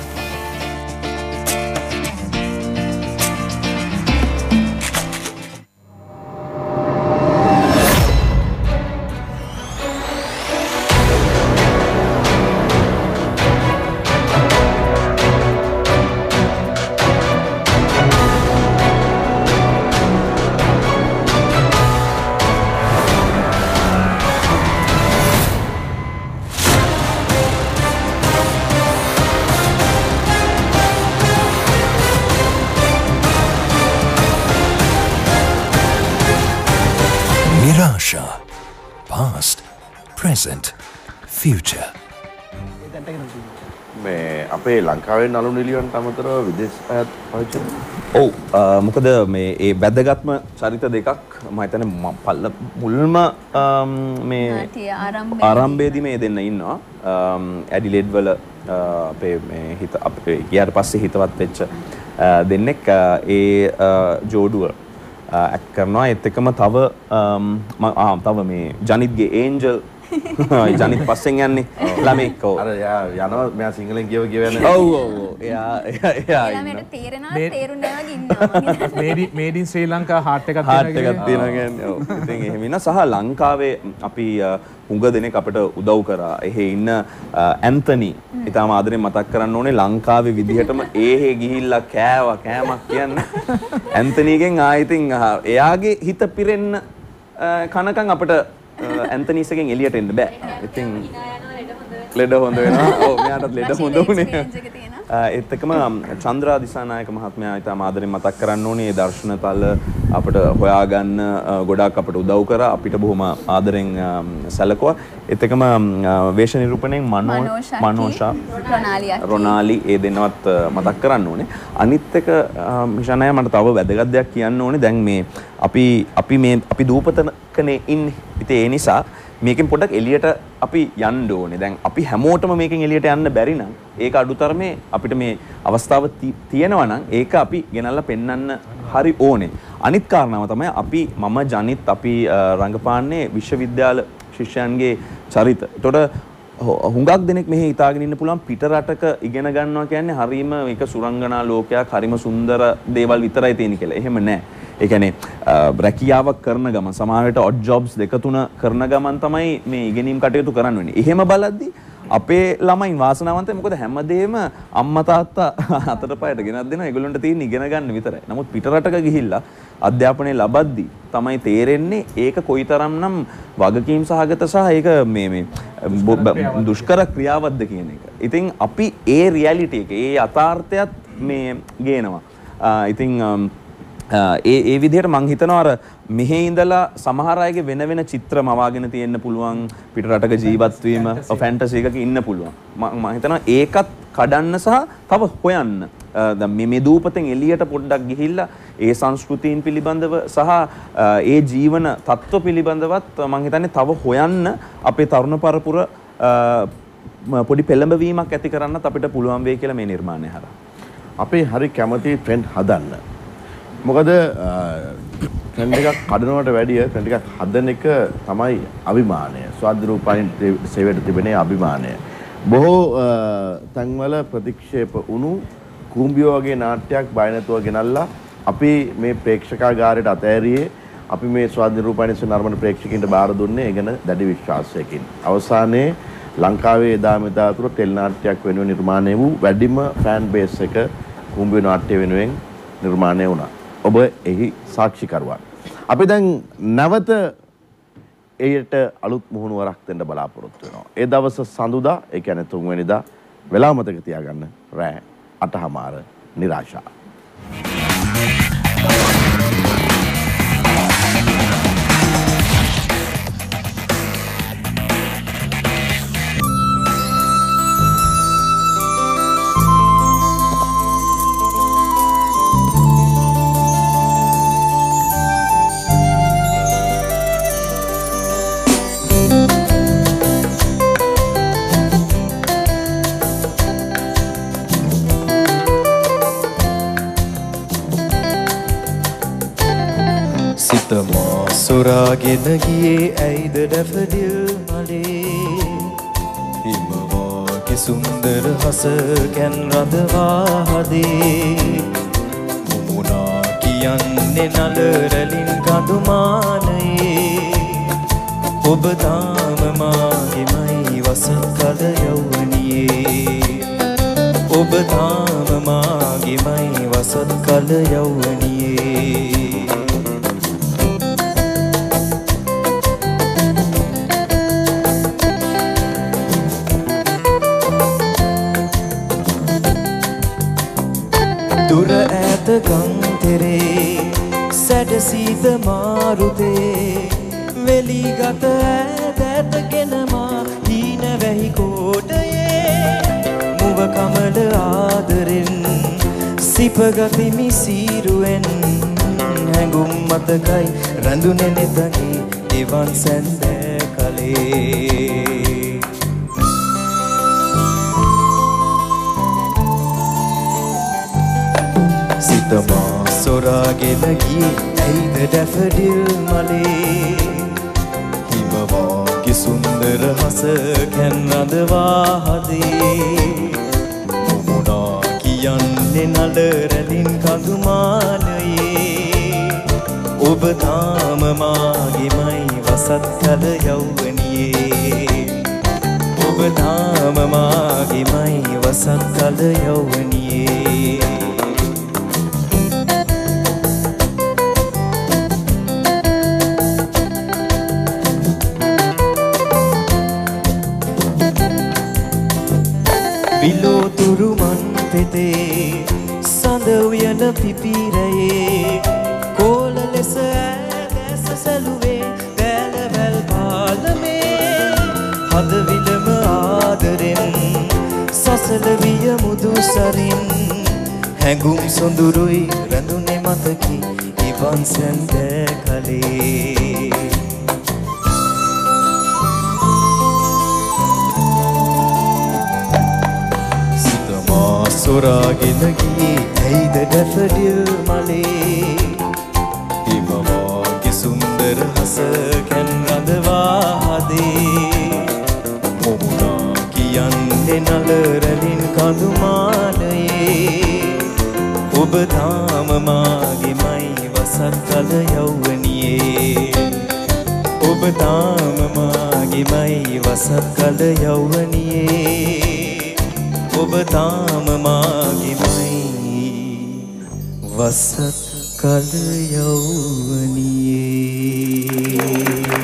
present, future. මේ අපේ ලංකාවේ නළු නිලියන්ට අමතරව විදේශ අයත් පාවිච්චි කරනවා. ඔව් මොකද මේ ඒ වැදගත්ම චරිත දෙකක් මම හිතන්නේ පල්ල මුල්ම මේ ආරම්භයේදී මේ දෙන්න ඉන්නවා. ඇඩිලේඩ් වල අපේ මේ හිත අපේ ගියාට පස්සේ හිතවත් වෙච්ච දෙන්නෙක් ඒ ජෝඩුව ඇක්ට් කරනවා. ඒත් එකම තව ආ තව මේ ජනිත්ගේ ඒන්ජල් ජනිත් පස්සෙන් යන්නේ ළමෙක්. ඔව් අර යා යනවා මෙයා සිංහලෙන් කියව කියව යන්නේ. ඔව් ඔව් එයා එයා ළමයට තේරෙනවා තේරුන්නේ නැහැ වගේ ඉන්නවා. Made made in Sri Lanka heart එකක් හાર્ට් එකක් තියෙනවා කියන්නේ. ඔව් ඉතින් එහෙම ඉන්න සහ ලංකාවේ අපි හුඟ දෙනෙක් අපිට උදව් කරා. එහේ ඉන්න ඇන්තනි ඊටම ආදරෙන් මතක් කරන්න ඕනේ ලංකාවේ විදිහටම ඒහෙ ගිහිල්ලා කෑවා කෑමක් කියන්නේ. ඇන්තනිගෙන් ආයිතින් එයාගේ හිත පිරෙන්න කනකන් අපිට ඇන්තනීසගෙන් එළියට එන්න බෑ. ඉතින් ලෙඩ හොඳ වෙනවා. ඔව් මෙයාටත් ලෙඩ හොඳ වුණේ. ඒත් එක්කම චන්ද්‍රා දිසානායක මහත්මයා ඊටම ආදරෙන් මතක් කරන්න ඕනේ මේ දර්ශනතල අපිට හොයාගන්න ගොඩාක් අපිට උදව් කරා. අපිට බොහොම ආදරෙන් සැලකුවා. ඒත් එක්කම වේශ නිරූපණයෙන් මනෝ මනෝෂා රොනාලි ඒ දෙන්නවත් මතක් කරන්න ඕනේ. අනිත් එක මිෂානය මට තව වැදගත් දෙයක් කියන්න ඕනේ. දැන් මේ අපි අපි මේ අපි දූපතකනේ ඉන්නේ. ඉතින් ඒ නිසා මේකෙන් පොඩ්ඩක් එළියට අපි යන්න ඕනේ. දැන් අපි හැමෝටම මේකෙන් එළියට යන්න බැරි නම් ඒක අඩුතරමේ අපිට මේ අවස්ථාව තියෙනවා නම් ඒක අපි ගෙනල්ලා පෙන්වන්න හරි ඕනේ. අනිත් කාරණාව තමයි අපි මම ජනිත් අපි රංගපාන්නේ විශ්වවිද්‍යාල ශිෂ්‍යයන්ගේ චරිත. ඒතකොට හුඟක් දෙනෙක් මෙහි හිතාගෙන ඉන්න පුළුවන් පිට රටක ඉගෙන ගන්නවා කියන්නේ හරීම මේක සුරංගනා ලෝකයක් හරීම සුන්දර දේවල් විතරයි තියෙන කියලා. එහෙම නැහැ. ඒ කියන්නේ රැකියාවක් කරන ගමන් සමහරවිට ඔඩ් ජොබ්ස් දෙක තුන කරන ගමන් තමයි මේ ඉගෙනීම් කටයුතු කරන්න වෙන්නේ. එහෙම බලද්දී අපේ ළමයින් වාසනාවන්තයි. මොකද හැමදේම අම්මා තාත්තා අතට පයට ගෙනත් දෙනවා. ඒගොල්ලන්ට තියෙන ඉගෙන ගන්න විතරයි. නමුත් පිට රටක ගිහිල්ලා අධ්‍යාපනය ලබද්දී තමයි තේරෙන්නේ ඒක කොයිතරම්නම් වගකීම් සහගත සහ ඒක මේ මේ දුෂ්කර ක්‍රියාවක්ද කියන එක. ඉතින් අපි ඒ රියැලිටි එක ඒ යථාර්ථයත් මේ ගේනවා. ඉතින් ඒ ඒ විදිහට මං හිතනවා අර මෙහි ඉඳලා සමහර අයගේ වෙන වෙන චිත්‍ර මවාගෙන තියෙන්න පුළුවන් පිට රටක ජීවත් වීම ෆැන්ටසි එකක ඉන්න පුළුවන්. මම හිතනවා ඒකත් කඩන්න සහ තව හොයන්න. දැන් මේ මේ දූපතෙන් එළියට පොඩ්ඩක් ගිහිල්ලා ඒ සංස්කෘතීන් පිළිබඳව සහ ඒ ජීවන තත්ත්ව පිළිබඳවත් මම හිතන්නේ තව හොයන්න අපේ තරුණ පරපුර පොඩි පෙළඹවීමක් ඇති කරන්නත් අපිට පුළුවන් වෙයි කියලා මේ නිර්මාණය හරහා. අපේ හරි කැමති ට්‍රෙන්ඩ් හදන්න. මොකද ට්‍රෙන්ඩ් එකක් කඩනවට වැඩිය ට්‍රෙන්ඩ් එකක් හදන එක තමයි අභිමානය. ස්වාධීන රූපවාහිනී සේවයට තිබෙන අභිමානය. බොහෝ තැන්වල ප්‍රතික්ෂේප වුණු කුඹියෝ වගේ නාට්‍යයක් බය නැතුව ගෙනල්ලා අපි මේ ප්‍රේක්ෂකාගාරයට අතෑරියේ අපි මේ ස්වාධීන රූපවාහිනී නර්මන ප්‍රේක්ෂකයන්ට බාර දුන්නේ ඒ ගැන දැඩි විශ්වාසයකින්. අවසානයේ ලංකාවේ එදා මෙදා තුර ටෙලි නාට්‍යයක් වෙනුවෙන් නිර්මාණය වූ වැඩිම ෆෑන් බේස් එක කුඹියෝ නාට්‍ය වෙනුවෙන් නිර්මාණය වුණා. ඔබ එහි සාක්ෂිකරුවන්. අපි දැන් නැවත එයට අලුත් මුහුණුවරක් දෙන්න බලාපොරොත්තු වෙනවා. ඒ දවස සඳුදා, ඒ කියන්නේ තුන්වෙනිදා වෙලා මතක තියාගන්න රෑ අටහමාර නිරාශා. සොරාගෙන ගියේ ඇයිද ඩැෆඩිල් මලේ හිමවාගේ සුන්දර හස කැන් රඳවා හදේ මුමුණා කියන්නේ නලරලින් කඳුමානයේ ඔබ තාම මාගෙමයි වසත් කල යවුවනියේ ඔබ තාම මාගෙමයි වසත් කල යවුවනියේ දුර ඈත ගංතෙරේ සැඩසීත මාරුතේ වෙලිගත ඈත ඇතගෙන ඇහි කෝටයේ මුව කමල ආදරෙන් සිපගතිමි සීරුවෙන් හැඟුම් මතකයි රැඳුනේ නෙතගේ එවන් සැන්දෑ කලේ සිතමා සොරාගෙන ගියේ ඇයිද ඩැෆඩිල් මලේ හිමවාගේ සුන්දර හස කැන් රඳවා හදේ මුමුණා කියන්නේ නල රැඳින් කඳුමානයේ ඔබ තාම මාගෙමයි වසත් කල යෞවනියේ ඔබ තාම මාගෙමයි වසත් කල යෞවනියේ විලෝතුරු මන් පෙතේ සඳ උයන පිපිරයේ කෝල ලෙස ඈදැස සැලුවේ බැලවැල් පාලමේ හදවිලම ආදරෙන් සසල විය මුදු සරින් හැඟුම් සොඳුරුයි රැඳුනේ මතකි ඉවන් සැන්දෑ කලේ සොරාගෙන ගියේ ඇයිද ඩැෆඩිල් මලේ හිමවාගේ සුන්දර හස කැන් රඳවා හදේ මුමුණා කියන්නේ නල රැඳින් කඳුමානයේ ඔබ තාම මාගෙමයි වසත් කල යෞවනියේ ඔබ තාම මාගෙමයි වසත් කල යෞවනියේ ඔබ තාම මාගෙමයි වසත් කල යෞවනියේ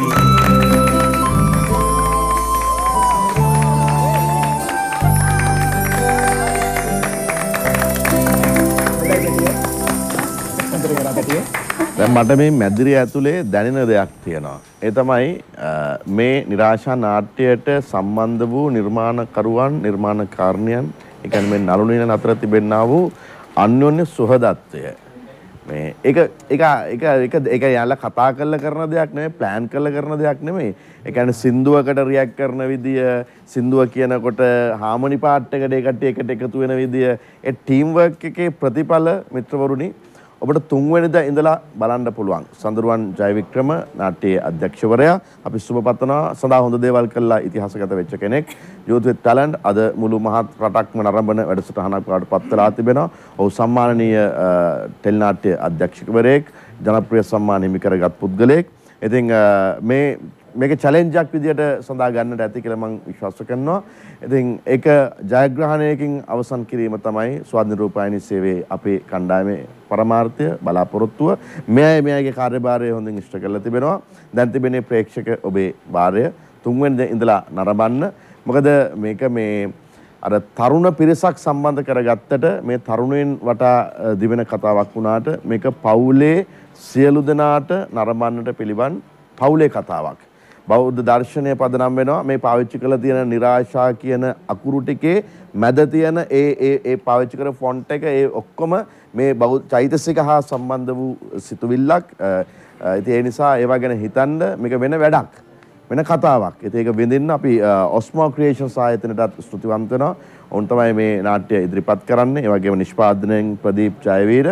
දැන් මට මේ මැදිරිය ඇතුලේ දැනෙන දෙයක් තියෙනවා. ඒ තමයි මේ නිරාශා නාට්‍යයට සම්බන්ධ වූ නිර්මාණකරුවන් නිර්මාණකාරණියන් ඒ කියන්නේ මේ නළුනියන් අතර තිබෙනා වූ අන්‍යෝන්‍ය සුහදත්වය. මේ ඒක ඒක ඒක ඒක ඒක යාලා කතා කරලා කරන දෙයක් නෙමෙයි ප්ලෑන් කරලා කරන දෙයක් නෙමෙයි. ඒ කියන්නේ සින්දුවකට රියැක්ට් කරන විදිය සින්දුව කියනකොට හාමනි පාට් එකට ඒ කට්ටිය එකට එකතු වෙන විදිය ඒ ටීම් වර්ක් එකේ ප්‍රතිඵල මිත්‍රවරුනි ඔබට තුන්වෙනිදා ඉඳලා බලන්න පුළුවන්. සඳරුවන් ජයවික්‍රම නාට්‍යයේ අධ්‍යක්ෂවරයා අපි සුබ පතනවා සදා හොඳ දේවල් කළා ඉතිහාසගත වෙච්ච කෙනෙක්. youth with talent අද මුළු මහත් රටක්ම නරඹන වැඩසටහනක් වඩ පත් වෙලා තිබෙනවා. ඔහු සම්මානනීය ටෙලි නාට්‍ය අධ්‍යක්ෂකවරයෙක් ජනප්‍රිය සම්මාන හිමි කරගත් පුද්ගලයෙක්. ඉතින් මේ මේක චැලෙන්ජ් එකක් විදියට සඳහා ගන්නට ඇති කියලා මම විශ්වාස කරනවා. ඉතින් ඒක ජයග්‍රහණයකින් අවසන් කිරීම තමයි ස්වාධීන රූපවාහිනී සේවයේ අපේ කණ්ඩායමේ පරමාර්ථය බලාපොරොත්තුව. මෙයයි මෙයගේ කාර්යභාරය හොඳින් ඉෂ්ට කරලා තිබෙනවා. දැන් තිබෙනේ ප්‍රේක්ෂක ඔබේ වාරය තුන්වෙනි ඉඳලා නරඹන්න. මොකද මේක මේ අර තරුණ පිරිසක් සම්බන්ධ කරගත්තට මේ තරුණයන් වටා දිවෙන කතාවක් වුණාට මේක පවුලේ සියලු දෙනාට නරඹන්නට පිළිවන් පවුලේ කතාවක්. බෞද්ධ දර්ශනය පදනම් වෙනවා මේ පාවිච්චි කරලා තියෙන නිරාශා කියන අකුරු ටිකේ මැද තියෙන ඒ ඒ ඒ පාවිච්චි කරන ෆොන්ට් එක ඒ ඔක්කොම මේ බෞද්ධ චෛතසික හා සම්බන්ධ වූ සිතුවිල්ලක්. ඉතින් ඒ නිසා ඒවා ගැන හිතන්න මේක වෙන වැඩක් වෙන කතාවක්. ඉතින් ඒක විඳින්න අපි ඔස්මෝ ක්‍රියේෂන්ස් ආයතනයටත් ස්තුතිවන්ත වෙනවා. ඔවුන් තමයි මේ නාට්‍ය ඉදිරිපත් කරන්නේ. ඒ වගේම නිෂ්පාදනයෙන් ප්‍රදීප් ජයවීර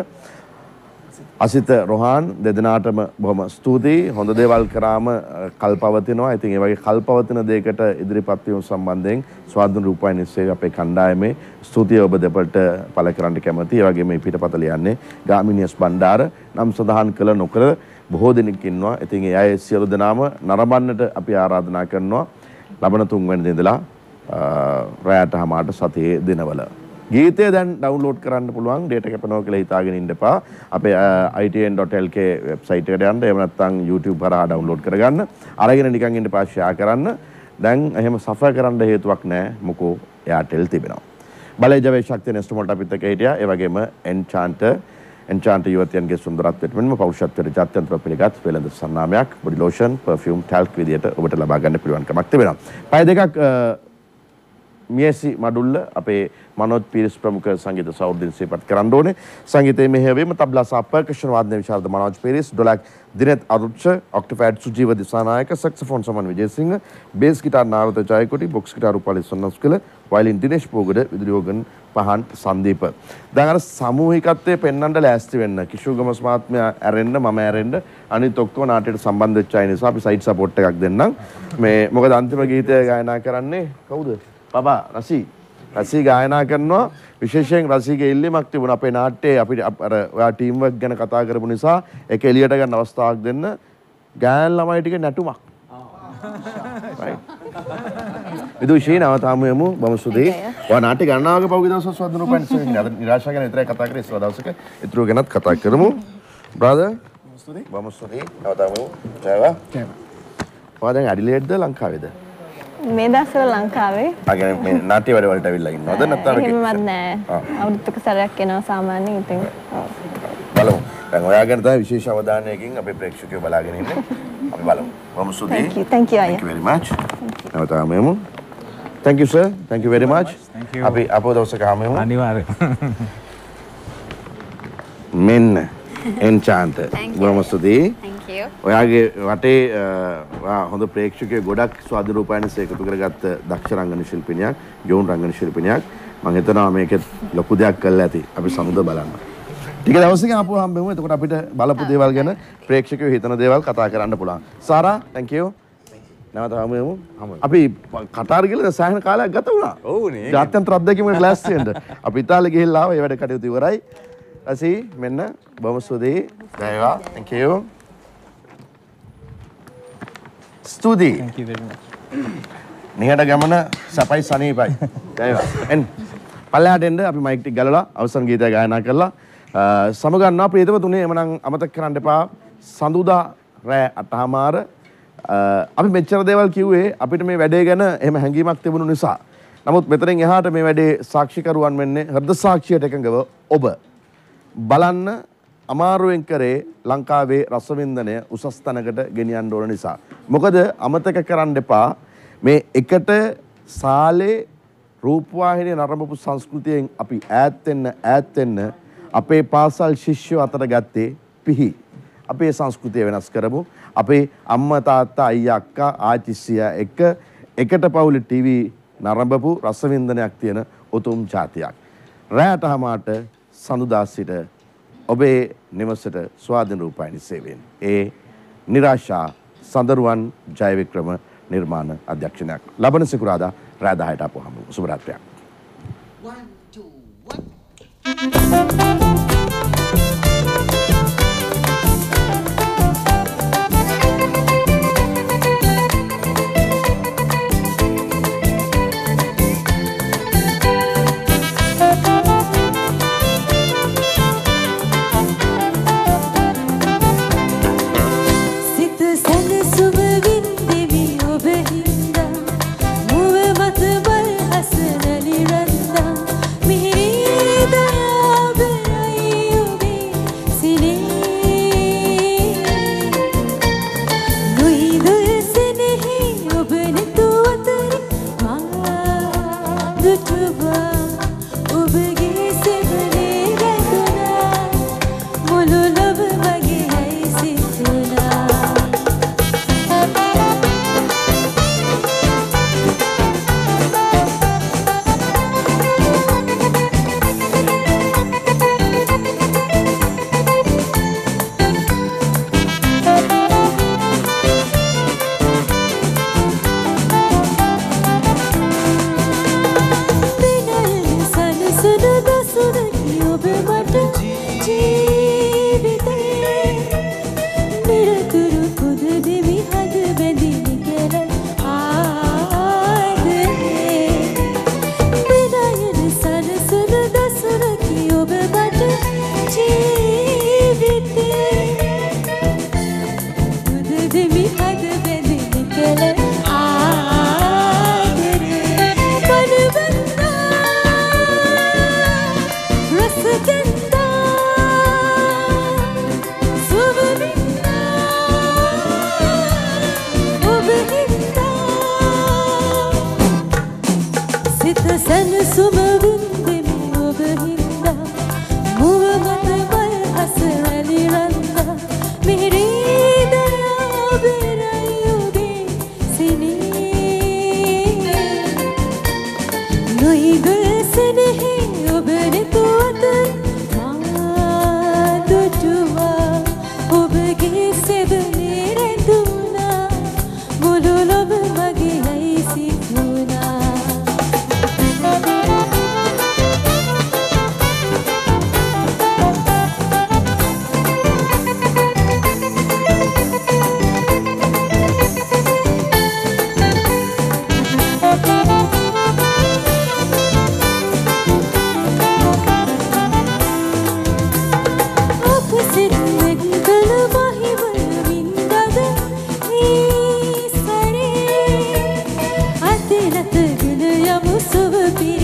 අසිත රොහාන් දෙදෙනාටම බොහොම ස්තුතියි. හොඳ දේවල් කරාම කල්පවතිනවා. ඉතින් ඒ වගේ කල්පවතින දෙයකට ඉදිරිපත් වීම සම්බන්ධයෙන් ස්වාධීන රූපවාහිනී සේවයේ අපේ කණ්ඩායමේ ස්තුතිය ඔබ දෙපළට පළ කරන්න කැමතියි. ඒ වගේම මේ පිටපත ලියන්නේ ගාමිනියස් බණ්ඩාර නම් සඳහන් කළ නොකර බොහෝ දෙනෙක් ඉන්නවා. ඉතින් ඒ අය සියලු දෙනාම නරඹන්නට අපි ආරාධනා කරනවා. ලබන තුන්වෙනි දිනදලා රැයට හමාරට සතියේ දිනවල. ගීතය දැන් ඩවුන්ලෝඩ් කරන්න පුළුවන්. ඩේටා කැපෙනවා කියලා හිතාගෙන ඉන්න එපා. අපේ I T N dot L K website එකට යන්න. එහෙම නැත්නම් YouTube හරහා ඩවුන්ලෝඩ් කරගන්න. අරගෙන නිකන් ඉන්න එපා ෂෙයා කරන්න. දැන් එහෙම සෆර් කරන්න හේතුවක් නැහැ. මොකෝ එයාටෙල් තිබෙනවා. බලය ජවයේ ශක්තිය නෙස්ටමොල්ට අපිත් එක්ක හිටියා. ඒ වගේම එන්චාන්ටර් එන්චාන්ටර් යුවතියන්ගේ සුන්දරත්වයට මෙන්ම පෞරුෂත්වයට ජාත්‍යන්තර පිළිගත් වෙළඳ සන්නාමයක් බොඩි ලෝෂන් පර්ෆියුම් ටැල්ක් විදියට ඔබට ලබා ගන්න පුළුවන්කමක් තිබෙනවා. පය දෙකක් මියසි මඩුල්ල අපේ මනෝජ් පීරිස් ප්‍රමුඛ සංගීත සෞර්ධින් සිහිපත් කරන්න ඕනේ. සංගීතයේ මෙහෙයවීම තබ්ලා සහ පර්කෂන් වාදනයේ විශාරද Manoj Peiris, dholak Dineth Aruchcha, octopad Sujeewa Dissanayake, saxophone Saman Wijesinghe, bass guitar Narada Jayakody, box guitar Upali Sonnaskala, violin Dinesh Pogada, විදුලි ඕගන් පහන් සන්දීප. දැන් අර සමූහිකත්වයේ පෙන්වන්න ලෑස්ති වෙන්න කිෂුගමස් මහත්මයා ඇරෙන්න මම ඇරෙන්න අනිත් ඔක්කොම නාට්‍යයට සම්බන්ධ වෙච්ච අය නිසා අපි සයිඩ් සපෝට් එකක් දෙන්නම්. මේ මොකද අන්තිම ගීතය ගායනා කරන්නේ කවුද? බබා රසී. රසී ගායනා කරනවා. විශේෂයෙන් රසීගේ ඉල්ලීමක් තිබුණා අපේ නාට්‍යයේ අපිට අර ඔයා ටීම් වර්ක් ගැන කතා කරපු නිසා ඒක එළියට ගන්න අවස්ථාවක් දෙන්න. ගෑන් ළමයි ටික නැටුමක්. විදුෂී නවතාම යමු බමුසුදී. ඔයා නාට්‍ය ගණනාවක පහුගිය දවස්වල සුවඳ රූපයන් ඉස්සරහින් අද නිරාශා ගැන විතරයි කතා කරේ. ඉස්සර දවසක ඊටු ගැනත් කතා කරමු. බ්‍රදර් බමුසුදී බමුසුදී නවතාම යමු. ජයවා. ජයවා. ඔයා දැන් ඇඩිලේඩ්ද ලංකාවේද? මේ දවස්වල ලංකාවේ. ආ කියන්නේ මේ නාට්‍ය වැඩ වලට ඇවිල්ලා ඉන්නවද නැත්නම් එහෙමවත් නෑ. අවුරුද්දක සැරයක් එනවා සාමාන්‍යයෙන්. ඉතින් බලමු. දැන් ඔයා ගැන තමයි විශේෂ අවධානයකින් අපේ ප්‍රේක්ෂකයෝ බලාගෙන ඉන්නේ. අපි බලමු. බමුසුදී. Thank you. Thank you අයියා. Thank you very much. නවතාම යමු. Thank you sir. Thank you very much. අපි අපෝ දවසක හමු. අනිවාර්යයෙන්. මෙන්න එන්චාන්ත. බොහොම ස්තුතියි. Thank you. ඔයාගේ වටේ හොඳ ප්‍රේක්ෂකයෝ ගොඩක් ස්වාධීන රූපයන්ස් එකතු කරගත්ත දක්ෂ රංගන ශිල්පිනියක්, යෝන් රංගන ශිල්පිනියක්. මම හිතනවා මේකෙත් ලොකු දෙයක් කරලා ඇති. අපි සමුද බලන්න. ටික දවසකින් ආපුව හම්බෙමු. එතකොට අපිට බලපු දේවල් ගැන ප්‍රේක්ෂකයෝ හිතන දේවල් කතා කරන්න පුළුවන්. සාරා, thank you. නැවත හමුවෙමු. අපි කටාර ගිහලා සෑහෙන කාලයක් ගත වුණා. ඔව් නේ. ජාත්‍යන්තර අත්දැකීමකට ලෑස්ති වෙන්න. අපි ඉතාලිය ගිහිල්ලා ආවා. ඒ වැඩ කටයුතු ඉවරයි. රසී මෙන්න බොහොම ස්තුතියි. දයවා. thank you. ස්තුතියි. thank you very much. නිහඬ ගමන සපයි සනීපයි. දයවා. එන්න. පල්ලෙහාට එන්න අපි මයික් ටික ගලලා අවසන් ගීතය ගායනා කරලා සමගන්නවා ප්‍රියතම තුනේ එමනම් අමතක කරන්න එපා. සඳුදා රෑ අටහමාර අපි මෙච්චර දේවල් කිව්වේ අපිට මේ වැඩේ ගැන එහෙම හැඟීමක් තිබුණු නිසා. නමුත් මෙතනින් එහාට මේ වැඩේ සාක්ෂිකරුවන් වෙන්නේ හෘද සාක්ෂියට එකඟව ඔබ. බලන්න අමාරුවෙන් කරේ ලංකාවේ රසවින්දනය උසස් තැනකට ගෙනියන්න ඕන නිසා. මොකද අමතක කරන්න එපා මේ එකට සාලේ රූපවාහිනිය නරඹපු සංස්කෘතියෙන් අපි ඈත් වෙන්න ඈත් වෙන්න අපේ පාසල් ශිෂ්‍යයෝ අතර ගත්තේ පිහි. අපේ සංස්කෘතිය වෙනස් කරමු. අපේ අම්මා තාත්තා අයියා අක්කා ආච්චිසියා එක එකට පවුලේ ටීවී නරඹපු රසවින්දනයක් තියෙන උතුම් ජාතියක්. රැයට හමාට සඳුදා සිට ඔබේ නිවසට ස්වාධීන රූපවාහිනී සේවයෙන් ඒ නිරාශා සඳරුවන් ජයවික්‍රම නිර්මාණ අධ්‍යක්ෂණයක් ලබන සිකුරාදා රෑ දහයට අප හමු. සුබ රාත්‍රියක්. සිත සැනසුම වින්දෙමි ඔබ හින්දා මුව මත මල් අස හැලිරන්දා මිහිරී දයා බෙරයි ඔබේ සිනේ නොයිගල් සෙනෙහි ඔබ නෙතුවත මා දුටුවා ඔබගේ සෙවනේ රැඳුණා මුළු ලොව මගේ ඇයි සිතුණා Be